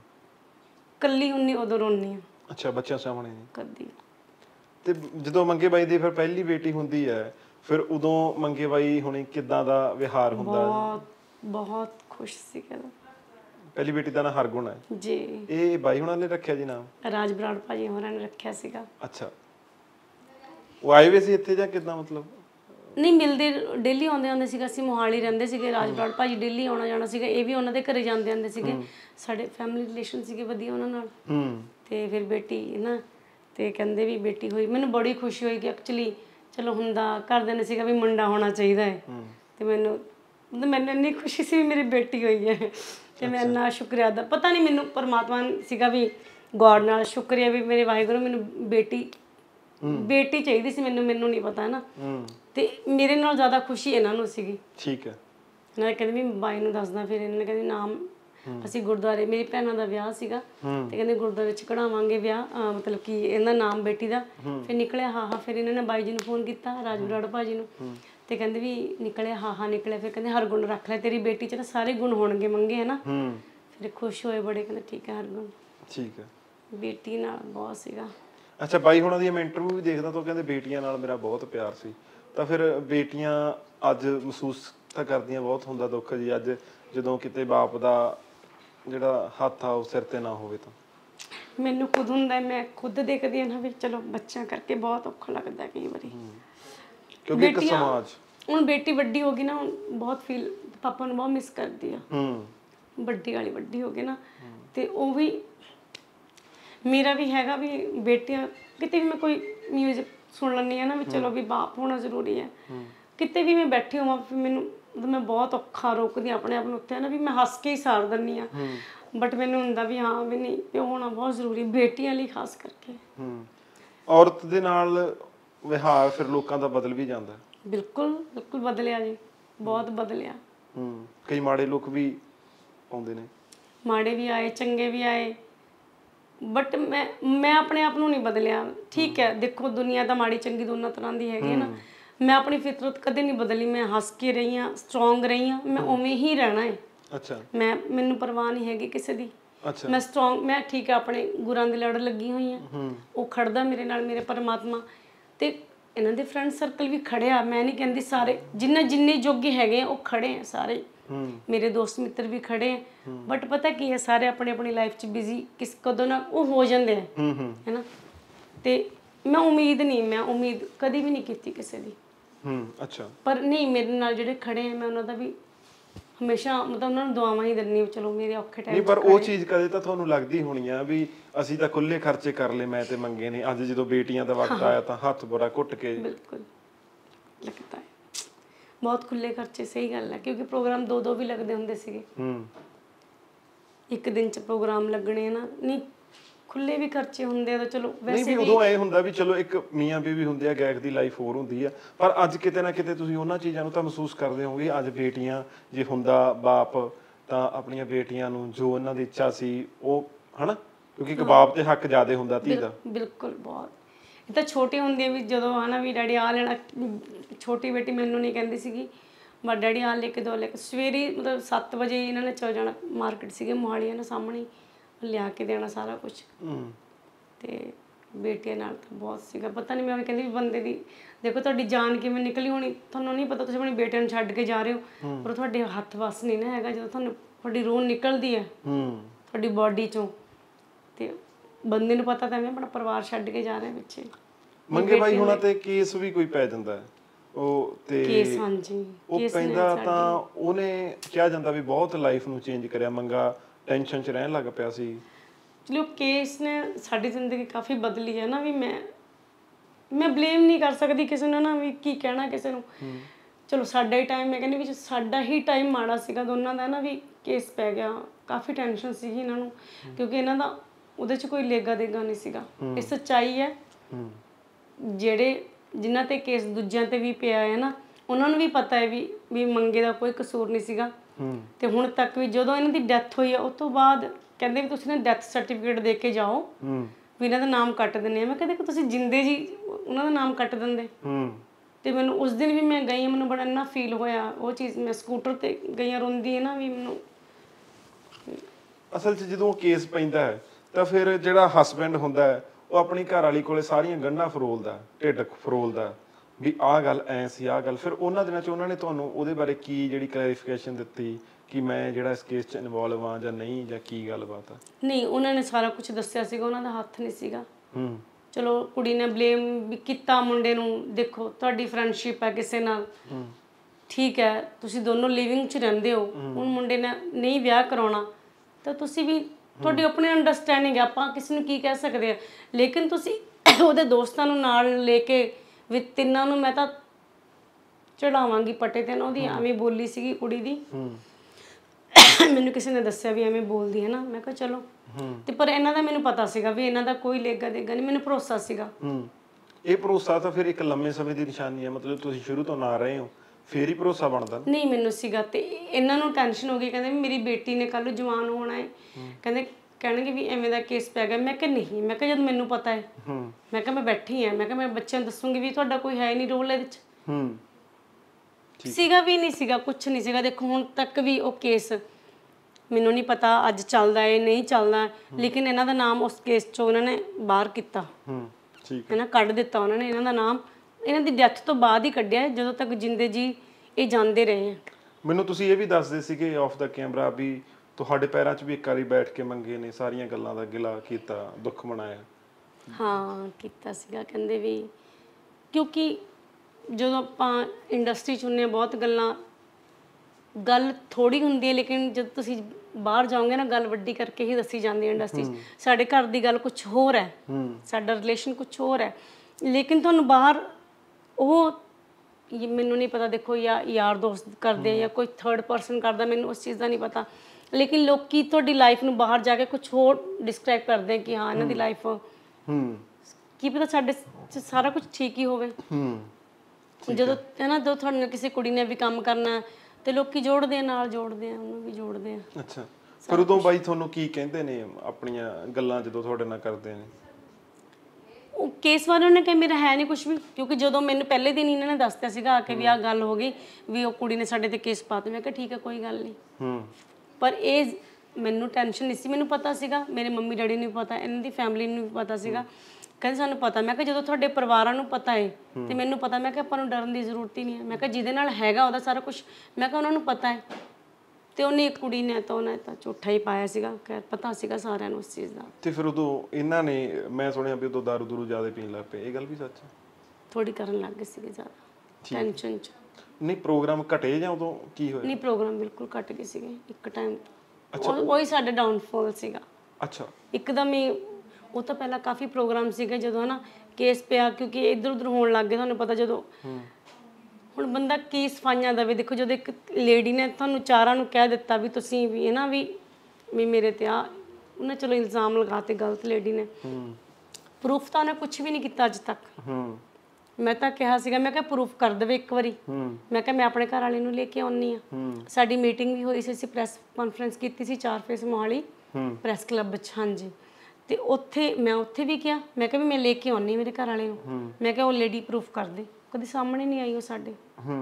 ਕੱਲੀ ਹੁੰਨੀ ਉਦੋਂ ਰੋਣੀ ਆ ਅੱਛਾ ਬੱਚਿਆਂ ਸਾਹਮਣੇ ਕਦੀ ਤੇ ਜਦੋਂ ਮੰਗੇ ਬਾਈ ਦੀ ਫਿਰ ਪਹਿਲੀ ਬੇਟੀ ਹੁੰਦੀ ਹੈ ਫਿਰ ਉਦੋਂ ਮੰਗੇ ਬਾਈ ਹੁਣੇ ਕਿੱਦਾਂ ਦਾ ਵਿਹਾਰ ਹੁੰਦਾ ਬਹੁਤ ਬਹੁਤ ਖੁਸ਼ ਸੀ ਕਹਿੰਦਾ ਪਹਿਲੀ ਬੇਟੀ ਦਾ ਨਾਮ ਹਰਗੁਣ ਹੈ ਜੀ ਇਹ ਬਾਈ ਹੁਣਾਂ ਨੇ ਰੱਖਿਆ ਜੀ ਨਾਮ ਰਾਜ ਬਰਾੜ ਭਾਜੀ ਹੋਰਾਂ ਨੇ ਰੱਖਿਆ ਸੀਗਾ ਅੱਛਾ ਉਹ ਆਏ ਵੇ ਸੀ ਇੱਥੇ ਜਾਂ ਕਿੱਦਾਂ ਮਤਲਬ ਨਹੀਂ ਮਿਲਦੇ ਡੇਲੀ ਆਉਂਦੇ ਹੁੰਦੇ ਸੀਗਾ ਅਸੀਂ ਮੋਹਾਲੀ ਰਹਿੰਦੇ ਸੀਗੇ ਰਾਜ ਬਰਾੜ ਭਾਜੀ ਡੇਲੀ ਆਉਣਾ ਜਾਣਾ ਸੀਗਾ ਇਹ ਵੀ ਉਹਨਾਂ ਦੇ ਘਰੇ ਜਾਂਦੇ ਹੁੰਦੇ ਸੀਗੇ ਸਾਡੇ ਫੈਮਿਲੀ ਰਿਲੇਸ਼ਨ ਸੀਗੇ ਵਧੀਆ ਉਹਨਾਂ ਨਾਲ ਤੇ ਫਿਰ ਬੇਟੀ ਨਾ ਤੇ ਕਹਿੰਦੇ ਵੀ ਬੇਟੀ ਹੋਈ ਮੈਨੂੰ ਬੜੀ ਖੁਸ਼ੀ ਹੋਈ ਕਿ ਐਕਚੁਅਲੀ ਚਲੋ ਹੁੰਦਾ ਘਰਦਿਆਂ ਨੇ ਸੀਗਾ ਵੀ ਮੁੰਡਾ ਹੋਣਾ ਚਾਹੀਦਾ ਹੈ ਤੇ ਮੈਨੂੰ ਮੈਨੂੰ ਇੰਨੀ ਖੁਸ਼ੀ ਸੀ ਵੀ ਮੇਰੀ ਬੇਟੀ ਹੋਈ ਹੈ ਤੇ ਮੈਂ ਇੰਨਾ ਸ਼ੁਕਰੀਆ ਅਦਾ ਪਤਾ ਨਹੀਂ ਮੈਨੂੰ ਪਰਮਾਤਮਾ ਸੀਗਾ ਵੀ ਗੋਡ ਨਾਲ ਸ਼ੁਕਰੀਆ ਵੀ ਮੇਰੇ ਵਾਹਿਗੁਰੂ ਮੈਨੂੰ ਬੇਟੀ ਬੇਟੀ ਚਾਹੀਦੀ ਸੀ ਮੈਨੂੰ ਮੈਨੂੰ ਨਹੀਂ ਪਤਾ ਨਾ ਤੇ ਮੇਰੇ ਨਾਲ ਜ਼ਿਆਦਾ ਖੁਸ਼ੀ ਇਹਨਾਂ ਨੂੰ ਸੀਗੀ ਠੀਕ ਹੈ ਇਹਨਾਂ ਨੇ ਕਹਿੰਦੇ ਵੀ ਬਾਈ ਨੂੰ ਦੱਸਦਾ ਫਿਰ ਇਹਨਾਂ ਨੇ ਕਹਿੰਦੇ ਨਾਮ ਅਸੀਂ ਗੁਰਦੁਆਰੇ ਮੇਰੀ ਭੈਣਾਂ ਦਾ ਵਿਆਹ ਸੀਗਾ ਤੇ ਕਹਿੰਦੇ ਗੁਰਦੁਆਰੇ ਵਿੱਚ ਕਢਾਵਾਂਗੇ ਵਿਆਹ ਮਤਲਬ ਕਿ ਇਹਦਾ ਨਾਮ ਬੇਟੀ ਦਾ ਫਿਰ ਨਿਕਲਿਆ ਹਾਂ ਹਾਂ ਫਿਰ ਇਹਨਾਂ ਨੇ ਬਾਈ ਜੀ ਨੂੰ ਫੋਨ ਕੀਤਾ ਰਾਜ ਬਰਾੜ ਭਾਜੀ ਨੂੰ ਤੇ ਕਹਿੰਦੇ ਵੀ ਨਿਕਲਿਆ ਹਾਂ ਹਾਂ ਨਿਕਲਿਆ ਫਿਰ ਕਹਿੰਦੇ ਹਰਗੁਣ ਰੱਖ ਲੈ ਤੇਰੀ ਬੇਟੀ 'ਚ ਨਾ ਸਾਰੇ ਗੁਣ ਹੋਣਗੇ ਮੰਗੇ ਹੈ ਨਾ ਫਿਰ ਖੁਸ਼ ਹੋਏ ਬੜੇ ਕਹਿੰਦੇ ਠੀਕ ਹੈ ਹਰਗੁਣ ਠੀਕ ਹੈ ਬੇਟੀ ਨਾਲ ਬਹੁਤ ਸੀਗਾ ਅੱਛਾ ਬਾਈ ਹੁਣਾਂ ਦੀ ਮੈਂ ਇੰਟਰਵਿਊ ਵੀ ਦੇਖਦਾ ਤਾਂ ਕਹਿੰਦੇ ਬੇਟੀਆਂ ਨਾਲ ਮੇਰਾ ਬਹੁਤ ਪਿਆਰ ਸੀ ਤਾਂ ਫਿਰ ਬੇਟੀਆਂ ਅੱਜ ਮਹਿਸੂਸ ਤਾਂ ਕਰਦੀਆਂ ਬਹੁਤ ਹੁੰਦਾ ਦੁੱਖ ਜੀ ਅੱਜ ਜਦੋਂ ਕਿਤੇ ਬਾਪ ਦਾ ਜਿਹੜਾ ਹੱਥ ਆ ਉਹ ਸਿਰ ਤੇ ਨਾ ਹੋਵੇ ਤਾਂ ਮੈਨੂੰ ਖੁਦ ਹੁੰਦਾ ਮੈਂ ਖੁਦ ਦੇਖਦੀ ਹਾਂ ਨਾ ਵੀ ਚਲੋ ਬੱਚਿਆਂ ਕਰਕੇ ਬਹੁਤ ਔਖਾ ਲੱਗਦਾ ਕਈ ਵਾਰੀ ਕਿਉਂਕਿ ਇੱਕ ਸਮਾਜ ਹੁਣ ਬੇਟੀ ਵੱਡੀ ਹੋ ਗਈ ਨਾ ਹੁਣ ਬਹੁਤ ਫੀਲ ਪਾਪਾ ਨੂੰ ਬਹੁਤ ਮਿਸ ਕਰਦੀ ਆ ਹੂੰ ਵੱਡੀ ਵਾਲੀ ਵੱਡੀ ਹੋ ਗਈ ਨਾ ਤੇ ਉਹ ਵੀ ਮੇਰਾ ਵੀ ਹੈਗਾ ਵੀ ਬੇਟੀਆਂ ਕਿਤੇ ਵੀ ਮੈਂ ਕੋਈ ਮਿਊਜ਼ਿਕ ਸੁਣ ਲੈਂਦੀ ਆ ਨਾ ਵੀ ਚਲੋ ਵੀ ਬਾਪ ਹੋਣਾ ਜ਼ਰੂਰੀ ਹੈ ਕਿਤੇ ਵੀ ਮੈਂ ਬੈਠੀ ਹੋਵਾਂ ਫਿਰ ਮੈਨੂੰ ਮੈਂ ਬਹੁਤ ਔਖਾ ਰੋਕਦੀ ਆਪਣੇ ਆਪ ਨੂੰ ਉੱਥੇ ਨਾ ਵੀ ਮੈਂ ਹੱਸ ਕੇ ਹੀ ਸਾਰ ਦਿੰਦੀ ਆ ਬਟ ਮੈਨੂੰ ਹੁੰਦਾ ਵੀ ਹਾਂ ਵੀ ਨਹੀਂ ਪਿਓ ਹੋਣਾ ਬਹੁਤ ਜ਼ਰੂਰੀ ਬੇਟੀਆਂ ਲਈ ਖਾਸ ਕਰਕੇ ਔਰਤ ਦੇ ਨਾਲ ਵਿਹਾਰ ਫਿਰ ਲੋਕਾਂ ਦਾ ਬਦਲ ਵੀ ਜਾਂਦਾ ਬਿਲਕੁਲ ਬਿਲਕੁਲ ਬਦਲਿਆ ਜੀ ਬਹੁਤ ਬਦਲਿਆ ਹੂੰ ਕਈ ਮਾੜੇ ਲੋਕ ਵੀ ਆਉਂਦੇ ਨੇ ਮਾੜੇ ਵੀ ਆਏ ਚੰਗੇ ਵੀ ਆਏ ਬਟ ਮੈਂ ਮੈਂ ਆਪਣੇ ਆਪ ਨੂੰ ਨਹੀਂ ਬਦਲਿਆ ਠੀਕ ਹੈ ਦੇਖੋ ਦੁਨੀਆ ਤਾਂ ਮਾੜੀ ਚੰਗੀ ਦੋਨਾਂ ਤਰ੍ਹਾਂ ਦੀ ਹੈਗੀ ਹੈ ਨਾ ਮੈਂ ਆਪਣੀ ਫਿਤਰਤ ਕਦੇ ਨਹੀਂ ਬਦਲੀ ਮੈਂ ਹੱਸ ਕੇ ਰਹੀ ਹਾਂ ਸਟਰੋਂਗ ਰਹੀ ਹਾਂ ਮੈਂ ਉਵੇਂ ਹੀ ਰਹਿਣਾ ਹੈ ਅੱਛਾ ਮੈਂ ਮੈਨੂੰ ਪਰਵਾਹ ਨਹੀਂ ਹੈਗੀ ਕਿਸੇ ਦੀ ਅੱਛਾ ਮੈਂ ਸਟਰੋਂਗ ਮੈਂ ਠੀਕ ਹੈ ਆਪਣੇ ਗੁਰਾਂ ਦੇ ਲੜ ਲੱਗੀ ਹੋਈ ਹਾਂ ਉਹ ਖੜਦਾ ਮੇਰੇ ਨਾਲ ਮੇਰੇ ਪਰਮਾਤਮਾ ਤੇ ਇਹਨਾਂ ਦੇ ਫਰੈਂਡ ਸਰਕਲ ਵੀ ਖੜਿਆ ਮੈਂ ਨਹੀਂ ਕਹਿੰਦੀ ਸਾਰੇ ਜਿੰਨੇ ਜਿੰਨੇ ਜੋਗੇ ਹੈਗੇ ਆ ਉਹ ਖੜੇ ਆ ਸਾਰੇ ਮੇਰੇ ਦੋਸਤ ਮਿੱਤਰ ਵੀ ਖੜੇ ਆ ਬਟ ਪਤਾ ਕੀ ਹੈ ਸਾਰੇ ਆਪਣੇ ਆਪਣੀ ਲਾਈਫ 'ਚ ਬਿਜ਼ੀ ਕਿਸ ਕਦੋਂ ਨਾ ਉਹ ਹੋ ਜਾਂਦੇ ਆ ਹੈਨਾ ਤੇ ਮੈਂ ਉਮੀਦ ਨਹੀਂ ਮੈਂ ਉਮੀਦ ਕਦੀ ਵੀ ਨਹੀਂ ਕੀਤੀ ਕਿਸੇ ਦੀ ਹੂੰ ਅੱਛਾ ਪਰ ਨਹੀਂ ਮੇਰੇ ਨਾਲ ਜਿਹੜੇ ਖੜੇ ਆ ਮੈਂ ਉਹਨਾਂ ਦਾ ਵੀ ਹਮੇਸ਼ਾ ਮਤਲਬ ਉਹਨਾਂ ਨੂੰ ਦੁਆਵਾਂ ਹੀ ਦਿੰਨੀ ਚਲੋ ਮੇਰੇ ਔਖੇ ਟਾਈਮ ਨਹੀਂ ਪਰ ਉਹ ਚੀਜ਼ ਕਦੇ ਤਾਂ ਤੁਹਾਨੂੰ ਲੱਗਦੀ ਹੋਣੀ ਆ ਵੀ ਅਸੀਂ ਤਾਂ ਖੁੱਲੇ ਖਰਚੇ ਕਰ ਲਏ ਮੈਂ ਤੇ ਮੰਗੇ ਨੇ ਅੱਜ ਜਦੋਂ ਬੇਟੀਆਂ ਦਾ ਵਕਤ ਆਇਆ ਤਾਂ ਹੱਥ ਬੜਾ ਘੁੱਟ ਕੇ ਬਿਲਕੁਲ ਲੱਗਦਾ ਹੈ ਬਹੁਤ ਖੁੱਲੇ ਖਰਚੇ ਸਹੀ ਗੱਲ ਹੈ ਕਿਉਂਕਿ ਪ੍ਰੋਗਰਾਮ ਦੋ ਦੋ ਵੀ ਲੱਗਦੇ ਹੁੰਦੇ ਸੀਗੇ ਹੂੰ ਇੱਕ ਦਿਨ ਚ ਪ੍ਰੋਗਰਾਮ ਲੱਗਣੇ ਨਾ ਨਹੀਂ ਖੁੱਲੇ ਵੀ ਖਰਚੇ ਹੁੰਦੇ ਆ ਤਾਂ ਚਲੋ ਵੈਸੇ ਵੀ ਉਦੋਂ ਐ ਹੁੰਦਾ ਵੀ ਚਲੋ ਇੱਕ ਮੀਆਂ ਬੀਵੀ ਹੁੰਦੇ ਆ ਗਾਇਕ ਦੀ ਲਾਈਫ ਹੋਰ ਹੁੰਦੀ ਆ ਪਰ ਅੱਜ ਕਿਤੇ ਨਾ ਕਿਤੇ ਤੁਸੀਂ ਉਹਨਾਂ ਚੀਜ਼ਾਂ ਨੂੰ ਤਾਂ ਮਹਿਸੂਸ ਕਰਦੇ ਹੋਵੋਗੇ ਅੱਜ ਬੇਟੀਆਂ ਜੇ ਹੁੰਦਾ ਬਾਪ ਤਾਂ ਆਪਣੀਆਂ ਬੇਟੀਆਂ ਨੂੰ ਜੋ ਉਹਨਾਂ ਦੀ ਇੱਛਾ ਸੀ ਉਹ ਹਨਾ, ਕਿਉਂਕਿ ਇੱਕ ਬਾਪ ਤੇ ਹੱਕ ਜ਼ਿਆਦਾ ਹੁੰਦਾ ਧੀ ਦਾ। ਬਿਲਕੁਲ ਬਹੁਤ। ਇਹ ਤਾਂ ਛੋਟੀ ਹੁੰਦੀ ਵੀ ਜਦੋਂ ਹਨਾ ਵੀ ਡੈਡੀ ਆ ਲੈਣਾ, ਛੋਟੀ ਬੇਟੀ ਮੈਨੂੰ ਨਹੀਂ ਕਹਿੰਦੀ ਸੀਗੀ ਬਟ ਡੈਡੀ ਆ ਲੈ ਕੇ ਦੋ ਲੈ ਕੇ ਸਵੇਰੇ ਮਤਲਬ ਸੱਤ ਵਜੇ ਇਹਨਾਂ ਨੇ ਚਲ ਜਾਣਾ ਮਾਰਕੀਟ ਸੀਗੇ ਮੋਹਾਲੀ ਨਾ ਸਾਹਮਣੇ, ਲਿਆ ਕੇ ਦੇਣਾ ਸਾਰਾ ਕੁਝ। ਤੇ ਬੇਟੀਆਂ ਨਾਲ ਤਾਂ ਬਹੁਤ ਸੀਗਾ, ਪਤਾ ਨਹੀਂ ਮੈਂ ਉਹ ਕਹਿੰਦੀ ਵੀ ਬੰਦੇ ਦੀ ਦੇਖੋ ਤੁਹਾਡੀ ਜਾਨ ਕਿਵੇਂ ਨਿਕਲੀ ਹੋਣੀ, ਤੁਹਾਨੂੰ ਨਹੀਂ ਪਤਾ ਤੁਸੀਂ ਆਪਣੀ ਬੇਟੇ ਨੂੰ ਛੱਡ ਕੇ ਜਾ ਰਹੇ ਹੋ ਪਰ ਤੁਹਾਡੇ ਹੱਥ ਵੱਸ ਨਹੀਂ ਨਾ ਹੈਗਾ ਜਦੋਂ ਤੁਹਾਨੂੰ ਤੁਹਾਡੀ ਰੂਹ ਨਿਕਲਦੀ ਹੈ ਤੁਹਾਡੀ ਬਾਡੀ ਚੋਂ, ਤੇ ਬੰਦੇ ਨੂੰ ਪਤਾ ਤਾਂ ਐਵੇਂ ਆਪਣਾ ਪਰਿਵਾਰ ਛੱਡ ਕੇ ਜਾ ਰਿਹਾ ਪਿੱਛੇ। ਮੰਗੇ ਬਾਈ ਹੁਣਾਂ ਤੇ ਕੇਸ ਵੀ ਕੋਈ ਪੈ ਜਾਂਦਾ ਹੈ ਉਹ ਤੇ ਕੇਸ, ਹਾਂਜੀ ਉਹ ਪੈਂਦਾ ਤਾਂ ਉਹਨੇ ਕਿਹਾ ਜਾਂਦਾ ਵੀ ਬਹੁਤ ਲਾਈਫ ਨੂੰ ਚੇਂਜ ਕਰਿਆ, ਮੰਗਾ ਟੈਨਸ਼ਨ 'ਚ ਰਹਿਣ ਲੱਗ ਪਿਆ ਸੀ। ਚਲੋ ਕੇਸ ਨੇ ਸਾਡੀ ਜ਼ਿੰਦਗੀ ਕਾਫੀ ਬਦਲੀ ਹੈ ਨਾ, ਵੀ ਮੈਂ ਮੈਂ ਬਲੇਮ ਨਹੀਂ ਕਰ ਸਕਦੀ ਕਿਸੇ ਨੂੰ ਨਾ, ਵੀ ਕੀ ਕਹਿਣਾ ਕਿਸੇ ਨੂੰ। ਚਲੋ ਸਾਡਾ ਹੀ ਟਾਈਮ, ਮੈਂ ਕਹਿੰਦੀ ਵੀ ਸਾਡਾ ਹੀ ਟਾਈਮ ਮਾੜਾ ਸੀਗਾ ਦੋਨਾਂ ਦਾ ਨਾ, ਵੀ ਕੇਸ ਪੈ ਗਿਆ, ਕਾਫੀ ਟੈਨਸ਼ਨ ਸੀਗੀ ਇਹਨਾਂ ਨੂੰ ਕਿਉਂਕਿ ਇਹਨਾਂ ਦਾ ਉਹਦੇ 'ਚ ਕੋਈ ਲੇਗਾ ਦੇਗਾ ਨਹੀਂ ਸੀਗਾ। ਇਹ ਸੱਚਾਈ ਹੈ, ਜਿਹੜੇ ਜਿਨ੍ਹਾਂ ਤੇ ਕੇਸ ਦੂਜਿਆਂ ਤੇ ਵੀ ਪਿਆ ਹੈ ਨਾ ਉਹਨਾਂ ਨੂੰ ਵੀ ਪਤਾ ਹੈ ਵੀ ਵੀ ਮੰਗੇ ਦਾ ਕੋਈ ਕਸੂਰ ਨਹੀਂ ਸੀਗਾ। ਤੇ ਹੁਣ ਤੱਕ ਵੀ ਜਦੋਂ ਇਹਨਾਂ ਦੀ ਡੈਥ ਹੋਈ ਆ ਉਸ ਤੋਂ ਬਾਅਦ ਕਹਿੰਦੇ ਵੀ ਤੁਸੀਂ ਨਾ ਡੈਥ ਸਰਟੀਫਿਕੇਟ ਦੇ ਕੇ ਜਾਓ ਵੀ ਇਹਨਾਂ ਦਾ ਨਾਮ ਕੱਟ ਦਿੰਦੇ ਆ। ਮੈਂ ਕਹਿੰਦੇ ਕਿ ਤੁਸੀਂ ਜਿੰਦੇ ਜੀ ਉਹਨਾਂ ਦਾ ਨਾਮ ਕੱਟ ਦਿੰਦੇ। ਤੇ ਮੈਨੂੰ ਉਸ ਦਿਨ ਵੀ ਮੈਂ ਗਈ, ਮੈਨੂੰ ਬੜਾ ਇੰਨਾ ਫੀਲ ਹੋਇਆ ਉਹ ਚੀਜ਼, ਮੈਂ ਸਕੂਟਰ ਤੇ ਗਈ ਰੋਂਦੀ ਹੈ ਨਾ ਵੀ ਮੈਨੂੰ। ਅਸਲ 'ਚ ਜਦੋਂ ਕੇਸ ਪੈਂਦਾ ਹੈ ਤਾਂ ਫਿਰ ਜਿਹੜਾ ਹਸਬੈਂਡ ਹੁੰਦਾ ਹੈ ਉਹ ਆਪਣੀ ਘਰ ਵਾਲੀ ਕੋਲੇ ਸਾਰੀਆਂ ਗੰਢਾਂ ਫਰੋਲਦਾ, ਢਿੱਡ ਫਰੋਲਦਾ ਵੀ ਆਹ ਗੱਲ ਐ ਸੀ ਆਹ ਗੱਲ। ਫਿਰ ਉਹਨਾਂ ਦਿਨਾਂ 'ਚ ਉਹਨਾਂ ਨੇ ਤੁਹਾਨੂੰ ਉਹਦੇ ਬਾਰੇ ਕੀ ਜਿਹੜੀ ਕਲੈਰੀਫਿਕੇਸ਼ਨ ਦਿੱਤੀ ਕਿ ਮੈਂ ਜਿਹੜਾ ਇਸ ਕੇਸ 'ਚ ਇਨਵੋਲਵ ਆ ਜਾਂ ਨਹੀਂ, ਜਾਂ ਕੀ ਗੱਲਬਾਤ ਆ? ਨਹੀਂ, ਉਹਨਾਂ ਨੇ ਸਾਰਾ ਕੁਝ ਦੱਸਿਆ ਸੀਗਾ, ਉਹਨਾਂ ਦਾ ਹੱਥ ਨਹੀਂ ਸੀਗਾ। ਹੂੰ ਚਲੋ ਕੁੜੀ ਨੇ ਬਲੇਮ ਵੀ ਕੀਤਾ ਮੁੰਡੇ ਨੂੰ, ਦੇਖੋ ਤੁਹਾਡੀ ਫਰੈਂਡਸ਼ਿਪ ਹੈ ਕਿਸੇ ਨਾਲ, ਠੀਕ ਹੈ ਤੁਸੀਂ ਦੋਨੋਂ ਲਿਵਿੰਗ 'ਚ ਰਹਿੰਦੇ ਹੋ, ਹੁਣ ਮੁੰਡੇ ਨੇ ਨਹੀਂ ਵਿਆਹ ਕਰਾਉਣਾ ਤਾਂ ਤੁਸੀਂ ਵੀ ਤੁਹਾਡੀ ਆਪਣੀ ਅੰਡਰਸਟੈਂਡਿੰਗ ਹੈ, ਆਪਾਂ ਕਿਸੇ ਨੂੰ ਕੀ ਕਹਿ ਸਕਦੇ ਆ। ਲੇਕਿਨ ਤੁਸੀਂ ਉਹਦੇ ਦੋਸਤਾਂ ਨੂੰ ਨਾਲ ਲੈ ਕੇ ਵੀ ਤਿੰਨਾਂ ਨੂੰ ਮੈਂ ਤਾਂ ਚੜਾਵਾਂਗੀ ਪੱਟੇ ਤੇ ਨਾ, ਉਹਦੀ ਐਵੇਂ ਬੋਲੀ ਸੀਗੀ ਕੁੜੀ ਦੀ। ਮੈਨੂੰ ਕਿਸੇ ਨੇ ਦੱਸਿਆ ਵੀ ਐਵੇਂ ਬੋਲਦੀ ਹੈ ਨਾ, ਮੈਂ ਕਿਹਾ ਚਲੋ। ਤੇ ਪਰ ਇਹਨਾਂ ਦਾ ਮੈਨੂੰ ਪਤਾ ਸੀਗਾ ਵੀ ਇਹਨਾਂ ਦਾ ਕੋਈ ਲੇਗਾ ਦੇਗਾ ਨਹੀਂ, ਮੈਨੂੰ ਭਰੋਸਾ ਸੀਗਾ। ਇਹ ਭਰੋਸਾ ਤਾਂ ਫਿਰ ਇੱਕ ਲੰਮੇ ਸਮੇਂ ਦੀ ਨਿਸ਼ਾਨੀ ਹੈ, ਮਤਲਬ ਤੁਸੀਂ ਸ਼ੁਰੂ ਤੋਂ ਨਾ ਰਹੇ ਹੋ ਫੇਰ ਹੀ ਭਰੋਸਾ ਬਣਦਾ। ਨਹੀਂ ਮੈਨੂੰ ਸੀਗਾ, ਤੇ ਇਹਨਾਂ ਨੂੰ ਟੈਨਸ਼ਨ ਹੋ ਗਈ, ਕਹਿੰਦੇ ਮੇਰੀ ਬੇਟੀ ਨੇ ਕੱਲ ਜਵਾਨ ਹੋਣਾ ਹੈ, ਕਹਿੰਦੇ ਕਹਿਣਗੇ ਵੀ ਐਵੇਂ ਦਾ ਕੇਸ ਪੈ ਗਿਆ। ਮੈਂ ਕਿਹਾ ਨਹੀਂ, ਮੈਂ ਕਿਹਾ ਜਦ ਮੈਨੂੰ ਪਤਾ ਹੈ, ਮੈਂ ਕਿਹਾ ਮੈਂ ਬੈਠੀ ਹਾਂ, ਮੈਂ ਕਿਹਾ ਮੈਂ ਬੱਚਿਆਂ ਨੂੰ ਦੱਸੂਗੀ ਵੀ ਤੁਹਾਡਾ ਕੋਈ ਹੈ ਨਹੀਂ ਰੋਲ ਇਹਦੇ 'ਚ। ਸੀਗਾ ਵੀ ਨਹੀਂ ਸੀਗਾ, ਕੁਛ ਨਹੀਂ ਸੀਗਾ। ਦੇਖੋ ਹੁਣ ਤੱਕ ਵੀ ਉਹ ਕੇਸ ਮੈਨੂੰ ਨਹੀਂ ਪਤਾ ਅੱਜ ਚੱਲਦਾ ਹੈ ਨਹੀਂ ਚੱਲਦਾ, ਲੇਕਿਨ ਇਹਨਾਂ ਦਾ ਨਾਮ ਉਸ ਕੇਸ 'ਚੋਂ ਉਹਨਾਂ ਨੇ ਬਾਹਰ ਕੀਤਾ, ਹੈ ਨਾ, ਕੱਢ ਦਿੱਤਾ ਉਹਨਾਂ ਨੇ ਇਹਨਾਂ ਦਾ ਨਾਮ। ਇਹਨਾਂ ਦੀ ਡੈਥ ਤੋਂ ਬਾਅਦ ਹੀ ਕੱਢਿਆ, ਜਦੋਂ ਤੱਕ ਜਿੰਦੇ ਜੀ ਇਹ ਜਾਂਦੇ ਰਹੇ ਆ। ਮੈਨੂੰ ਤੁਸੀਂ ਇਹ ਵੀ ਦੱਸਦੇ ਸੀਗੇ ਆਫ ਦਾ ਕੈਮਰਾ ਵੀ ਤੁਹਾਡੇ ਪੈਰਾਂ 'ਚ ਵੀ ਇੱਕ ਵਾਰੀ ਬੈਠ ਕੇ ਮੰਗੇ ਨੇ, ਸਾਰੀਆਂ ਗੱਲਾਂ ਦਾ ਗਿਲਾ ਕੀਤਾ, ਦੁੱਖ ਮਨਾਇਆ। ਹਾਂ ਕੀਤਾ ਸੀਗਾ, ਕਹਿੰਦੇ ਵੀ ਕਿਉਂਕਿ ਜਦੋਂ ਆਪਾਂ ਇੰਡਸਟਰੀ 'ਚ ਹੁੰਦੇ ਹਾਂ ਬਹੁਤ ਗੱਲਾਂ, ਗੱਲ ਥੋੜ੍ਹੀ ਹੁੰਦੀ ਹੈ ਲੇਕਿਨ ਜਦੋਂ ਤੁਸੀਂ ਬਾਹਰ ਜਾਓਗੇ ਨਾ ਗੱਲ ਵੱਡੀ ਕਰਕੇ ਹੀ ਦੱਸੀ ਜਾਂਦੀ ਹੈ ਇੰਡਸਟਰੀ 'ਚ। ਸਾਡੇ ਘਰ ਦੀ ਗੱਲ ਕੁਛ ਹੋਰ ਹੈ, ਸਾਡਾ ਰਿਲੇਸ਼ਨ ਕੁਛ ਹੋਰ ਹੈ, ਲੇਕਿਨ ਤੁਹਾਨੂੰ ਬਾਹਰ ਉਹ ਮੈਨੂੰ ਨਹੀਂ ਪਤਾ। ਦੇਖੋ ਜਾਂ ਯਾਰ ਦੋਸਤ ਕਰਦੇ ਆ ਜਾਂ ਕੋਈ ਥਰਡ ਪਰਸਨ ਕਰਦਾ, ਮੈਨੂੰ ਉਸ ਚੀਜ਼ ਦਾ ਨਹੀਂ ਪਤਾ, ਲੇਕਿਨ ਲੋਕੀ ਤੁਹਾਡੀ ਲਾਈਫ ਨੂੰ ਬਾਹਰ ਜਾ ਕੇ ਕੁਛ ਹੋਰ ਡਿਸਕ੍ਰਾਈਬ ਕਰਦੇ ਕਿ ਹਾਂ ਇਹਨਾਂ ਦੀ ਲਾਈਫ ਕੀ ਪਤਾ ਸਾਡੇ 'ਚ ਸਾਰਾ ਕੁਝ ਠੀਕ ਹੀ ਹੋਵੇ। ਜਦੋਂ ਹੈ ਨਾ ਜਦੋਂ ਤੁਹਾਡੇ ਨਾਲ ਕਿਸੇ ਕੁੜੀ ਨੇ ਵੀ ਕੰਮ ਕਰਨਾ ਤੇ ਲੋਕੀ ਜੋੜਦੇ ਆ, ਨਾਲ ਜੋੜਦੇ ਆ, ਉਹਨੂੰ ਵੀ ਜੋੜਦੇ ਆ। ਅੱਛਾ, ਫਿਰ ਉਦੋਂ ਬਾਈ ਤੁਹਾਨੂੰ ਕੀ ਕਹਿੰਦੇ ਨੇ ਆਪਣੀਆਂ ਗੱਲਾਂ ਜਦੋਂ ਤੁਹਾਡੇ ਨਾਲ ਕਰਦੇ ਨੇ? ਉਹ ਕੇਸ ਵਾਲਿਆਂ ਨੇ ਕਿਹਾ ਮੇਰਾ ਹੈ ਨਹੀਂ ਕੁਛ ਵੀ, ਕਿਉਂਕਿ ਜਦੋਂ ਮੈਨੂੰ ਪਹਿਲੇ ਦਿਨ ਇਹਨਾਂ ਨੇ ਦੱਸਿਆ ਸੀਗਾ ਆ ਕੇ ਵੀ ਆਹ ਗੱਲ ਹੋ ਗਈ ਵੀ ਉਹ ਕੁੜੀ ਨੇ ਸਾਡੇ ਤੇ ਕੇਸ ਪਾਤਾ, ਮੈਂ ਕਿਹਾ ਠੀਕ ਹੈ ਕੋਈ ਗੱਲ ਨਹੀਂ। ਪਰ ਇਹ ਮੈਨੂੰ ਟੈਨਸ਼ਨ ਨਹੀਂ ਸੀ, ਮੈਨੂੰ ਪਤਾ ਸੀਗਾ, ਮੇਰੇ ਮੰਮੀ ਡੈਡੀ ਨੂੰ ਵੀ ਪਤਾ, ਇਹਨਾਂ ਦੀ ਫੈਮਿਲੀ ਨੂੰ ਵੀ ਪਤਾ ਸੀਗਾ। ਕਹਿੰਦੇ ਸਾਨੂੰ ਪਤਾ, ਮੈਂ ਕਿਹਾ ਜਦੋਂ ਤੁਹਾਡੇ ਪਰਿਵਾਰਾਂ ਨੂੰ ਪਤਾ ਹੈ ਤੇ ਮੈਨੂੰ ਪਤਾ, ਮੈਂ ਕਿਹਾ ਆਪਾਂ ਨੂੰ ਡਰਨ ਦੀ ਜ਼ਰੂਰਤ ਹੀ ਨਹੀਂ ਹੈ। ਮੈਂ ਕਿਹਾ ਜਿਹਦੇ ਨਾਲ ਹੈਗਾ ਉਹਦਾ ਸਾਰਾ ਕੁਝ, ਮੈਂ ਕਿਹਾ ਉਹਨਾਂ ਨੂੰ ਪਤਾ ਹੈ। ਤੇ ਉਹਨੇ ਇੱਕ ਕੁੜੀ ਨੇ ਤਾਂ ਉਹਨੇ ਤਾਂ ਝੂਠਾ ਹੀ ਪਾਇਆ ਸੀਗਾ, ਖੈਰ ਪਤਾ ਸੀਗਾ ਸਾਰਿਆਂ ਨੂੰ ਉਸ ਚੀਜ਼ ਦਾ। ਤੇ ਫਿਰ ਉਦੋਂ ਇਹਨਾਂ ਨੇ, ਮੈਂ ਸੁਣਿਆ ਵੀ ਉਦੋਂ ਦਾਰੂ ਦੂਰੂ ਜ਼ਿਆਦਾ ਪੀਣ ਲੱਗ ਪਏ, ਇਹ ਗੱਲ ਵੀ ਸੱਚ ਹੈ? ਥੋੜੀ ਕਰਨ ਲੱਗ ਗਏ ਸੀਗੇ ਜ਼ਿਆਦਾ ਟੈਨਸ਼ਨ 'ਚ। ਨਹੀਂ ਪ੍ਰੋਗਰਾਮ ਘਟੇ ਜਾਂ ਉਦੋਂ ਕੀ ਹੋਇਆ? ਨਹੀਂ ਪ੍ਰੋਗਰਾਮ ਬਿਲਕੁਲ ਘਟ ਗਏ ਸੀਗੇ ਇੱਕ ਟਾਈਮ ਤੋਂ, ਉਹੀ ਸਾਡਾ ਡਾਊਨਫਾਲ ਸੀਗਾ। ਅੱਛਾ, ਇੱਕਦਮ ਹੀ। ਉਹ ਤਾਂ ਪਹਿਲਾਂ ਕਾਫੀ ਪ੍ਰੋਗਰਾਮ ਸੀਗੇ ਜਦੋਂ ਹਨਾ ਕੇਸ ਪਿਆ, ਕਿਉਂਕਿ ਇੱਧਰ ਉੱਧਰ ਹੋਣ ਲੱਗ ਗਏ, ਤੁਹਾਨੂੰ ਪਤਾ ਜਦੋਂ ਹੁਣ ਬੰਦਾ ਕੀ ਸਫਾਈਆਂ ਦੇਵੇ। ਦੇਖੋ ਜਦੋਂ ਇੱਕ ਲੇਡੀ ਨੇ ਤੁਹਾਨੂੰ ਚਾਰਾਂ ਨੂੰ ਕਹਿ ਦਿੱਤਾ ਵੀ ਤੁਸੀਂ ਵੀ ਹੈ ਨਾ ਵੀ ਵੀ ਮੇਰੇ ਤੇ ਆ, ਉਹਨੇ ਚਲੋ ਇਲਜ਼ਾਮ ਲਗਾਤੇ ਗਲਤ ਲੇਡੀ ਨੇ, ਪ੍ਰੂਫ ਤਾਂ ਉਹਨੇ ਕੁਛ ਵੀ ਨਹੀਂ ਕੀਤਾ ਅੱਜ ਤੱਕ। ਮੈਂ ਤਾਂ ਕਿਹਾ ਸੀਗਾ ਮੈਂ ਕਿਹਾ ਪ੍ਰੂਫ ਕਰ ਦੇਵੇ ਇੱਕ ਵਾਰੀ ਮੈਂ ਕਿਹਾ ਮੈਂ ਆਪਣੇ ਘਰ ਵਾਲੇ ਨੂੰ ਲੈ ਕੇ ਆਉਣੀ ਆ ਸਾਡੀ ਮੀਟਿੰਗ ਵੀ ਹੋਈ ਸੀ ਅਸੀਂ ਪ੍ਰੈਸ ਕਾਨਫਰੰਸ ਕੀਤੀ ਸੀ ਚਾਰ ਫੇਸ ਮੋਹਾਲੀ ਪ੍ਰੈਸ ਕਲੱਬ ਵਿੱਚ ਹਾਂਜੀ ਤੇ ਉੱਥੇ ਮੈਂ ਉੱਥੇ ਵੀ ਕਿਹਾ ਮੈਂ ਕਿਹਾ ਵੀ ਮੈਂ ਲੈ ਕੇ ਆਉਣੀ ਮੇਰੇ ਘਰ ਵਾਲੇ ਨੂੰ ਮੈਂ ਕਿਹਾ ਉਹ ਲੇਡੀ ਪ੍ਰੂਫ ਕਰ ਦੇ ਕਦੇ ਸਾਹਮਣੇ ਨਹੀਂ ਆਈ ਉਹ ਸਾਡੇ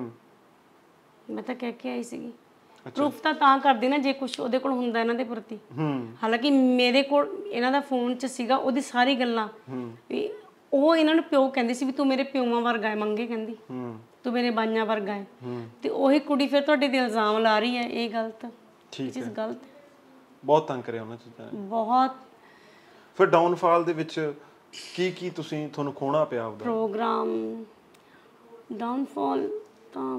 ਮੈਂ ਤਾਂ ਕਹਿ ਕੇ ਆਈ ਸੀਗੀ ਪ੍ਰੂਫ ਤਾਂ ਤਾਂ ਕਰਦੀ ਨਾ ਜੇ ਕੁਝ ਉਹਦੇ ਕੋਲ ਹੁੰਦਾ ਇਹਨਾਂ ਦੇ ਪ੍ਰਤੀ ਹਾਲਾਂਕਿ ਮੇਰੇ ਕੋਲ ਇਹਨਾਂ ਦਾ ਫੋਨ 'ਚ ਸੀਗਾ ਉਹਦੀ ਸਾਰੀ ਗੱਲਾਂ ਵੀ ਉਹ ਇਹਨਾਂ ਨੂੰ ਪਿਓ ਕਹਿੰਦੀ ਸੀ ਵੀ ਤੂੰ ਮੇਰੇ ਪਿਓਾਂ ਵਰਗਾ ਹੈ ਮੰਗੇ ਕਹਿੰਦੀ ਤੂੰ ਮੇਰੇ ਬਾਈਆਂ ਵਰਗਾ ਹੈ ਤੇ ਉਹੀ ਕੁੜੀ ਫਿਰ ਤੁਹਾਡੇ ਤੇ ਇਲਜ਼ਾਮ ਲਾ ਰਹੀ ਹੈ ਇਹ ਗਲਤ ਠੀਕ ਹੈ ਗਲਤ ਬਹੁਤ ਤੰਗ ਕਰਿਆ ਉਹਨਾਂ ਚੀਜ਼ਾਂ ਨੇ ਬਹੁਤ ਫਿਰ ਡਾਊਨਫਾਲ ਦੇ ਵਿੱਚ ਕੀ ਕੀ ਤੁਸੀਂ ਤੁਹਾਨੂੰ ਖੋਣਾ ਪਿਆ ਉਹਦਾ ਪ੍ਰੋਗਰਾਮ ਡਾਊਨਫਾਲ ਤਾਂ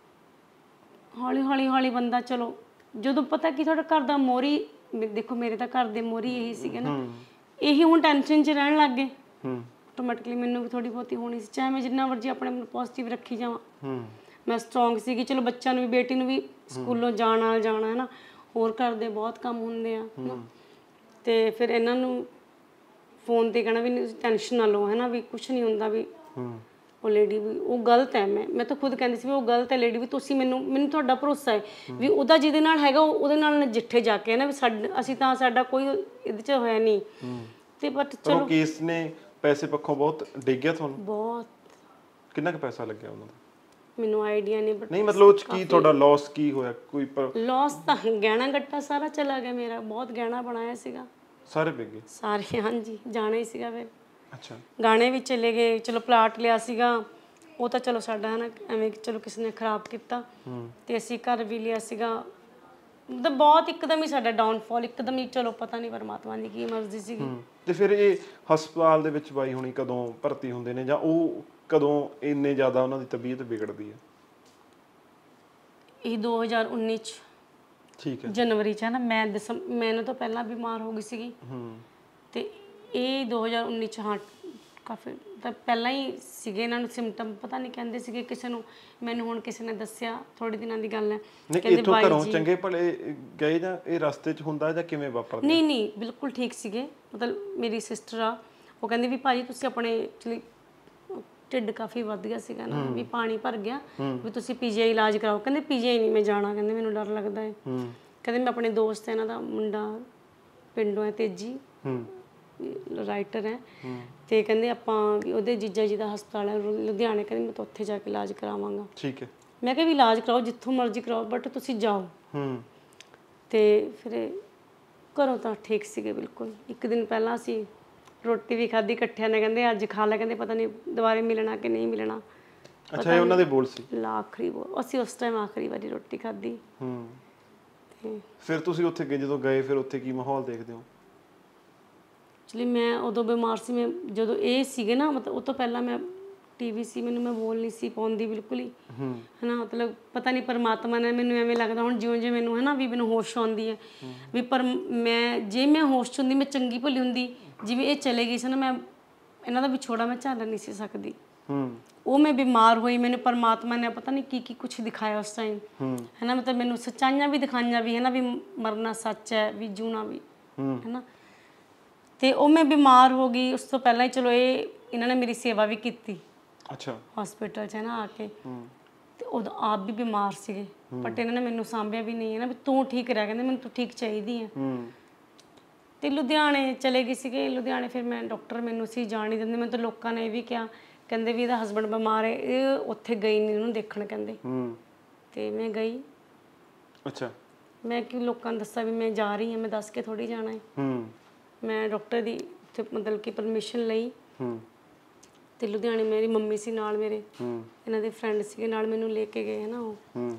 ਹੌਲੀ ਹੌਲੀ ਹੌਲੀ ਬੰਦਾ ਚਲੋ ਜਦੋਂ ਪਤਾ ਕਿ ਤੁਹਾਡਾ ਘਰ ਦਾ ਮੋਰੀ ਦੇਖੋ ਮੇਰੇ ਤਾਂ ਘਰ ਦੇ ਮੋਰੀ ਇਹੀ ਸੀਗੇ ਨਾ ਇਹੀ ਹੁਣ ਟੈਨਸ਼ਨ 'ਚ ਰਹਿਣ ਲੱਗ ਗਏ ਆਟੋਮੈਟਿਕਲੀ ਮੈਨੂੰ ਵੀ ਥੋੜੀ ਬਹੁਤੀ ਹੋਣੀ ਸੀ ਚਾਹੇ ਮੈਂ ਜਿੰਨਾ ਮਰਜ਼ੀ ਆਪਣੇ ਨੂੰ ਪੋਜ਼ਿਟਿਵ ਰੱਖੀ ਜਾਵਾਂ ਮੈਂ ਸਟਰੋਂਗ ਸੀਗੀ ਚਲੋ ਬੱਚਿਆਂ ਨੂੰ ਵੀ ਬੇਟੀ ਨੂੰ ਵੀ ਸਕੂਲੋਂ ਜਾਣਾ ਜਾਣਾ ਹੈ ਨਾ ਹੋਰ ਘਰ ਦੇ ਬਹੁਤ ਕੰਮ ਹੁੰਦੇ ਆ ਤੇ ਫਿਰ ਇਹਨਾਂ ਨੂੰ ਫੋਨ ਤੇ ਕਹਿਣਾ ਵੀ ਟੈਨਸ਼ਨ ਨਾ ਲਓ ਹੈ ਨਾ ਵੀ ਕੁਛ ਨਹੀਂ ਹੁੰਦਾ ਵੀ ਉਹ ਲੇਡੀ ਵੀ ਉਹ ਗਲਤ ਹੈ ਮੈਂ ਮੈਂ ਤਾਂ ਖੁਦ ਕਹਿੰਦੀ ਸੀ ਵੀ ਉਹ ਗਲਤ ਹੈ ਲੇਡੀ ਵੀ ਤੁਸੀਂ ਮੈਨੂੰ ਮੈਨੂੰ ਤੁਹਾਡਾ ਭਰੋਸਾ ਹੈ ਵੀ ਉਹਦਾ ਜਿਹਦੇ ਨਾਲ ਹੈਗਾ ਉਹਦੇ ਨਾਲ ਨਜਿੱਠੇ ਜਾ ਕੇ ਨਾ ਵੀ ਅਸੀਂ ਤਾਂ ਸਾਡਾ ਕੋਈ ਇਹਦੇ 'ਚ ਹੋਇਆ ਨਹੀਂ ਤੇ ਬਟ ਚਲੋ ਕੇਸ ਨੇ ਪੈਸੇ ਪੱਖੋਂ ਬਹੁਤ ਡਿੱਗਿਆ ਤੁਹਾਨੂੰ ਬਹੁਤ ਕਿੰਨਾ ਕੁ ਪੈਸਾ ਲੱਗਿਆ ਉਹਨਾਂ ਦਾ ਮੈਨੂੰ ਆਈਡੀਆ ਨਹੀਂ ਬਟ ਨਹੀਂ ਮਤਲਬ ਉਹ 'ਚ ਕੀ ਤੁਹਾਡਾ ਲਾਸ ਕੀ ਹੋਇਆ ਕੋਈ ਲਾਸ ਤਾਂ ਗਹਿਣਾ ਗੱਟਾ ਸਾਰਾ ਚਲਾ ਗਿਆ ਮੇਰਾ ਬਹੁਤ ਗਹਿਣਾ ਬਣਾਇਆ ਸੀਗਾ ਸਾਰੇ ਵਿਕ ਗਏ ਸਾਰੇ ਹਾਂਜੀ ਜਾਣਾ ਹੀ ਸੀਗਾ ਫਿਰ ਅੱਛਾ ਗਾਣੇ ਵੀ ਚਲੇ ਗਏ ਚਲੋ ਪਲਾਟ ਲਿਆ ਸੀਗਾ ਉਹ ਤਾਂ ਚਲੋ ਸਾਡਾ ਹੈ ਨਾ ਐਵੇਂ ਚਲੋ ਕਿਸੇ ਨੇ ਖਰਾਬ ਕੀਤਾ ਤੇ ਅਸੀਂ ਘਰ ਵੀ ਲਿਆ ਸੀਗਾ ਮਤਲਬ ਬਹੁਤ ਇੱਕਦਮ ਹੀ ਸਾਡਾ ਡਾਊਨਫਾਲ ਇੱਕਦਮ ਹੀ ਚਲੋ ਪਤਾ ਨਹੀਂ ਪਰਮਾਤਮਾ ਦੀ ਕੀ ਮਰਜ਼ੀ ਸੀਗੀ ਤੇ ਫਿਰ ਇਹ ਹਸਪਤਾਲ ਦੇ ਵਿੱਚ ਬਾਈ ਹੁਣੀ ਕਦੋਂ ਭਰਤੀ ਹੁੰਦੇ ਨੇ ਜਾਂ ਉਹ ਕਦੋਂ ਇੰਨੇ ਜ਼ਿਆਦਾ ਉਹਨਾਂ ਦੀ ਤਬੀਅਤ ਵਿਗੜਦੀ ਹੈ ਇਹ ਦੋ ਹਜ਼ਾਰ ਉੱਨੀ ਚ ਠੀਕ ਹੈ ਜਨਵਰੀ ਚ ਹੈ ਨਾ ਮੈਂ ਦਸੰਬਰ ਮੈਨੂੰ ਤਾਂ ਪਹਿਲਾਂ ਬਿਮਾਰ ਹੋ ਗਈ ਸੀਗੀ ਤੇ ਇਹ ਦੋ ਹਜ਼ਾਰ ਉੱਨੀ ਚ ਹਾਂ ਕਾਫੀ ਤਾਂ ਪਹਿਲਾਂ ਹੀ ਸੀਗੇ ਇਹਨਾਂ ਨੂੰ ਸਿੰਪਟਮ ਪਤਾ ਨਹੀਂ ਕਹਿੰਦੇ ਸੀਗੇ ਕਿਸੇ ਨੂੰ ਮੈਨੂੰ ਹੁਣ ਕਿਸੇ ਨੇ ਦੱਸਿਆ ਥੋੜੇ ਦਿਨਾਂ ਦੀ ਗੱਲ ਹੈ ਕਹਿੰਦੇ ਬਾਈ ਘਰੋਂ ਚੰਗੇ ਭਲੇ ਗਏ ਜਾਂ ਇਹ ਰਸਤੇ 'ਚ ਹੁੰਦਾ ਜਾਂ ਕਿਵੇਂ ਵਾਪਰਦਾ ਨਹੀਂ ਨਹੀਂ ਬਿਲਕੁਲ ਠੀਕ ਸੀਗੇ ਮਤਲਬ ਮੇਰੀ ਸਿਸਟਰ ਆ ਉਹ ਕਹਿੰਦੀ ਵੀ ਭਾਜੀ ਤੁਸੀਂ ਆਪਣੇ ਐਕਚੁਅਲੀ ਢਿੱਡ ਕਾਫੀ ਵੱਧ ਗਿਆ ਸੀਗਾ ਨਾ ਵੀ ਪਾਣੀ ਭਰ ਗਿਆ ਵੀ ਤੁਸੀਂ ਪੀਜੀਆਈ ਇਲਾਜ ਕਰਾਓ ਕਹਿੰਦੇ ਪੀਜੀਆਈ ਨਹੀਂ ਮੈਂ ਜਾਣਾ ਕਹਿੰਦੇ ਮੈਨੂੰ ਡਰ ਲੱਗਦਾ ਹੈ ਕਹਿੰਦੇ ਮੈਂ ਆਪਣੇ ਦੋਸਤ ਇਹਨਾਂ ਦਾ ਮੁੰਡਾ ਪਿੰਡੋਂ ਹੈ ਤੇਜੀ ਰਾਈਟਰ ਹੈ ਤੇ ਕਹਿੰਦੇ ਆਪਾਂ ਵੀ ਉਹਦੇ ਜੀਜਾ ਜੀ ਦਾ ਹਸਪਤਾਲ ਹੈ ਲੁਧਿਆਣੇ ਕਹਿੰਦੇ ਮੈਂ ਤਾਂ ਉੱਥੇ ਜਾ ਕੇ ਇਲਾਜ ਕਰਾਵਾਂਗਾ ਠੀਕ ਹੈ ਮੈਂ ਕਿਹਾ ਵੀ ਇਲਾਜ ਕਰਾਓ ਜਿੱਥੋਂ ਮਰਜ਼ੀ ਕਰਾਓ ਬਟ ਤੁਸੀਂ ਜਾਓ ਤੇ ਫਿਰ ਘਰੋਂ ਤਾਂ ਠੀਕ ਸੀਗੇ ਬਿਲਕੁਲ ਇੱਕ ਦਿਨ ਪਹਿਲਾਂ ਅਸੀਂ ਰੋਟੀ ਵੀ ਖਾਧੀ ਇਕੱਠਿਆਂ ਨੇ ਕਹਿੰਦੇ ਅੱਜ ਖਾ ਲੈ ਕਹਿੰਦੇ ਪਤਾ ਨਹੀਂ ਦੁਬਾਰੇ ਮਿਲਣਾ ਕਿ ਨਹੀਂ ਮਿਲਣਾ ਅੱਛਾ ਇਹ ਉਹਨਾਂ ਦੇ ਬੋਲ ਸੀ ਆਖਰੀ ਬੋਲ ਅਸੀਂ ਉਸ ਟਾਈਮ ਆਖਰੀ ਵਾਰੀ ਰੋਟੀ ਖਾਧੀ ਹੂੰ ਤੇ ਫਿਰ ਤੁਸੀਂ ਉੱਥੇ ਗਏ ਜਦੋਂ ਗਏ ਫਿਰ ਉੱਥੇ ਕੀ ਮਾਹੌਲ ਦੇਖਦੇ ਹੋ ਐਕਚੁਅਲੀ ਮੈਂ ਉਦੋਂ ਬਿਮਾਰ ਸੀ ਮੈਂ ਜਦੋਂ ਇਹ ਸੀਗੇ ਨਾ ਮਤਲਬ ਉਹ ਤੋਂ ਪਹਿਲਾਂ ਮੈਂ ਟੀਵੀ ਸੀ ਮੈਨੂੰ ਮੈਂ ਬੋਲ ਨਹੀਂ ਸੀ ਪਾਉਂਦੀ ਬਿਲਕੁਲ ਹੀ ਹਨਾ ਮਤਲਬ ਪਤਾ ਨਹੀਂ ਪਰਮਾਤਮਾ ਨੇ ਮੈਨੂੰ ਐਵੇਂ ਲੱਗਦਾ ਹੁਣ ਜਿਉਂ ਜਿਉਂ ਮੈਨੂੰ ਹੈ ਨਾ ਵੀ ਮੈਨੂੰ ਹੋਸ਼ ਆਉਂਦੀ ਹੈ ਵੀ ਪਰ ਮੈਂ ਜੇ ਮੈਂ ਹੋਸ਼ 'ਚ ਹੁੰਦੀ ਮੈਂ ਚੰਗੀ ਭਲੀ ਹੁੰਦੀ ਜਿਵੇਂ ਇਹ ਚਲੇ ਗਈ ਸੀ ਨਾ ਮੈਂ ਇਹਨਾਂ ਦਾ ਵਿਛੋੜਾ ਮੈਂ ਝੱਲ ਨਹੀਂ ਸੀ ਸਕਦੀ ਉਹ ਮੈਂ ਬਿਮਾਰ ਹੋਈ ਮੈਨੂੰ ਪਰਮਾਤਮਾ ਨੇ ਪਤਾ ਨਹੀਂ ਕੀ ਕੀ ਕੁਛ ਦਿਖਾਇਆ ਉਸ ਟਾਈਮ ਹੈ ਨਾ ਮਤਲਬ ਮੈਨੂੰ ਸੱਚਾਈਆਂ ਵੀ ਦਿਖਾਈਆਂ ਵੀ ਹੈ ਨਾ ਵੀ ਮਰਨਾ ਸੱਚ ਹੈ ਵੀ ਜੂਣਾ ਵੀ ਹੈ ਨਾ ਤੇ ਉਹ ਮੈਂ ਬਿਮਾਰ ਹੋ ਗਈ ਉਸ ਤੋਂ ਪਹਿਲਾਂ ਹੀ ਚਲੋ ਇਹ ਇਹਨਾਂ ਨੇ ਮੇਰੀ ਸੇਵਾ ਵੀ ਕੀਤੀ ਅੱਛਾ ਹਸਪੀਟਲ 'ਚ ਹੈ ਨਾ ਆ ਕੇ ਤੇ ਉਦੋਂ ਆਪ ਵੀ ਬਿਮਾਰ ਸੀਗੇ ਬਟ ਇਹਨਾਂ ਨੇ ਮੈਨੂੰ ਸਾਂਭਿਆ ਵੀ ਨਹੀਂ ਹੈ ਨਾ ਵੀ ਤੂੰ ਠੀਕ ਰਹਿ ਕਹਿੰਦੇ ਮੈਨੂੰ ਤੂੰ ਠੀਕ ਚਾਹੀਦੀ ਹੈ ਤੇ ਲੁਧਿਆਣੇ ਚਲੇ ਗਏ ਸੀਗੇ ਲੁਧਿਆਣੇ ਫਿਰ ਮੈਂ ਡਾਕਟਰ ਮੈਨੂੰ ਸੀ ਜਾਣ ਨਹੀਂ ਦਿੰਦੇ ਮੈਨੂੰ ਤਾਂ ਲੋਕਾਂ ਨੇ ਇਹ ਵੀ ਕਿਹਾ ਕਹਿੰਦੇ ਵੀ ਇਹਦਾ ਹਸਬੈਂਡ ਬਿਮਾਰ ਹੈ ਇਹ ਉੱਥੇ ਗਈ ਨਹੀਂ ਉਹਨੂੰ ਦੇਖਣ ਕਹਿੰਦੇ ਤੇ ਮੈਂ ਗਈ ਅੱਛਾ ਮੈਂ ਕਿ ਲੋਕਾਂ ਨੂੰ ਦੱਸਿਆ ਵੀ ਮੈਂ ਜਾ ਰਹੀ ਹਾਂ ਮੈਂ ਦੱਸ ਕੇ ਥੋੜੀ ਜਾਣਾ ਹੈ ਮੈਂ ਡਾਕਟਰ ਦੀ ਉੱਥੇ ਮਤਲਬ ਕਿ ਪਰਮਿਸ਼ਨ ਲਈ ਤੇ ਲੁਧਿਆਣੇ ਮੇਰੀ ਮੰਮੀ ਸੀ ਨਾਲ ਮੇਰੇ ਇਹਨਾਂ ਦੇ ਫਰੈਂਡ ਸੀਗੇ ਨਾਲ ਮੈਨੂੰ ਲੈ ਕੇ ਗਏ ਹੈ ਨਾ ਉਹ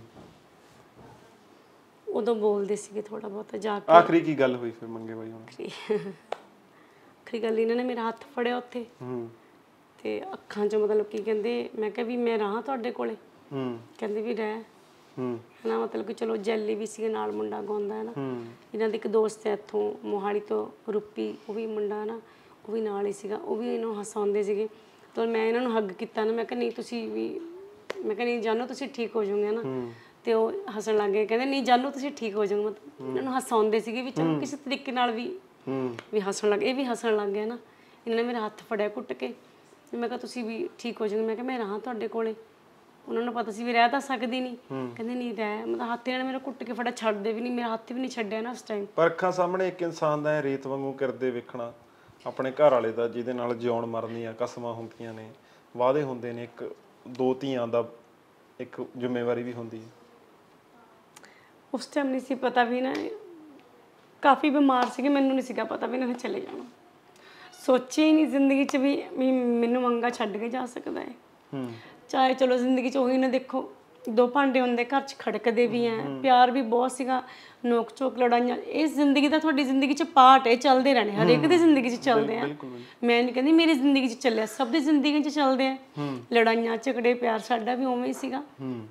ਉਦੋਂ ਬੋਲਦੇ ਸੀਗੇ ਥੋੜਾ ਬਹੁਤ ਜਾ ਕੇ ਆਖਰੀ ਕੀ ਗੱਲ ਹੋਈ ਫਿਰ ਮੰਗੇ ਬਾਈ ਹੁਣ ਆਖਰੀ ਗੱਲ ਇਹਨਾਂ ਨੇ ਮੇਰਾ ਹੱਥ ਫੜਿਆ ਉੱਥੇ ਤੇ ਅੱਖਾਂ 'ਚ ਮਤਲਬ ਕੀ ਕਹਿੰਦੇ ਮੈਂ ਕਿਹਾ ਵੀ ਮੈਂ ਰਹਾਂ ਤੁਹਾਡੇ ਕੋਲੇ ਕਹਿੰਦੇ ਵੀ ਰਹਿ ਹਨਾ ਮਤਲਬ ਕਿ ਚਲੋ ਜੈਲੀ ਵੀ ਸੀਗੇ ਨਾਲ ਮੁੰਡਾ ਗਾਉਂਦਾ ਹੈ ਨਾ ਇਹਨਾਂ ਦੇ ਇੱਕ ਦੋਸਤ ਹੈ ਇੱਥੋਂ ਮੋਹਾਲੀ ਤੋਂ ਰੂਪੀ ਉਹ ਵੀ ਮੁੰਡਾ ਹੈ ਨਾ ਉਹ ਵੀ ਨਾਲ ਹੀ ਸੀਗਾ ਉਹ ਵੀ ਇਹਨੂੰ ਹਸਾਉਂਦੇ ਸੀਗੇ ਤਾਂ ਮੈਂ ਇਹਨਾਂ ਨੂੰ ਹੱਗ ਕੀਤਾ ਨਾ ਮੈਂ ਕਿਹਾ ਨਹੀਂ ਤੁਸੀਂ ਵੀ ਮੈਂ ਕਿਹਾ ਨਹੀਂ ਜਾਨੋ ਤੁਸੀਂ ਠੀਕ ਹੋ ਜਾਓਗੇ ਨਾ ਤੇ ਉਹ ਹੱਸਣ ਲੱਗ ਗਏ ਕਹਿੰਦੇ ਨਹੀਂ ਜਾਨੋ ਤੁਸੀਂ ਠੀਕ ਹੋ ਜਾਓਗੇ ਮਤਲਬ ਇਹਨਾਂ ਨੂੰ ਹਸਾਉਂਦੇ ਸੀਗੇ ਵੀ ਚਲੋ ਕਿਸੇ ਤਰੀਕੇ ਨਾਲ ਵੀ ਵੀ ਹੱਸਣ ਲੱਗ ਇਹ ਵੀ ਹੱਸਣ ਲੱਗ ਗਿਆ ਨਾ ਇਹਨਾਂ ਨੇ ਮੇਰਾ ਹੱਥ ਫੜਿਆ ਘੁੱਟ ਕੇ ਵੀ ਮੈਂ ਕਿਹਾ ਤੁਸੀਂ ਵੀ ਠੀਕ ਹੋ ਜਾਓਗੇ। ਮੈਂ ਕਿਹਾ ਮੈਂ ਰਹਾਂ ਤੁਹਾਡੇ ਕੋਲੇ। ਉਹਨਾਂ ਨੂੰ ਪਤਾ ਸੀ ਵੀ ਰਹਿ ਤਾਂ ਸਕਦੀ ਨਹੀਂ। ਕਹਿੰਦੇ ਨਹੀਂ ਰਹਿ, ਮਤਲਬ ਹੱਥ ਨਾਲ ਮੇਰਾ ਕੁੱਟ ਕੇ ਫੜਾ ਛੱਡਦੇ ਵੀ ਨਹੀਂ, ਮੇਰਾ ਹੱਥ ਵੀ ਨਹੀਂ ਛੱਡਿਆ ਨਾ ਉਸ ਟਾਈਮ। ਪਰ ਅੱਖਾਂ ਸਾਹਮਣੇ ਇੱਕ ਇਨਸਾਨ ਦਾ ਰੇਤ ਵਾਂਗੂ ਕਿਰਦੇ ਵੇਖਣਾ, ਆਪਣੇ ਘਰ ਵਾਲੇ ਦਾ ਜਿਹਦੇ ਨਾਲ ਜਿਉਣ ਮਰਨ ਦੀਆਂ ਕਸਮਾਂ ਹੁੰਦੀਆਂ ਨੇ, ਵਾਅਦੇ ਹੁੰਦੇ ਨੇ, ਇੱਕ ਦੋ ਧੀਆਂ ਦਾ ਇੱਕ ਜ਼ਿੰਮੇਵਾਰੀ ਵੀ ਹੁੰਦੀ ਹੈ। ਉਸ ਟਾਈਮ ਨਹੀਂ ਸੀ ਪਤਾ ਵੀ ਨਾ, ਕਾਫੀ ਬਿਮਾਰ ਸੀਗੇ, ਮੈਨੂੰ ਨਹੀਂ ਸੀਗਾ ਪਤਾ ਵੀ ਇਹਨਾਂ ਨੇ ਚਲੇ ਜਾਣਾ। ਸੋਚਿਆ ਹੀ ਨਹੀਂ ਜ਼ਿੰਦਗੀ 'ਚ ਵੀ ਵੀ ਮੈਨੂੰ ਮੰਗਾ ਛੱਡ ਕੇ ਜਾ ਸਕਦਾ ਹੈ। ਹੂੰ ਚਾਹੇ ਚਲੋ ਜ਼ਿੰਦਗੀ 'ਚ ਉਹੀ ਨਾ, ਦੇਖੋ ਦੋ ਭਾਂਡੇ ਹੁੰਦੇ ਘਰ 'ਚ, ਖੜਕਦੇ ਵੀ ਐ, ਪਿਆਰ ਵੀ ਬਹੁਤ ਸੀਗਾ, ਨੋਕ ਝੋਕ ਲੜਾਈਆਂ, ਇਹ ਜ਼ਿੰਦਗੀ ਦਾ ਤੁਹਾਡੀ ਜ਼ਿੰਦਗੀ 'ਚ ਪਾਰਟ ਹੈ, ਚੱਲਦੇ ਰਹਿਣੇ, ਹਰੇਕ ਦੀ ਜ਼ਿੰਦਗੀ 'ਚ ਚੱਲਦੇ ਆ। ਮੈਂ ਨਹੀਂ ਕਹਿੰਦੀ ਮੇਰੀ ਜ਼ਿੰਦਗੀ 'ਚ ਚੱਲਿਆ, ਸਭ ਦੀ ਜ਼ਿੰਦਗੀ 'ਚ ਚੱਲਦੇ ਆ ਲੜਾਈਆਂ ਝਗੜੇ, ਪਿਆਰ ਸਾਡਾ ਵੀ ਉਵੇਂ ਹੀ ਸੀਗਾ।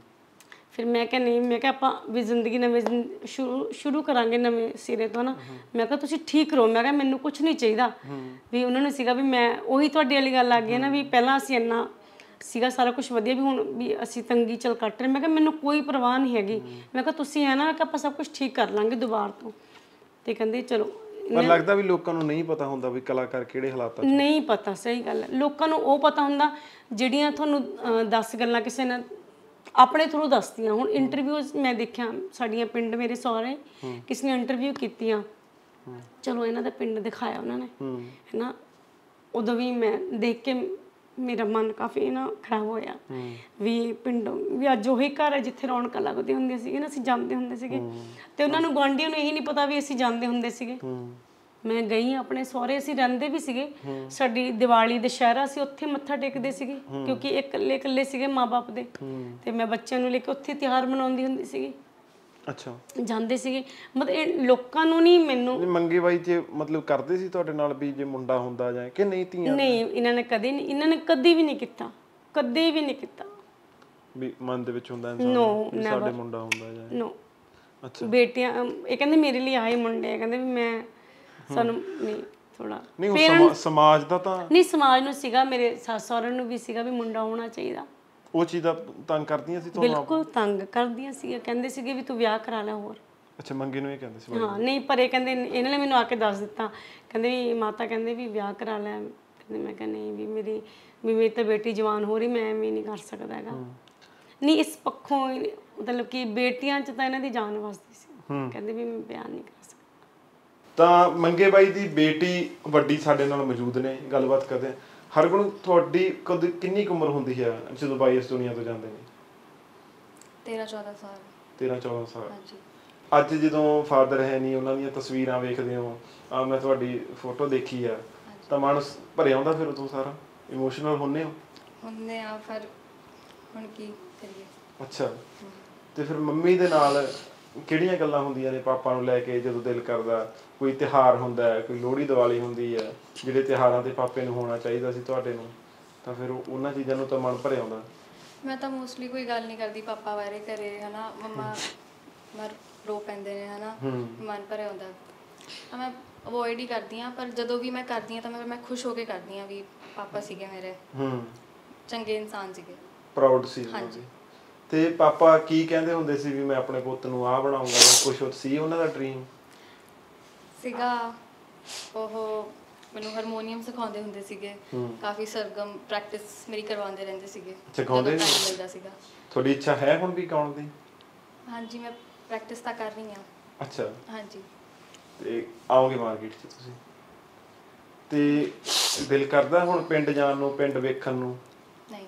ਫਿਰ ਮੈਂ ਕਿਹਾ ਨਹੀਂ, ਮੈਂ ਕਿਹਾ ਆਪਾਂ ਵੀ ਜ਼ਿੰਦਗੀ ਨਵੇਂ ਸ਼ੁਰੂ ਸ਼ੁਰੂ ਕਰਾਂਗੇ ਨਵੇਂ ਸਿਰੇ ਤੋਂ ਨਾ। ਮੈਂ ਕਿਹਾ ਤੁਸੀਂ ਠੀਕ ਰਹੋ, ਮੈਂ ਕਿਹਾ ਮੈਨੂੰ ਕੁਝ ਨਹੀਂ ਚਾਹੀਦਾ। ਵੀ ਉਹਨਾਂ ਨੂੰ ਸੀਗਾ ਵੀ ਮੈਂ ਉਹੀ ਤੁਹਾਡੀ ਵਾਲੀ ਗੱਲ ਆ ਗਈ ਨਾ, ਵੀ ਪਹਿਲਾਂ ਅਸੀਂ ਇੰਨਾ ਸੀਗਾ ਸਾਰਾ ਕੁਝ ਵਧੀਆ, ਵੀ ਹੁਣ ਵੀ ਅਸੀਂ ਤੰਗੀ ਚਲ ਕੱਟ ਰਹੇ। ਮੈਂ ਕਿਹਾ ਮੈਨੂੰ ਕੋਈ ਪਰਵਾਹ ਨਹੀਂ ਹੈਗੀ, ਮੈਂ ਕਿਹਾ ਤੁਸੀਂ ਹੈ ਨਾ ਕਿ ਆਪਾਂ ਸਭ ਕੁਝ ਠੀਕ ਕਰ ਲਾਂਗੇ ਦੁਬਾਰਾ ਤੋਂ। ਤੇ ਕਹਿੰਦੇ ਚਲੋ। ਪਰ ਲੱਗਦਾ ਵੀ ਲੋਕਾਂ ਨੂੰ ਨਹੀਂ ਪਤਾ ਹੁੰਦਾ ਵੀ ਕਲਾਕਾਰ ਕਿਹੜੇ ਹਾਲਾਤਾਂ 'ਚ, ਨਹੀਂ ਪਤਾ, ਸਹੀ ਗੱਲ ਹੈ। ਲੋਕਾਂ ਨੂੰ ਉਹ ਪਤਾ ਹੁੰਦਾ ਜਿਹੜੀਆਂ ਤੁਹਾਨੂੰ ਦਸ ਗੱਲਾਂ ਕਿਸੇ ਨੇ ਆਪਣੇ ਥਰੂ ਦੱਸਦੀਆਂ। ਹੁਣ ਇੰਟਰਵਿਊਜ਼ ਮੈਂ ਦੇਖਿਆ, ਸਾਡੀਆਂ ਪਿੰਡ ਮੇਰੇ ਸਹੁਰੇ ਕਿਸੇ ਨੇ ਇੰਟਰਵਿਊ ਕੀਤੀਆਂ, ਚਲੋ ਇਹਨਾਂ ਦਾ ਪਿੰਡ ਦਿਖਾਇਆ ਉਹਨਾਂ ਨੇ, ਹੈ ਨਾ। ਉਦੋਂ ਵੀ ਮੈਂ ਦੇਖ ਕੇ ਮੇਰਾ ਮਨ ਕਾਫੀ ਨਾ ਖਰਾਬ ਹੋਇਆ ਵੀ ਪਿੰਡੋਂ ਵੀ ਅੱਜ ਉਹੀ ਘਰ ਹੈ ਜਿੱਥੇ ਰੌਣਕਾਂ ਲੱਗਦੀਆਂ ਹੁੰਦੀਆਂ ਸੀਗੀਆਂ ਨਾ, ਅਸੀਂ ਜਾਂਦੇ ਹੁੰਦੇ ਸੀਗੇ। ਤੇ ਉਹਨਾਂ ਨੂੰ ਗੁਆਂਢੀਆਂ ਨੂੰ ਇਹੀ ਨਹੀਂ ਪਤਾ ਵੀ ਅਸੀਂ ਜਾਂਦੇ ਹੁੰਦੇ ਸੀਗੇ। ਮੈਂ ਗਈ ਆਪਣੇ ਸਹੁਰੇ, ਅਸੀਂ ਰਹਿੰਦੇ ਵੀ ਸੀਗੇ, ਸਾਡੀ ਦੀਵਾਲੀ ਦੁਸ਼ਹਿਰਾ ਅਸੀਂ ਉੱਥੇ ਮੱਥਾ ਟੇਕਦੇ ਸੀਗੇ, ਕਿਉਂਕਿ ਇਹ ਇਕੱਲੇ ਇਕੱਲੇ ਸੀਗੇ ਮਾਂ ਬਾਪ ਦੇ। ਤੇ ਮੈਂ ਬੱਚਿਆਂ ਨੂੰ ਲੈ ਕੇ ਉੱਥੇ ਤਿਉਹਾਰ ਮਨਾਉਂਦੀ ਹੁੰਦੀ ਸੀਗੀ। ਅੱਛਾ, ਜਾਂਦੇ ਸੀਗੇ। ਮਤਲਬ ਇਹ ਲੋਕਾਂ ਨੂੰ ਨਹੀਂ, ਮੈਨੂੰ ਮੰਗੇ ਬਾਈ ਜੇ ਮਤਲਬ ਕਰਦੇ ਸੀ ਤੁਹਾਡੇ ਨਾਲ ਵੀ ਜੇ ਮੁੰਡਾ ਹੁੰਦਾ ਜਾਂ ਕਿ ਨਹੀਂ ਧੀਆਂ? ਨਹੀਂ, ਇਹਨਾਂ ਨੇ ਕਦੇ ਨਹੀਂ, ਇਹਨਾਂ ਨੇ ਕਦੇ ਵੀ ਨਹੀਂ ਕੀਤਾ, ਕਦੇ ਵੀ ਨਹੀਂ ਕੀਤਾ। ਵੀ ਮਨ ਦੇ ਵਿੱਚ ਹੁੰਦਾ ਇਨਸਾਨ ਸਾਡੇ ਮੁੰਡਾ ਹੁੰਦਾ ਜਾਂ? ਨੋ। ਅੱਛਾ, ਬੇਟੀਆਂ ਇਹ ਕਹਿੰਦੇ ਮੇਰੇ ਲਈ ਆਏ ਮੁੰਡੇ, ਕਹਿੰਦੇ ਵੀ ਮੈਂ ਸਾਨੂੰ ਨਹੀਂ ਥੋੜਾ ਨਹੀਂ ਸਮਾਜ ਦਾ ਤਾਂ ਨਹੀਂ, ਸਮਾਜ ਨੂੰ ਸੀਗਾ, ਮੇਰੇ ਸੱਸ ਸਹੁਰੇ ਨੂੰ ਵੀ ਸੀਗਾ ਵੀ ਮੁੰਡਾ ਹੋਣਾ ਚਾਹੀਦਾ। ਉਹ ਚੀਜ਼ ਦਾ ਤੰਗ ਕਰਦੀਆਂ ਸੀ ਤੁਹਾਨੂੰ? ਬਿਲਕੁਲ ਤੰਗ ਕਰਦੀਆਂ ਸੀ, ਕਹਿੰਦੇ ਸੀਗੇ ਵੀ ਤੂੰ ਵਿਆਹ ਕਰਾ ਲੈ ਹੋਰ। ਅੱਛਾ, ਮੰਗੇ ਨੂੰ ਇਹ ਕਹਿੰਦੇ ਸੀ? ਹਾਂ, ਨਹੀਂ ਪਰ ਇਹ ਕਹਿੰਦੇ, ਇਹਨਾਂ ਨੇ ਮੈਨੂੰ ਆ ਕੇ ਦੱਸ ਦਿੱਤਾ, ਕਹਿੰਦੇ ਵੀ ਮਾਤਾ ਕਹਿੰਦੇ ਵੀ ਵਿਆਹ ਕਰਾ ਲੈ। ਕਹਿੰਦੇ, ਮੈਂ ਕਿਹਾ ਨਹੀਂ ਵੀ ਮੇਰੀ ਵੀ ਮੇਰੀ ਤਾਂ ਬੇਟੀ ਜਵਾਨ ਹੋ ਰਹੀ, ਮੈਂ ਐਵੇਂ ਨਹੀਂ ਕਰ ਸਕਦਾ ਹੈਗਾ। ਨਹੀਂ ਇਸ ਪੱਖੋਂ ਮਤਲਬ ਕਿ ਬੇਟੀਆਂ 'ਚ ਤਾਂ ਇਹਨਾਂ ਦੀ ਜਾਨ ਵਸਦੀ ਸੀ, ਕਹਿੰਦੇ ਵੀ ਮੈਂ ਵਿਆਹ ਨਹੀਂ ਕਰ ਸਕਦਾ। ਤਾਂ ਮੰਗੇ ਬਾਈ ਦੀ ਬੇਟੀ ਵੱਡੀ ਸਾਡੇ ਨਾਲ ਮੌਜੂਦ ਨੇ, ਗੱਲਬਾਤ ਕਰਦੇ ਹਾਂ। ਹਰਗੁਣ, ਤੁਹਾਡੀ ਕਦ ਕਿੰਨੀ ਕੁ ਉਮਰ ਹੁੰਦੀ ਹੈ ਜਦੋਂ ਬਾਈ ਇਸ ਦੁਨੀਆ ਤੋਂ ਜਾਂਦੇ ਨੇ? ਤੇਰਾਂ ਚੌਦਾਂ ਸਾਲ। ਤੇਰਾਂ ਚੌਦਾਂ ਸਾਲ। ਹਾਂਜੀ। ਅੱਜ ਜਦੋਂ ਫਾਦਰ ਹੈ ਨਹੀਂ, ਉਹਨਾਂ ਦੀਆਂ ਤਸਵੀਰਾਂ ਵੇਖਦੇ ਹੋ, ਆ ਮੈਂ ਤੁਹਾਡੀ ਫੋਟੋ ਦੇਖੀ ਆ, ਤਾਂ ਮਨ ਭਰਿਆ ਆਉਂਦਾ ਫਿਰ ਉਦੋਂ ਸਾਰਾ? ਇਮੋਸ਼ਨਲ ਹੁੰਦੇ ਹੋ? ਹੁੰਦੇ ਆ, ਫਿਰ ਹੁਣ ਕੀ ਕਰੀਏ। ਅੱਛਾ, ਤੇ ਫਿਰ ਮੰਮੀ ਦੇ ਨਾਲ ਕਿਹੜੀਆਂ ਗੱਲਾਂ ਹੁੰਦੀਆਂ ਨੇ ਪਾਪਾ ਨੂੰ ਲੈ ਕੇ ਜਦੋਂ ਦਿਲ ਕਰਦਾ? ਕੋਈ ਤਿਉਹਾਰ ਹੁੰਦਾ ਹੈ, ਕੋਈ ਲੋਹੜੀ ਦੀਵਾਲੀ ਹੁੰਦੀ ਹੈ, ਜਿਹੜੇ ਤਿਉਹਾਰਾਂ ਤੇ ਪਾਪੇ ਨੂੰ ਹੋਣਾ ਚਾਹੀਦਾ ਸੀ ਤੁਹਾਡੇ ਨੂੰ, ਤਾਂ ਫਿਰ ਉਹਨਾਂ ਚੀਜ਼ਾਂ ਨੂੰ ਤਾਂ ਮਨ ਭਰਿਆ ਆਉਂਦਾ? ਮੈਂ ਤਾਂ ਮੋਸਟਲੀ ਕੋਈ ਗੱਲ ਨਹੀਂ ਕਰਦੀ ਪਾਪਾ ਬਾਰੇ ਘਰੇ, ਹੈ ਨਾ। ਮੰਮਾ ਮਰ ਰੋ ਪੈਂਦੇ ਨੇ, ਹੈ ਨਾ, ਮਨ ਭਰਿਆ ਆਉਂਦਾ ਤਾਂ ਮੈਂ ਅਵੋਇਡ ਹੀ ਕਰਦੀ ਹਾਂ। ਪਰ ਜਦੋਂ ਵੀ ਮੈਂ ਕਰਦੀ ਹਾਂ ਤਾਂ ਮੈਂ ਮੈਂ ਖੁਸ਼ ਹੋ ਕੇ ਕਰਦੀ ਹਾਂ ਵੀ ਪਾਪਾ ਸੀਗੇ ਮੇਰੇ, ਚੰਗੇ ਇਨਸਾਨ ਸੀਗੇ, ਪ੍ਰਾਊਡ ਸੀ। ਹਾਂਜੀ। ਤੇ ਪਾਪਾ ਕੀ ਕਹਿੰਦੇ ਹੁੰਦੇ ਸੀ ਵੀ ਮੈਂ ਆਪਣੇ ਪੁੱਤ ਨੂੰ ਆਹ ਬਣਾਉਂਗਾ, ਕੁਛ ਸੀ ਉਹਨਾਂ ਦਾ ਡ੍ਰੀਮ ਸੀਗਾ? ਉਹ ਮੈਨੂੰ ਹਾਰਮੋਨੀਅਮ ਸਿਖਾਉਂਦੇ ਹੁੰਦੇ ਸੀਗੇ, ਕਾਫੀ ਸਰਗਮ ਪ੍ਰੈਕਟਿਸ ਮੇਰੀ ਕਰਵਾਉਂਦੇ ਰਹਿੰਦੇ ਸੀਗੇ, ਸਿਖਾਉਂਦੇ ਮਿਲਦਾ ਸੀਗਾ। ਤੁਹਾਡੀ ਇੱਛਾ ਹੈ ਹੁਣ ਵੀ ਗਾਉਣ ਦੀ? ਹਾਂਜੀ, ਮੈਂ ਪ੍ਰੈਕਟਿਸ ਤਾਂ ਕਰ ਰਹੀ ਹਾਂ। ਅੱਛਾ, ਹਾਂਜੀ। ਤੇ ਆਓਗੇ ਮਾਰਕੀਟ 'ਚ ਤੁਸੀਂ? ਤੇ ਦਿਲ ਕਰਦਾ ਹੁਣ ਪਿੰਡ ਜਾਣ ਨੂੰ, ਪਿੰਡ ਵੇਖਣ ਨੂੰ? ਨਹੀਂ।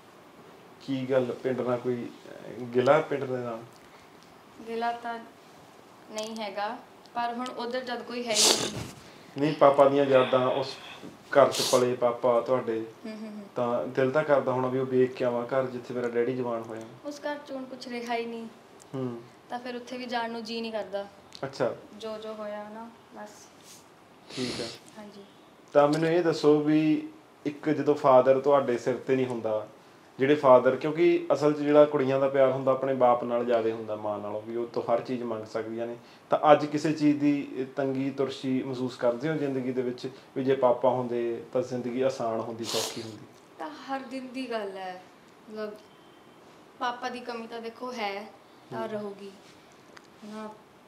ਕੀ ਗੱਲ, ਪਿੰਡ ਨਾਲ ਕੋਈ ਗਿਲਾ ਪਿੰਡ ਦੇ ਨਾਲ? ਗਿਲਾ ਤਾਂ ਨਹੀਂ ਹੈਗਾ, ਪਰ ਹੁਣ ਉਧਰ ਜਦ ਕੋਈ ਹੈ ਹੀ ਨਹੀਂ। ਨਹੀਂ, ਪਾਪਾ ਦੀਆਂ ਯਾਦਾਂ, ਉਸ ਘਰ 'ਚ ਪਲੇ ਪਾਪਾ ਤੁਹਾਡੇ, ਤਾਂ ਦਿਲ ਤਾਂ ਕਰਦਾ ਹੋਣਾ ਵੀ ਉਹ ਵੇਖ ਕੇ ਆਵਾਂ ਘਰ ਜਿੱਥੇ ਮੇਰਾ ਡੈਡੀ ਜਵਾਨ ਹੋਇਆ। ਉਸ ਘਰ 'ਚ ਹੁਣ ਕੁਝ ਰਿਹਾ ਹੀ ਨਹੀਂ, ਹੂੰ, ਤਾਂ ਫਿਰ ਉੱਥੇ ਵੀ ਜਾਣ ਨੂੰ ਜੀ ਨਹੀਂ ਕਰਦਾ। ਅੱਛਾ, ਜੋ ਜੋ ਹੋਇਆ ਨਾ, ਬਸ। ਠੀਕ ਹੈ। ਹਾਂਜੀ। ਤਾਂ ਮੈਨੂੰ ਇਹ ਦੱਸੋ ਵੀ ਇੱਕ ਜਦੋਂ ਫਾਦਰ ਤੁਹਾਡੇ ਸਿਰ ਤੇ ਨਹੀਂ ਹੁੰਦਾ, ਜਿਹੜੇ ਫਾਦਰ, ਕਿਉਂਕਿ ਅਸਲ 'ਚ ਜਿਹੜਾ ਕੁੜੀਆਂ ਦਾ ਪਿਆਰ ਹੁੰਦਾ ਆਪਣੇ ਬਾਪ ਨਾਲ ਜ਼ਿਆਦਾ ਹੁੰਦਾ ਮਾਂ ਨਾਲੋਂ, ਵੀ ਉਹ ਤੋਂ ਹਰ ਚੀਜ਼ ਮੰਗ ਸਕਦੀਆਂ ਨੇ, ਤਾਂ ਅੱਜ ਕਿਸੇ ਚੀਜ਼ ਦੀ ਤੰਗੀ ਤੁਰਸ਼ੀ ਮਹਿਸੂਸ ਕਰਦੇ ਹੋ ਜ਼ਿੰਦਗੀ ਦੇ ਵਿੱਚ ਵੀ ਜੇ ਪਾਪਾ ਹੁੰਦੇ ਤਾਂ ਜ਼ਿੰਦਗੀ ਆਸਾਨ ਹੁੰਦੀ, ਸੌਖੀ ਹੁੰਦੀ? ਤਾਂ ਹਰ ਦਿਨ ਦੀ ਗੱਲ ਹੈ, ਮਤਲਬ ਪਾਪਾ ਦੀ ਕਮੀ ਤਾਂ ਦੇਖੋ ਹੈ ਤਾਂ ਰਹੂਗੀ ਨਾ।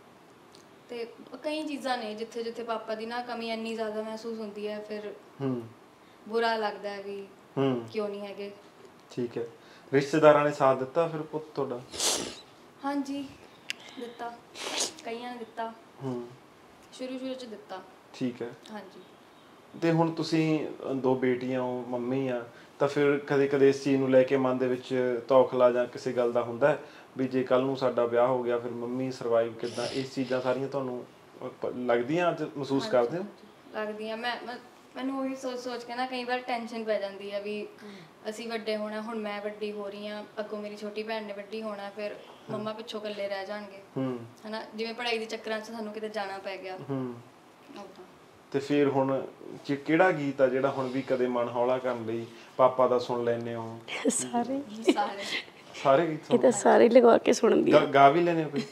ਤੇ ਕਈ ਚੀਜ਼ਾਂ ਨੇ ਜਿੱਥੇ ਜਿੱਥੇ ਪਾਪਾ ਦੀ ਨਾ ਕਮੀ ਇੰਨੀ ਜ਼ਿਆਦਾ ਮਹਿਸੂਸ ਹੁੰਦੀ ਹੈ, ਫਿਰ ਬੁਰਾ ਲੱਗਦਾ ਹੈ ਵੀ ਹੂੰ ਕਿਉਂ ਨਹੀਂ ਹੈਗੇ। ਠੀਕ ਹੈ। ਰਿਸ਼ਤੇਦਾਰਾਂ ਨੇ ਸਾਥ ਦਿੱਤਾ ਫਿਰ ਪੁੱਤ ਤੁਹਾਡਾ? ਹਾਂਜੀ ਦਿੱਤਾ, ਕਈਆਂ ਨੇ ਦਿੱਤਾ, ਹੂੰ ਸ਼ੁਰੂ ਸ਼ੁਰੂ ਚ ਦਿੱਤਾ। ਠੀਕ ਹੈ। ਹਾਂਜੀ। ਤੇ ਹੁਣ ਤੁਸੀਂ ਦੋ ਬੇਟੀਆਂ ਹੋ, ਮੰਮੀ ਆ, ਤਾਂ ਫਿਰ ਕਦੇ ਕਦੇ ਇਸ ਚੀਜ਼ ਨੂੰ ਲੈ ਕੇ ਮਨ ਦੇ ਵਿੱਚ ਤੌਖਲਾ ਜਾਂ ਕਿਸੇ ਗੱਲ ਦਾ ਹੁੰਦਾ ਹੈ ਵੀ ਜੇ ਕੱਲ ਨੂੰ ਸਾਡਾ ਵਿਆਹ ਹੋ ਗਿਆ ਫਿਰ ਮੰਮੀ ਸਰਵਾਈਵ ਕਿੱਦਾਂ? ਇਸ ਚੀਜ਼ਾਂ ਸਾਰੀਆਂ ਤੁਹਾਨੂੰ ਪ- ਲੱਗਦੀਆਂ, ਅੱਜ ਮਹਿਸੂਸ ਕਰਦੇ ਹੋ? ਲੱਗਦੀਆਂ। ਮੈਂ ਮੈਂ- ਮੈਨੂੰ ਉਹੀ ਸੋਚ ਸੋਚ ਕੇ ਨਾ ਕਈ ਵਾਰ ਟੈਨਸ਼ਨ ਪੈ ਜਾਂਦੀ ਆ ਵੀ ਅਸੀਂ ਵੱਡੇ ਹੋਣਾ, ਹੁਣ ਮੈਂ ਵੱਡੀ ਹੋ ਰਹੀ ਹਾਂ, ਅੱਗੋਂ ਮੇਰੀ ਛੋਟੀ ਭੈਣ ਨੇ ਵੱਡੀ ਹੋਣਾ, ਫਿਰ ਮੰਮਾ ਪਿੱਛੋਂ ਇਕੱਲੇ ਰਹਿ ਜਾਣਗੇ ਹੂੰ ਹਨਾ। ਜਿਵੇਂ ਪੜ੍ਹਾਈ ਦੇ ਚੱਕਰਾਂ 'ਚ ਸਾਨੂੰ ਕਿਤੇ ਜਾਣਾ ਪੈ ਗਿਆ ਹੂੰ ਉਦਾਂ। ਤੇ ਫਿਰ ਹੁਣ ਕਿ- ਕਿਹੜਾ ਗੀਤ ਆ ਜਿਹੜਾ ਹੁਣ ਵੀ ਕਦੇ ਮਨ ਹੌਲਾ ਕਰਨ ਲਈ ਪਾਪਾ ਦਾ ਸੁਣ ਲੈਂਦੇ ਹੋ? ਸਾਰੇ ਸਾਰੇ ਸਾਰੇ ਗੀਤ ਇਹ ਤਾਂ ਸਾਰੇ ਲਗਾ ਕੇ ਸੁਣਦੀ ਗਾ- ਗਾ ਵੀ ਲੈਂਦੇ ਹੋ ਕੋਈ?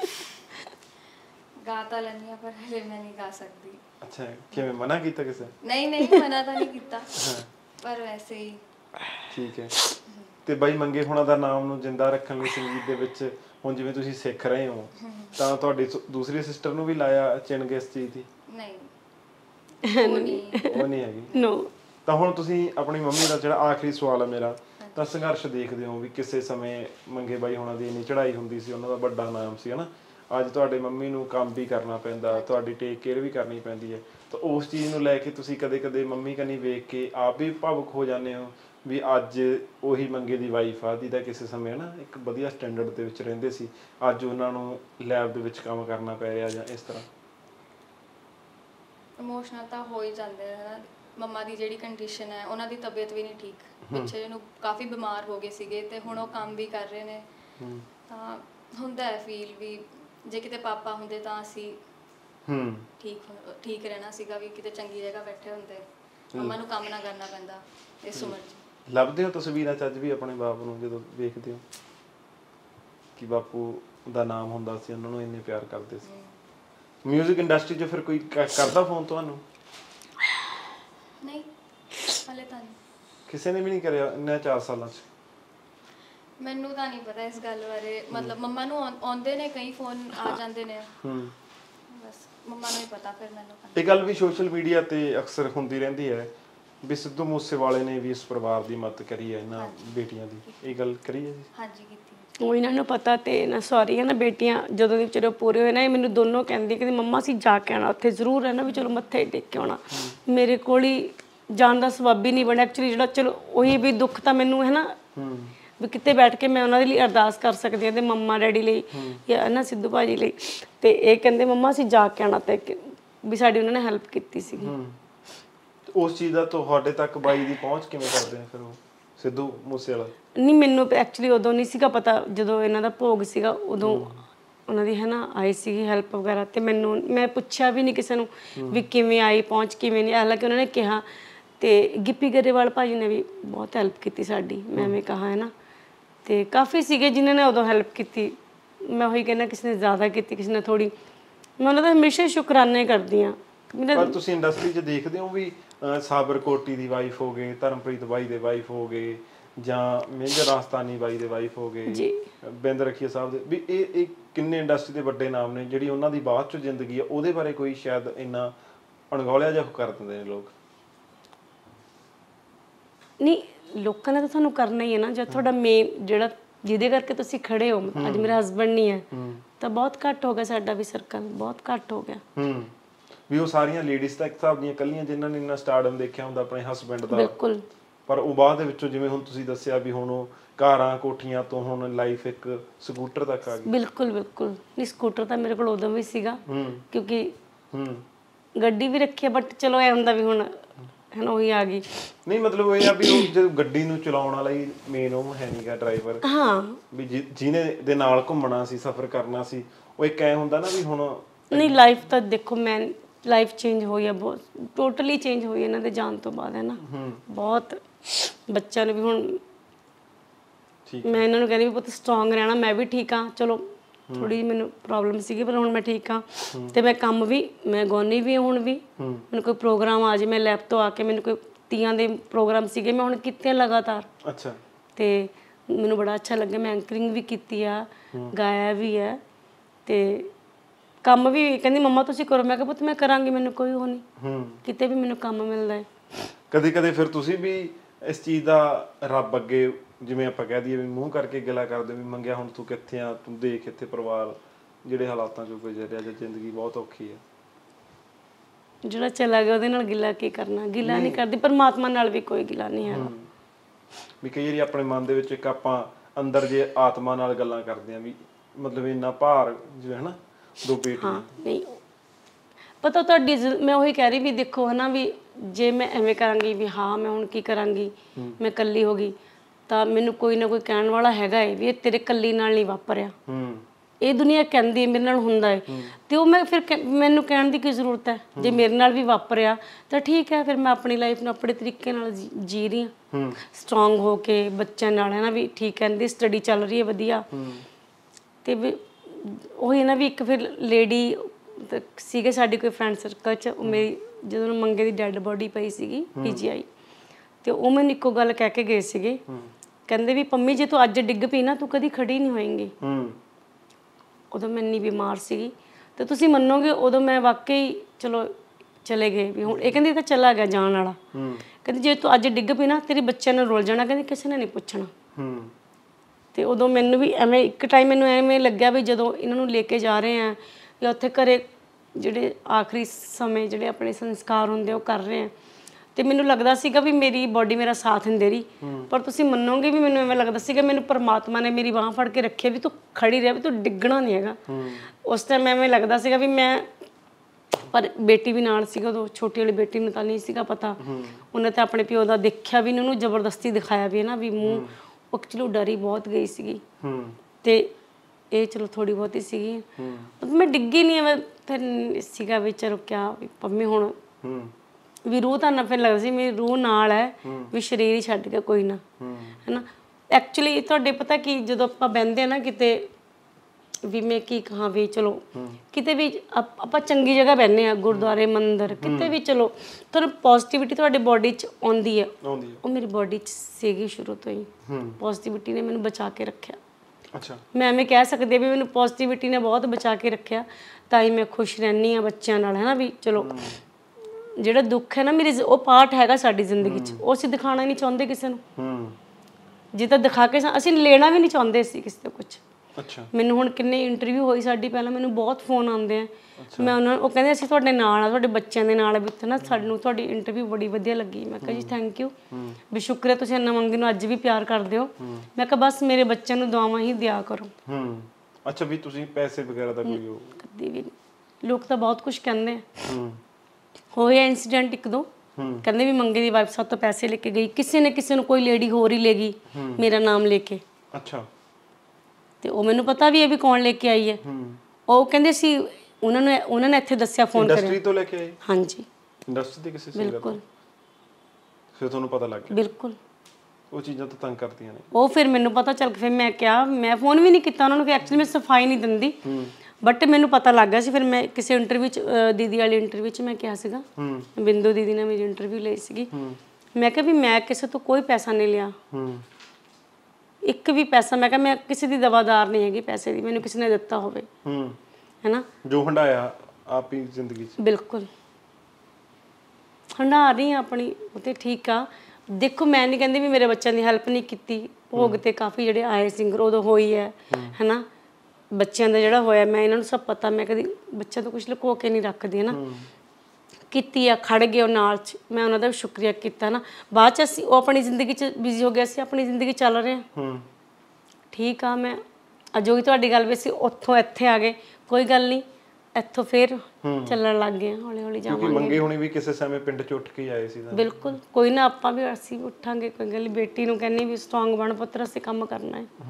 ਗਾ ਤਾਂ ਲੈਂਦੀ ਹਾਂ ਪਰ ਹਲੇ ਮੈਂ ਨਹੀਂ ਗਾ ਸਕਦੀ। ਅੱਛਾ, ਕਿਵੇਂ ਮਨਾ ਕੀਤਾ ਕਿਸੇ? ਨਹੀਂ ਨਹੀਂ ਮਨਾ ਤਾਂ ਨਹੀਂ ਕੀਤਾ, ਪਰ ਵੈਸੇ ਹੀ। ਠੀਕ ਹੈ। ਤੇ ਬਾਈ ਮੰਗੇ ਹੋਣਾ ਦਾ ਨਾਮ ਨੂੰ ਜਿੰਦਾ ਰੱਖਣ ਲਈ ਸੰਗੀਤ ਦੇ ਵਿੱਚ ਹੁਣ ਜਿਵੇਂ ਤੁਸੀਂ ਸਿੱਖ ਰਹੇ ਹੋ ਤਾਂ ਤੁਹਾਡੀ ਸ- ਦੂਸਰੀ ਸਿਸਟਰ ਨੂੰ ਵੀ ਲਾਇਆ ਚਿੰਨ੍ਹ ਇਸ ਚੀਜ਼ ਦੀ? ਨਹੀਂ ਉਹ ਨਹੀਂ। ਉਹ ਨਹੀਂ ਹੈਗੀ। ਨੋ। ਤਾਂ ਹੁਣ ਤੁਸੀਂ ਆਪਣੀ ਮੰਮੀ ਦਾ ਜਿਹੜਾ ਆਖਰੀ ਸਵਾਲ ਹੈ ਮੇਰਾ, ਤਾਂ ਸੰਘਰਸ਼ ਦੇਖਦੇ ਹੋ ਵੀ ਕਿਸੇ ਸਮੇਂ ਮੰਗੇ ਬਾਈ ਹੋਣਾ ਦੀ ਇੰਨੀ ਚੜ੍ਹਾਈ ਹੁੰਦੀ ਸੀ, ਉਹਨਾਂ ਦਾ ਵੱਡਾ ਨਾਮ ਸੀ ਹਨਾ, ਅੱਜ ਤੁਹਾਡੇ ਮੰਮੀ ਨੂੰ ਕੰਮ ਵੀ ਕਰਨਾ ਪੈਂਦਾ, ਤੁਹਾਡੀ ਟੇਕ ਕੇਅਰ ਵੀ ਕਰਨੀ ਪੈਂਦੀ ਹੈ, ਤਾਂ ਉਸ ਚੀਜ਼ ਨੂੰ ਲੈ ਕੇ ਤੁਸੀਂ ਕਦੇ ਕਦੇ ਮੰਮੀ ਕਨੀ ਵੇਖ ਕੇ ਆਪ ਵੀ ਭਾਵੁਕ ਹੋ ਜਾਂਦੇ ਹੋ ਵੀ ਅੱਜ ਉਹੀ ਮੰਗੇ ਦੀ ਵਾਈਫ ਆ ਜਿਹਦਾ ਕਿਸੇ ਸਮੇਂ ਨਾ ਇੱਕ ਵਧੀਆ ਸਟੈਂਡਰਡ ਦੇ ਵਿੱਚ ਰਹਿੰਦੇ ਸੀ, ਅੱਜ ਉਹਨਾਂ ਨੂੰ ਲੈਬ ਦੇ ਵਿੱਚ ਕੰਮ ਕਰਨਾ ਪੈ ਰਿਹਾ ਜਾਂ ਇਸ ਤਰ੍ਹਾਂ? ਇਮੋਸ਼ਨਲ ਤਾਂ ਹੋ ਹੀ ਜਾਂਦੇ ਹੈ ਨਾ। ਮੰਮਾ ਦੀ ਜਿਹੜੀ ਕੰਡੀਸ਼ਨ ਹੈ, ਉਹਨਾਂ ਦੀ ਤਬੀਅਤ ਵੀ ਨਹੀਂ ਠੀਕ, ਪਿੱਛੇ ਜਿਹਨੂੰ ਕਾਫੀ ਬਿਮਾਰ ਹੋ ਗਏ ਸੀਗੇ ਤੇ ਹੁਣ ਉਹ ਕੰਮ ਵੀ ਕਰ ਰਹੇ ਨੇ, ਤਾਂ ਹੁੰਦਾ ਹੈ ਫੀਲ ਵੀ ਜੇ ਕਿਤੇ ਪਾਪਾ ਹੁੰਦੇ ਤਾਂ ਅਸੀਂ ਹੂੰ ਠੀਕ ਹੋ- ਠੀਕ ਰਹਿਣਾ ਸੀਗਾ, ਵੀ ਕਿਤੇ ਚੰਗੀ ਜਗ੍ਹਾ ਬੈਠੇ ਹੁੰਦੇ, ਮੰਮਾ ਨੂੰ ਕੰਮ ਨਾ ਕਰਨਾ ਪੈਂਦਾ ਇਸ ਉਮਰ 'ਚ। ਲੱਭਦੇ ਹੋ ਤਸਵੀਰਾਂ 'ਚ ਅੱਜ ਵੀ ਆਪਣੇ ਬਾਪ ਨੂੰ ਜਦੋਂ ਵੇਖਦੇ ਹੋ ਕਿ ਬਾਪੂ ਦਾ ਨਾਮ ਹੁੰਦਾ ਸੀ, ਉਹਨਾਂ ਨੂੰ ਇੰਨੇ ਪਿਆਰ ਕਰਦੇ ਸੀ? ਮਿਊਜ਼ਿਕ ਇੰਡਸਟਰੀ 'ਚ ਫਿਰ ਕੋਈ ਕ- ਕਰਦਾ ਫੋਨ ਤੁਹਾਨੂੰ? ਨਹੀਂ ਹਲੇ ਤਾਂ ਨਹੀਂ, ਕਿਸੇ ਨੇ ਵੀ ਨਹੀਂ ਕਰਿਆ ਇੰਨੇ ਚਾਰ ਸਾਲਾਂ 'ਚ? ਮੈਨੂੰ ਤਾਂ ਨਹੀਂ ਪਤਾ ਇਸ ਗੱਲ ਬਾਰੇ। ਮਤਲਬ ਮੰਮਾ ਨੂੰ ਆਉਂ- ਆਉਂਦੇ ਨੇ ਕਈ ਫੋਨ ਆ ਜਾਂਦੇ ਨੇ, ਹੂੰ ਬਸ ਮੰਮਾ ਨੂੰ ਹੀ ਪਤਾ, ਫਿਰ ਮੈਨੂੰ ਪਤਾ। ਇਹ ਗੱਲ ਵੀ ਸੋਸ਼ਲ ਮੀਡੀਆ ਤੇ ਅਕਸਰ ਹੁੰਦੀ ਰਹਿੰਦੀ ਹੈ ਵੀ ਸਿੱਧੂ ਮੂਸੇਵਾਲੇ ਨੇ ਵੀ ਇਸ ਪਰਿਵਾਰ ਦੀ ਮਦਦ ਕਰੀ ਹੈ, ਇਹਨਾਂ ਬੇਟੀਆਂ ਦੀ, ਇਹ ਗੱਲ ਕਰੀ ਹੈ ਜੀ? ਹਾਂਜੀ ਕੀਤੀ। ਉਹ ਇਹਨਾਂ ਨੂੰ ਪਤਾ ਤੇ ਨਾ ਸੌਰੀ ਹੈ ਨਾ, ਬੇਟੀਆਂ ਜਦੋਂ ਦੇ ਵਿਚਾਰੇ ਪੂਰੇ ਹੋਏ ਨਾ, ਇਹ ਮੈਨੂੰ ਦੋਨੋਂ ਕਹਿੰਦੀ ਕਿ ਮੰਮਾ ਅਸੀਂ ਜਾ ਕੇ ਆਉਣਾ ਉੱਥੇ ਜ਼ਰੂਰ ਹੈ ਨਾ, ਵੀ ਚਲੋ ਮੱਥੇ ਟੇਕ ਕੇ ਆਉਣਾ। ਮੇਰੇ ਕੋਲ ਹੀ ਜਾਣ ਦਾ ਸਬੱਬ ਹੀ ਨਹੀਂ ਬਣਿਆ ਐਕਚੁਅਲੀ, ਜਿਹੜਾ ਚਲੋ ਉਹੀ ਵੀ ਦੁੱਖ ਤਾਂ ਮੈਨੂੰ ਹੈ ਨਾ ਵੀ ਕਿਤੇ ਬੈਠ ਕੇ ਮੈਂ ਉਹਨਾਂ ਦੇ ਲਈ ਅਰਦਾਸ ਕਰ ਸਕਦੀ ਹਾਂ ਤੇ ਮੰਮਾ ਡੈਡੀ ਲਈ ਜਾਂ ਨਾ ਸਿੱਧੂ ਭਾਜੀ ਲਈ, ਤੇ ਇਹ ਕਹਿੰਦੇ ਮੰਮਾ ਅਸੀਂ ਜਾ ਕੇ ਆਉਣਾ, ਤੇ ਵੀ ਸਾਡੀ ਉਹਨਾਂ ਨੇ ਹੈਲਪ ਕੀਤੀ ਸੀਗੀ। ਉਸ ਚੀਜ਼ ਦਾ ਤੁਹਾਡੇ ਤੱਕ ਬਾਈ ਦੀ ਪਹੁੰਚ ਕਿਵੇਂ ਕਰਦੇ ਆ ਫਿਰ ਉਹ ਸਿੱਧੂ ਮੂਸੇਵਾਲਾ? ਨਹੀਂ ਮੈਨੂੰ ਐਕਚੁਅਲੀ ਉਦੋਂ ਨਹੀਂ ਸੀਗਾ ਪਤਾ, ਜਦੋਂ ਇਹਨਾਂ ਦਾ ਭੋਗ ਸੀਗਾ ਉਦੋਂ ਉਹਨਾਂ ਦੀ ਹੈ ਨਾ ਆਈ ਸੀਗੀ ਹੈਲਪ ਵਗੈਰਾ, ਤੇ ਮੈਨੂੰ ਮੈਂ ਪੁੱਛਿਆ ਵੀ ਨਹੀਂ ਕਿਸੇ ਨੂੰ ਵੀ ਕਿਵੇਂ ਆਈ ਪਹੁੰਚ ਕਿਵੇਂ ਨਹੀਂ, ਹਾਲਾਂਕਿ ਉਹਨਾਂ ਨੇ ਕਿਹਾ। ਤੇ ਗਿੱਪੀ ਗਰੇਵਾਲ ਭਾਜੀ ਨੇ ਵੀ ਬਹੁਤ ਹੈਲਪ ਕੀਤੀ ਸਾਡੀ, ਮੈਂ ਐਵੇਂ ਕਹਾ ਹੈ ਨਾ, ਤੇ ਕਾਫੀ ਸੀਗੇ ਜਿਨ੍ਹਾਂ ਨੇ ਉਦੋਂ ਹੈਲਪ ਕੀਤੀ। ਮੈਂ ਉਹੀ ਕਹਿੰਦਾ ਕਿਸੇ ਨੇ ਜ਼ਿਆਦਾ ਕੀਤੀ, ਕਿਸੇ ਨੇ ਥੋੜੀ, ਮੈਂ ਉਹਨਾਂ ਦਾ ਹਮੇਸ਼ਾ ਸ਼ੁਕਰਾਨਾ ਕਰਦੀ ਹਾਂ। ਪਰ ਤੁਸੀਂ ਇੰਡਸਟਰੀ 'ਚ ਦੇਖਦੇ ਹੋ ਵੀ ਸਾਬਰ ਕੋਟੀ ਦੀ ਵਾਈਫ ਹੋ ਗਏ, ਧਰਮਪ੍ਰੀਤ ਬਾਈ ਦੇ ਵਾਈਫ ਹੋ ਗਏ, ਜਾਂ ਮੇਜਰ ਰਾਸਤਾਨੀ ਬਾਈ ਦੇ ਵਾਈਫ ਹੋ ਗਏ ਜੀ, ਬਿੰਦ ਰਖੀਆ ਸਾਹਿਬ ਦੇ, ਵੀ ਇਹ ਇਹ ਕਿੰਨੇ ਇੰਡਸਟਰੀ ਦੇ ਵੱਡੇ ਨਾਮ ਨੇ, ਜਿਹੜੀ ਉਹਨਾਂ ਦੀ ਬਾਅਦ 'ਚ ਜ਼ਿੰਦਗੀ ਆ ਉਹਦੇ ਬਾਰੇ ਕੋਈ ਸ਼ਾਇਦ ਇੰਨਾ ਅਣਗੌਲਿਆ ਜਿਹਾ ਕਰ ਦਿੰਦੇ ਨੇ ਲੋਕ? ਨਹੀਂ ਲੋਕਾਂ ਨੇ ਤਾਂ ਤੁਹਾਨੂੰ ਕਰਨਾ ਹੀ ਹੈ ਨਾ, ਜਦ ਤੁਹਾਡਾ ਮੇਨ ਜਿਹੜਾ ਜਿਹਦੇ ਕਰਕੇ ਤੁਸੀਂ ਖੜੇ ਹੋ, ਅੱਜ ਮੇਰਾ ਹਸਬੈਂਡ ਨਹੀਂ ਹੈ ਤਾਂ ਬਹੁਤ ਘੱਟ ਹੋ ਗਿਆ ਸਾਡਾ ਵੀ ਸਰਕਲ, ਬਹੁਤ ਘੱਟ ਹੋ ਗਿਆ। ਹੂੰ ਵੀ ਉਹ ਸਾਰੀਆਂ ਲੇਡੀਜ਼ ਤਾਂ ਇੱਕ ਹਿਸਾਬ ਦੀਆਂ ਇਕੱਲੀਆਂ ਜਿਨ੍ਹਾਂ ਨੇ ਇੰਨਾ ਸਟਾਰਡਮ ਦੇਖਿਆ ਹੁੰਦਾ ਆਪਣੇ ਹਸਬੈਂਡ ਦਾ, ਬਿਲਕੁਲ, ਪਰ ਉਹ ਬਾਅਦ ਦੇ ਵਿੱਚੋਂ ਜਿਵੇਂ ਹੁਣ ਤੁਸੀਂ ਦੱਸਿਆ ਵੀ ਹੁਣ ਉਹ ਕਾਰਾਂ ਕੋਠੀਆਂ ਤੋਂ ਹੁਣ ਲਾਈਫ ਇੱਕ ਸਕੂਟਰ ਤੱਕ ਆ ਗਈ। ਬਿਲਕੁਲ ਬਿਲਕੁਲ। ਨਹੀਂ ਸਕੂਟਰ ਤਾਂ ਮੇਰੇ ਕੋਲ ਉਦੋਂ ਵੀ ਸੀਗਾ, ਕਿਉਂਕਿ ਹੂੰ ਗੱਡੀ ਵੀ ਰੱਖੀ, ਬਟ ਚਲੋ ਐ ਹੁੰਦਾ ਵੀ ਹੁਣ ਹਨਾ ਉਹੀ ਆ ਗਈ। ਨਹੀਂ ਮਤਲਬ ਇਹ ਆ ਵੀ ਉਹ ਜਦੋਂ ਗੱਡੀ ਨੂੰ ਚਲਾਉਣ ਵਾਲਾ ਹੀ ਮੇਨ ਉਹ ਹੈ ਨਹੀਂਗਾ ਡਰਾਈਵਰ, ਹਾਂ ਵੀ ਜਿਹਨੇ ਦੇ ਨਾਲ ਘੁੰਮਣਾ ਸੀ, ਸਫ਼ਰ ਕਰਨਾ ਸੀ, ਉਹ ਇੱਕ ਐ ਹੁੰਦਾ ਨਾ ਵੀ ਹੁਣ। ਨਹੀਂ ਲਾਈਫ ਤਾਂ ਦੇਖੋ ਮੈਂ ਲਾਈਫ ਚੇਂਜ ਹੋਈ ਆ, ਬਹੁਤ ਟੋਟਲੀ ਚੇਂਜ ਹੋਈ ਇਹਨਾਂ ਦੇ ਜਾਣ ਤੋਂ ਬਾਅਦ ਹੈ ਨਾ, ਬਹੁਤ ਬੱਚਿਆਂ ਨੂੰ ਵੀ ਹੁਣ ਮੈਂ ਇਹਨਾਂ ਨੂੰ ਕਹਿੰਦੀ ਵੀ ਬਹੁਤ ਸਟਰੋਂਗ ਰਹਿਣਾ, ਮੈਂ ਵੀ ਠੀਕ ਹਾਂ, ਚਲੋ ਥੋੜੀ ਜਿਹੀ ਮੈਨੂੰ ਪ੍ਰੋਬਲਮ ਸੀਗੀ ਪਰ ਹੁਣ ਮੈਂ ਠੀਕ ਹਾਂ, ਤੇ ਮੈਂ ਕੰਮ ਵੀ ਮੈਂ ਗਾਉਂਦੀ ਵੀ ਹੁਣ ਵੀ, ਮੈਨੂੰ ਕੋਈ ਪ੍ਰੋਗਰਾਮ ਆ ਜੇ ਮੈਂ ਲੈਬ ਤੋਂ ਆ ਕੇ, ਮੈਨੂੰ ਕੋਈ ਤੀਆਂ ਦੇ ਪ੍ਰੋਗਰਾਮ ਸੀਗੇ ਮੈਂ ਹੁਣ ਕੀਤੇ ਲਗਾਤਾਰ। ਅੱਛਾ। ਤੇ ਮੈਨੂੰ ਬੜਾ ਅੱਛਾ ਲੱਗਿਆ, ਮੈਂ ਐਂਕਰਿੰਗ ਵੀ ਕੀਤੀ ਆ, ਗਾਇਆ ਵੀ ਹੈ, ਤੇ ਕੰਮ ਵੀ ਕਹਿੰਦੀ ਮੰਮਾ ਤੁਸੀਂ ਕਰੋ, ਮੈਂ ਕਿਹਾ ਪੁੱਤ ਮੈਂ ਕਰਾਂਗੀ, ਮੈਨੂੰ ਕੋਈ ਉਹ ਨਹੀਂ, ਕਿਤੇ ਵੀ ਮੈਨੂੰ ਕੰਮ ਮਿਲਦਾ ਹੈ। ਕਦੇ ਕਦੇ ਫਿਰ ਤੁਸੀਂ ਵੀ ਇਸ ਚੀਜ਼ ਦਾ ਰੱਬ ਅੱਗੇ ਜਿਵੇਂ ਆਪਾਂ ਕਹਿ ਦਈਏ ਵੀ ਮੂੰਹ ਕਰਕੇ ਗਿਲਾ ਕਰਦੇ ਵੀ ਮੰਗਿਆ ਹੁਣ ਤੂੰ ਕਿੱਥੇ ਆ, ਤੂੰ ਦੇਖ ਇੱਥੇ ਪਰਿਵਾਰ ਜਿਹੜੇ ਹਾਲਾਤਾਂ 'ਚੋਂ ਗੁਜ਼ਰਿਆ ਜਾਂ ਜ਼ਿੰਦਗੀ ਬਹੁਤ ਔਖੀ ਆ। ਜਿਹੜਾ ਚਲਾ ਗਿਆ ਉਹਦੇ ਨਾਲ ਗਿਲਾ ਕੀ ਕਰਨਾ, ਗਿਲਾ ਨਹੀਂ ਕਰਦੀ, ਪਰਮਾਤਮਾ ਨਾਲ ਵੀ ਕੋਈ ਗਿਲਾ ਨਹੀਂ ਹੈਗਾ। ਵੀ ਕਈ ਵਾਰੀ ਆਪਣੇ ਮਨ ਦੇ ਵਿੱਚ ਇੱਕ ਆਪਾਂ ਅੰਦਰ ਜੇ ਆਤਮਾ ਨਾਲ ਗੱਲਾਂ ਕਰਦੇ ਆ ਵੀ ਮਤਲਬ ਇੰਨਾ ਭਾਰ ਜਿਵੇਂ ਹਨਾ ਦੋ ਪੇਟ ਹਾਂ ਨਹੀਂ ਪਤਾ ਤੁਹਾਡੀ ਮੈਂ ਉਹੀ ਕਹਿ ਰਹੀ ਵੀ ਦੇਖੋ ਹਨਾ ਵੀ ਜੇ ਮੈਂ ਐਵੇਂ ਕਰਾਂਗੀ ਵੀ ਹਾਂ ਮੈਂ ਹੁਣ ਕੀ ਕਰਾਂਗੀ, ਮੈਂ ਇਕੱਲੀ ਹੋ ਗਈ ਤਾਂ ਮੈਨੂੰ ਕੋਈ ਨਾ ਕੋਈ ਕਹਿਣ ਵਾਲਾ ਹੈਗਾ ਏ ਵੀ ਇਹ ਤੇਰੇ ਇਕੱਲੀ ਨਾਲ ਨਹੀਂ ਵਾਪਰਿਆ, ਇਹ ਦੁਨੀਆ ਕਹਿੰਦੀ ਮੇਰੇ ਨਾਲ ਹੁੰਦਾ ਹੈ ਤੇ ਉਹ ਮੈਂ ਫਿਰ ਮੈਨੂੰ ਕਹਿਣ ਦੀ ਕੀ ਜ਼ਰੂਰਤ ਹੈ। ਜੇ ਮੇਰੇ ਨਾਲ ਵੀ ਵਾਪਰਿਆ ਤਾਂ ਠੀਕ ਹੈ, ਫਿਰ ਮੈਂ ਆਪਣੀ ਲਾਈਫ ਨੂੰ ਆਪਣੇ ਤਰੀਕੇ ਨਾਲ ਜੀ ਰਹੀ ਹਾਂ ਸਟਰੋਂਗ ਹੋ ਕੇ ਬੱਚਿਆਂ ਨਾਲ ਹੈ ਨਾ ਵੀ ਠੀਕ ਹੈ, ਇਹਦੀ ਸਟੱਡੀ ਚੱਲ ਰਹੀ ਹੈ ਵਧੀਆ। ਤੇ ਵੀ ਉਹੀ ਨਾ ਵੀ ਇੱਕ ਫਿਰ ਲੇਡੀ ਸੀਗੇ ਸਾਡੀ ਕੋਈ ਫਰੈਂਡ ਸਰਕਲ 'ਚ, ਉਹ ਮੇਰੀ ਜਦੋਂ ਮੰਗੇ ਦੀ ਡੈਡ ਬੋਡੀ ਪਈ ਸੀਗੀ ਪੀਜੀਆਈ ਤੇ ਉਹ ਮੈਨੂੰ ਇੱਕੋ ਗੱਲ ਕਹਿ ਕੇ ਗਏ ਸੀਗੇ, ਕਹਿੰਦੇ ਵੀ ਪੰਮੀ ਜੇ ਤੂੰ ਅੱਜ ਡਿੱਗ ਪਈ ਨਾ ਤੂੰ ਕਦੀ ਖੜੀ ਨਹੀਂ ਹੋਏਂਗੀ। ਉਦੋਂ ਮੈਂ ਇੰਨੀ ਬਿਮਾਰ ਸੀਗੀ ਤੇ ਤੁਸੀਂ ਮੰਨੋਗੇ ਉਦੋਂ ਮੈਂ ਵਾਕਈ ਚਲੋ ਚਲੇ ਗਏ ਵੀ ਹੁਣ ਇਹ ਕਹਿੰਦੀ ਤਾਂ ਚਲਾ ਗਿਆ ਜਾਣ ਵਾਲਾ, ਕਹਿੰਦੀ ਜੇ ਤੂੰ ਅੱਜ ਡਿੱਗ ਪਈ ਨਾ ਤੇਰੇ ਬੱਚਿਆਂ ਨੂੰ ਰੁਲ ਜਾਣਾ, ਕਹਿੰਦੀ ਕਿਸੇ ਨੇ ਨਹੀਂ ਪੁੱਛਣਾ। ਤੇ ਉਦੋਂ ਮੈਨੂੰ ਵੀ ਐਵੇਂ ਇੱਕ ਟਾਈਮ ਮੈਨੂੰ ਐਵੇਂ ਲੱਗਿਆ ਵੀ ਜਦੋਂ ਇਹਨਾਂ ਨੂੰ ਲੈ ਕੇ ਜਾ ਰਹੇ ਆ ਜਾਂ ਉੱਥੇ ਘਰੇ ਜਿਹੜੇ ਆਖਰੀ ਸਮੇਂ ਜਿਹੜੇ ਆਪਣੇ ਸੰਸਕਾਰ ਹੁੰਦੇ ਉਹ ਕਰ ਰਹੇ ਆ ਤੇ ਮੈਨੂੰ ਲੱਗਦਾ ਸੀਗਾ ਵੀ ਮੇਰੀ ਬੋਡੀ ਮੇਰਾ ਸਾਥ ਨਹੀਂ ਦੇ ਰਹੀ, ਪਰ ਤੁਸੀਂ ਮੰਨੋਗੇ ਵੀ ਮੈਨੂੰ ਐਵੇਂ ਲੱਗਦਾ ਸੀਗਾ ਮੈਨੂੰ ਪਰਮਾਤਮਾ ਨੇ ਮੇਰੀ ਬਾਂਹ ਫੜ ਕੇ ਰੱਖਿਆ ਵੀ ਤੂੰ ਖੜੀ ਰਹਿ, ਵੀ ਤੂੰ ਡਿੱਗਣਾ ਨਹੀਂ ਹੈਗਾ। ਉਸ ਟਾਈਮ ਐਵੇਂ ਲੱਗਦਾ ਸੀਗਾ ਵੀ ਮੈਂ, ਪਰ ਬੇਟੀ ਵੀ ਨਾਲ ਸੀਗਾ ਉਦੋਂ, ਛੋਟੀ ਵਾਲੀ ਬੇਟੀ ਨੂੰ ਤਾਂ ਨਹੀਂ ਸੀਗਾ ਪਤਾ, ਉਹਨੇ ਤਾਂ ਆਪਣੇ ਪਿਓ ਦਾ ਦੇਖਿਆ ਵੀ ਉਹਨੂੰ ਜ਼ਬਰਦਸਤੀ ਦਿਖਾਇਆ ਵੀ ਹੈ ਨਾ ਵੀ ਮੂੰਹ, ਉਹ ਚਲੋ ਡਰੀ ਬਹੁਤ ਗਈ ਸੀਗੀ ਤੇ ਇਹ ਚਲੋ ਥੋੜੀ ਬਹੁਤੀ ਸੀਗੀ, ਮੈਂ ਡਿੱਗੀ ਨਹੀਂ ਐਵੇਂ ਫਿਰ ਸੀਗਾ ਵੀ ਚਲੋ ਕਿਆ ਵੀ ਪੰਮੀ ਹੁਣ ਵੀ ਰੂਹ ਤਾਂ ਨਾ ਫਿਰ ਲੱਗਦਾ ਸੀ ਮੇਰੀ ਰੂਹ ਨਾਲ ਹੈ ਵੀ ਸਰੀਰ ਹੀ ਛੱਡ ਕੇ ਕੋਈ ਨਾ ਹੈ ਨਾ। ਐਕਚੁਅਲੀ ਤੁਹਾਡੇ ਪਤਾ ਕੀ ਜਦੋਂ ਆਪਾਂ ਬਹਿੰਦੇ ਆ ਨਾ ਕਿਤੇ ਵੀ ਮੈਂ ਕੀ ਕਹਾਂ ਵੀ ਚਲੋ ਕਿਤੇ ਵੀ ਆਪਾਂ ਚੰਗੀ ਜਗ੍ਹਾ ਬਹਿੰਦੇ ਆ ਗੁਰਦੁਆਰੇ ਮੰਦਿਰ ਕਿਤੇ ਵੀ ਚਲੋ ਤੁਹਾਨੂੰ ਪੋਜ਼ਿਟਿਵਿਟੀ ਤੁਹਾਡੇ ਬੋਡੀ 'ਚ ਆਉਂਦੀ ਹੈ, ਉਹ ਮੇਰੀ ਬੋਡੀ 'ਚ ਸੀਗੀ ਸ਼ੁਰੂ ਤੋਂ ਹੀ। ਪੋਜ਼ਿਟਿਵਿਟੀ ਨੇ ਮੈਨੂੰ ਬਚਾ ਕੇ ਰੱਖਿਆ। ਅੱਛਾ ਮੈਂ ਐਵੇਂ ਕਹਿ ਸਕਦੀ ਵੀ ਮੈਨੂੰ ਪੋਜ਼ਿਟਿਵਿਟੀ ਨੇ ਬਹੁਤ ਬਚਾ ਕੇ ਰੱਖਿਆ ਤਾਂ ਹੀ ਮੈਂ ਖੁਸ਼ ਰਹਿੰਦੀ ਹਾਂ ਬੱਚਿਆਂ ਨਾਲ ਹੈ ਨਾ ਵੀ ਚਲੋ ਜਿਹੜਾ ਦੁੱਖ ਹੈ ਨਾ ਮੇਰੀ ਉਹ ਪਾਰਟ ਹੈਗਾ ਸਾਡੀ ਜ਼ਿੰਦਗੀ 'ਚ, ਉਹ ਅਸੀਂ ਦਿਖਾਉਣਾ ਨਹੀਂ ਚਾਹੁੰਦੇ ਕਿਸੇ ਨੂੰ, ਜੇ ਤਾਂ ਦਿਖਾ ਕੇ ਅਸੀਂ ਲੈਣਾ ਵੀ ਨਹੀਂ ਚਾਹੁੰਦੇ ਸੀ ਕਿਸੇ ਤੋਂ ਕੁਝ। ਅੱਛਾ ਮੈਨੂੰ ਹੁਣ ਕਿੰਨੇ ਇੰਟਰਵਿਊ ਹੋਈ ਸਾਡੀ ਪਹਿਲਾਂ ਮੈਨੂੰ ਬਹੁਤ ਫੋਨ ਆਉਂਦੇ ਆ, ਮੈਂ ਉਹਨਾਂ ਨੂੰ ਉਹ ਕਹਿੰਦੇ ਅਸੀਂ ਤੁਹਾਡੇ ਨਾਲ ਆ ਤੁਹਾਡੇ ਬੱਚਿਆਂ ਦੇ ਨਾਲ ਵੀ ਉੱਥੇ ਨਾ ਸਾਨੂੰ ਤੁਹਾਡੀ ਇੰਟਰਵਿਊ ਬੜੀ ਵਧੀਆ ਲੱਗੀ। ਮੈਂ ਕਿਹਾ ਜੀ ਥੈਂਕ ਯੂ ਵੀ ਸ਼ੁਕਰ ਹੈ ਤੁਸੀਂ ਇੰਨਾ ਮੰਗੀ ਨੂੰ ਅੱਜ ਵੀ ਪਿਆਰ ਕਰਦੇ ਹੋ। ਮੈਂ ਕਿਹਾ ਬਸ ਮੇਰੇ ਬੱਚਿਆਂ ਨੂੰ ਦੁਆਵਾਂ ਹੀ ਦਿਆ ਕਰੋ। ਹੂੰ ਅੱਛਾ ਵੀ ਤੁਸੀਂ ਪੈਸੇ ਵਗੈਰਾ ਦਾ ਕੋਈ ਕਦੀ ਵੀ ਨਹੀਂ, ਲੋਕ ਤਾਂ ਬਹੁਤ ਕੁਝ ਕਹਿੰਦੇ ਆ। ਹੋਇਆ ਇੰਸੀਡੈਂਟ ਇੱਕ ਦੋ, ਕਹਿੰਦੇ ਵੀ ਮੰਗੇ ਦੀ ਵਾਈਫ ਸਾਡੇ ਤੋਂ ਪੈਸੇ ਲੈ ਕੇ ਗਈ, ਕਿਸੇ ਨੇ ਕਿਸੇ ਨੂੰ ਕੋਈ ਲੇਡੀ ਹੋਰ ਹੀ ਲੈ ਗਈ ਮੇਰਾ ਨਾਮ ਲੈ ਕੇ। ਅੱਛਾ ਤੇ ਉਹ ਮੈਨੂੰ ਪਤਾ ਵੀ ਹੈ ਵੀ ਕੌਣ ਲੈ ਕੇ ਆਈ ਹੈ। ਉਹ ਕਹਿੰਦੇ ਸੀ ਉਹਨਾਂ ਨੇ ਉਹਨਾਂ ਨੇ ਇੱਥੇ ਦੱਸਿਆ ਫੋਨ ਕਰਿਆ ਇੰਡਸਟਰੀ ਤੋਂ ਲੈ ਕੇ ਆਏ। ਹਾਂਜੀ ਇੰਡਸਟਰੀ ਦੇ ਕਿਸੇ ਸਿੰਗਰ ਬਿਲਕੁਲ, ਫਿਰ ਤੁਹਾਨੂੰ ਪਤਾ ਲੱਗ ਗਿਆ। ਬਿਲਕੁਲ ਉਹ ਚੀਜ਼ਾਂ ਤਾਂ ਤੰਗ ਕਰਦੀਆਂ ਨੇ। ਉਹ ਫਿਰ ਮੈਨੂੰ ਪਤਾ ਚੱਲ ਫਿਰ ਮੈਂ ਕਿਹਾ ਮੈਂ ਫੋਨ ਵੀ ਨਹੀਂ ਕੀਤਾ ਉਹਨਾਂ ਨੂੰ ਕਿ ਐਕਚੁਅਲੀ ਮੈਂ ਸਫਾਈ ਨਹੀਂ ਦਿੰਦੀ, ਬਟ ਮੈਨੂੰ ਪਤਾ ਲੱਗ ਗਿਆ ਸੀ। ਫਿਰ ਮੈਂ ਕਿਸੇ ਇੰਟਰਵਿਊ 'ਚ ਦੀਦੀ ਵਾਲੀ ਇੰਟਰਵਿਊ 'ਚ ਮੈਂ ਕਿਹਾ ਸੀਗਾ, ਬਿੰਦੂ ਦੀਦੀ ਨੇ ਮੇਰੀ ਇੰਟਰਵਿਊ ਲਈ ਸੀਗੀ, ਮੈਂ ਕਿਹਾ ਵੀ ਮੈਂ ਕਿਸੇ ਤੋਂ ਕੋਈ ਪੈਸਾ ਨਹੀਂ ਲਿਆ, ਇੱਕ ਵੀ ਪੈਸਾ। ਮੈਂ ਕਿਹਾ ਮੈਂ ਕਿਸੇ ਦੀ ਦਵਾਦਾਰ ਨਹੀਂ ਹੈਗੀ ਪੈਸੇ ਦੀ, ਮੈਨੂੰ ਕਿਸੇ ਨੇ ਦਿੱਤਾ ਹੋਵੇ ਹੈ ਨਾ, ਜੋ ਹੰਡਾਇਆ ਆਪ ਹੀ ਜ਼ਿੰਦਗੀ 'ਚ। ਬਿਲਕੁਲ ਹੰਡਾ ਰਹੀ ਹਾਂ ਆਪਣੀ, ਉਹ ਤੇ ਠੀਕ ਆ। ਦੇਖੋ ਮੈਂ ਨਹੀਂ ਕਹਿੰਦੀ ਵੀ ਮੇਰੇ ਬੱਚਿਆਂ ਦੀ ਹੈਲਪ ਨਹੀਂ ਕੀਤੀ, ਭੋਗ ਤੇ ਕਾਫੀ ਜਿਹੜੇ ਆਏ ਸਿੰਗਰ ਉਦੋਂ ਹੋਈ ਹੈ ਹੈ ਨਾ, ਬੱਚਿਆਂ ਦਾ ਜਿਹੜਾ ਹੋਇਆ ਮੈਂ ਇਹਨਾਂ ਨੂੰ ਸਭ ਪਤਾ, ਮੈਂ ਕਦੀ ਬੱਚਿਆਂ ਤੋਂ ਕੁਝ ਲੁਕੋ ਕੇ ਨਹੀਂ ਰੱਖਦੀ ਹੈ ਨਾ, ਕੀਤੀ ਆ, ਖੜ ਗਏ ਉਹ ਨਾਲ 'ਚ, ਮੈਂ ਉਹਨਾਂ ਦਾ ਵੀ ਸ਼ੁਕਰੀਆ ਕੀਤਾ ਨਾ। ਬਾਅਦ 'ਚ ਅਸੀਂ ਉਹ ਆਪਣੀ ਜ਼ਿੰਦਗੀ 'ਚ ਬਿਜ਼ੀ ਹੋ ਗਏ, ਅਸੀਂ ਆਪਣੀ ਜ਼ਿੰਦਗੀ ਚੱਲ ਰਹੇ ਹਾਂ ਠੀਕ ਆ। ਮੈਂ ਅਜੋ ਹੀ ਤੁਹਾਡੀ ਗੱਲ ਵੀ ਅਸੀਂ ਉੱਥੋਂ ਇੱਥੇ ਆ ਗਏ, ਕੋਈ ਗੱਲ ਨਹੀਂ, ਇੱਥੋਂ ਫਿਰ ਚੱਲਣ ਲੱਗ ਗਏ, ਹੌਲੀ ਹੌਲੀ ਜਾਵਾਂਗੇ। ਮੰਗੇ ਹੁਣੀ ਵੀ ਕਿਸੇ ਸਮੇਂ ਪਿੰਡ 'ਚ ਉੱਠ ਕੇ ਆਏ ਸੀ। ਬਿਲਕੁਲ ਕੋਈ ਨਾ ਆਪਾਂ ਵੀ ਅਸੀਂ ਉੱਠਾਂਗੇ, ਕੋਈ ਗੱਲ ਨਹੀਂ। ਬੇਟੀ ਨੂੰ ਕਹਿੰਦੀ ਵੀ ਸਟਰੋਂਗ ਬਣ ਪੁੱਤਰ, ਅਸੀਂ ਕੰਮ ਕਰਨਾ ਹੈ।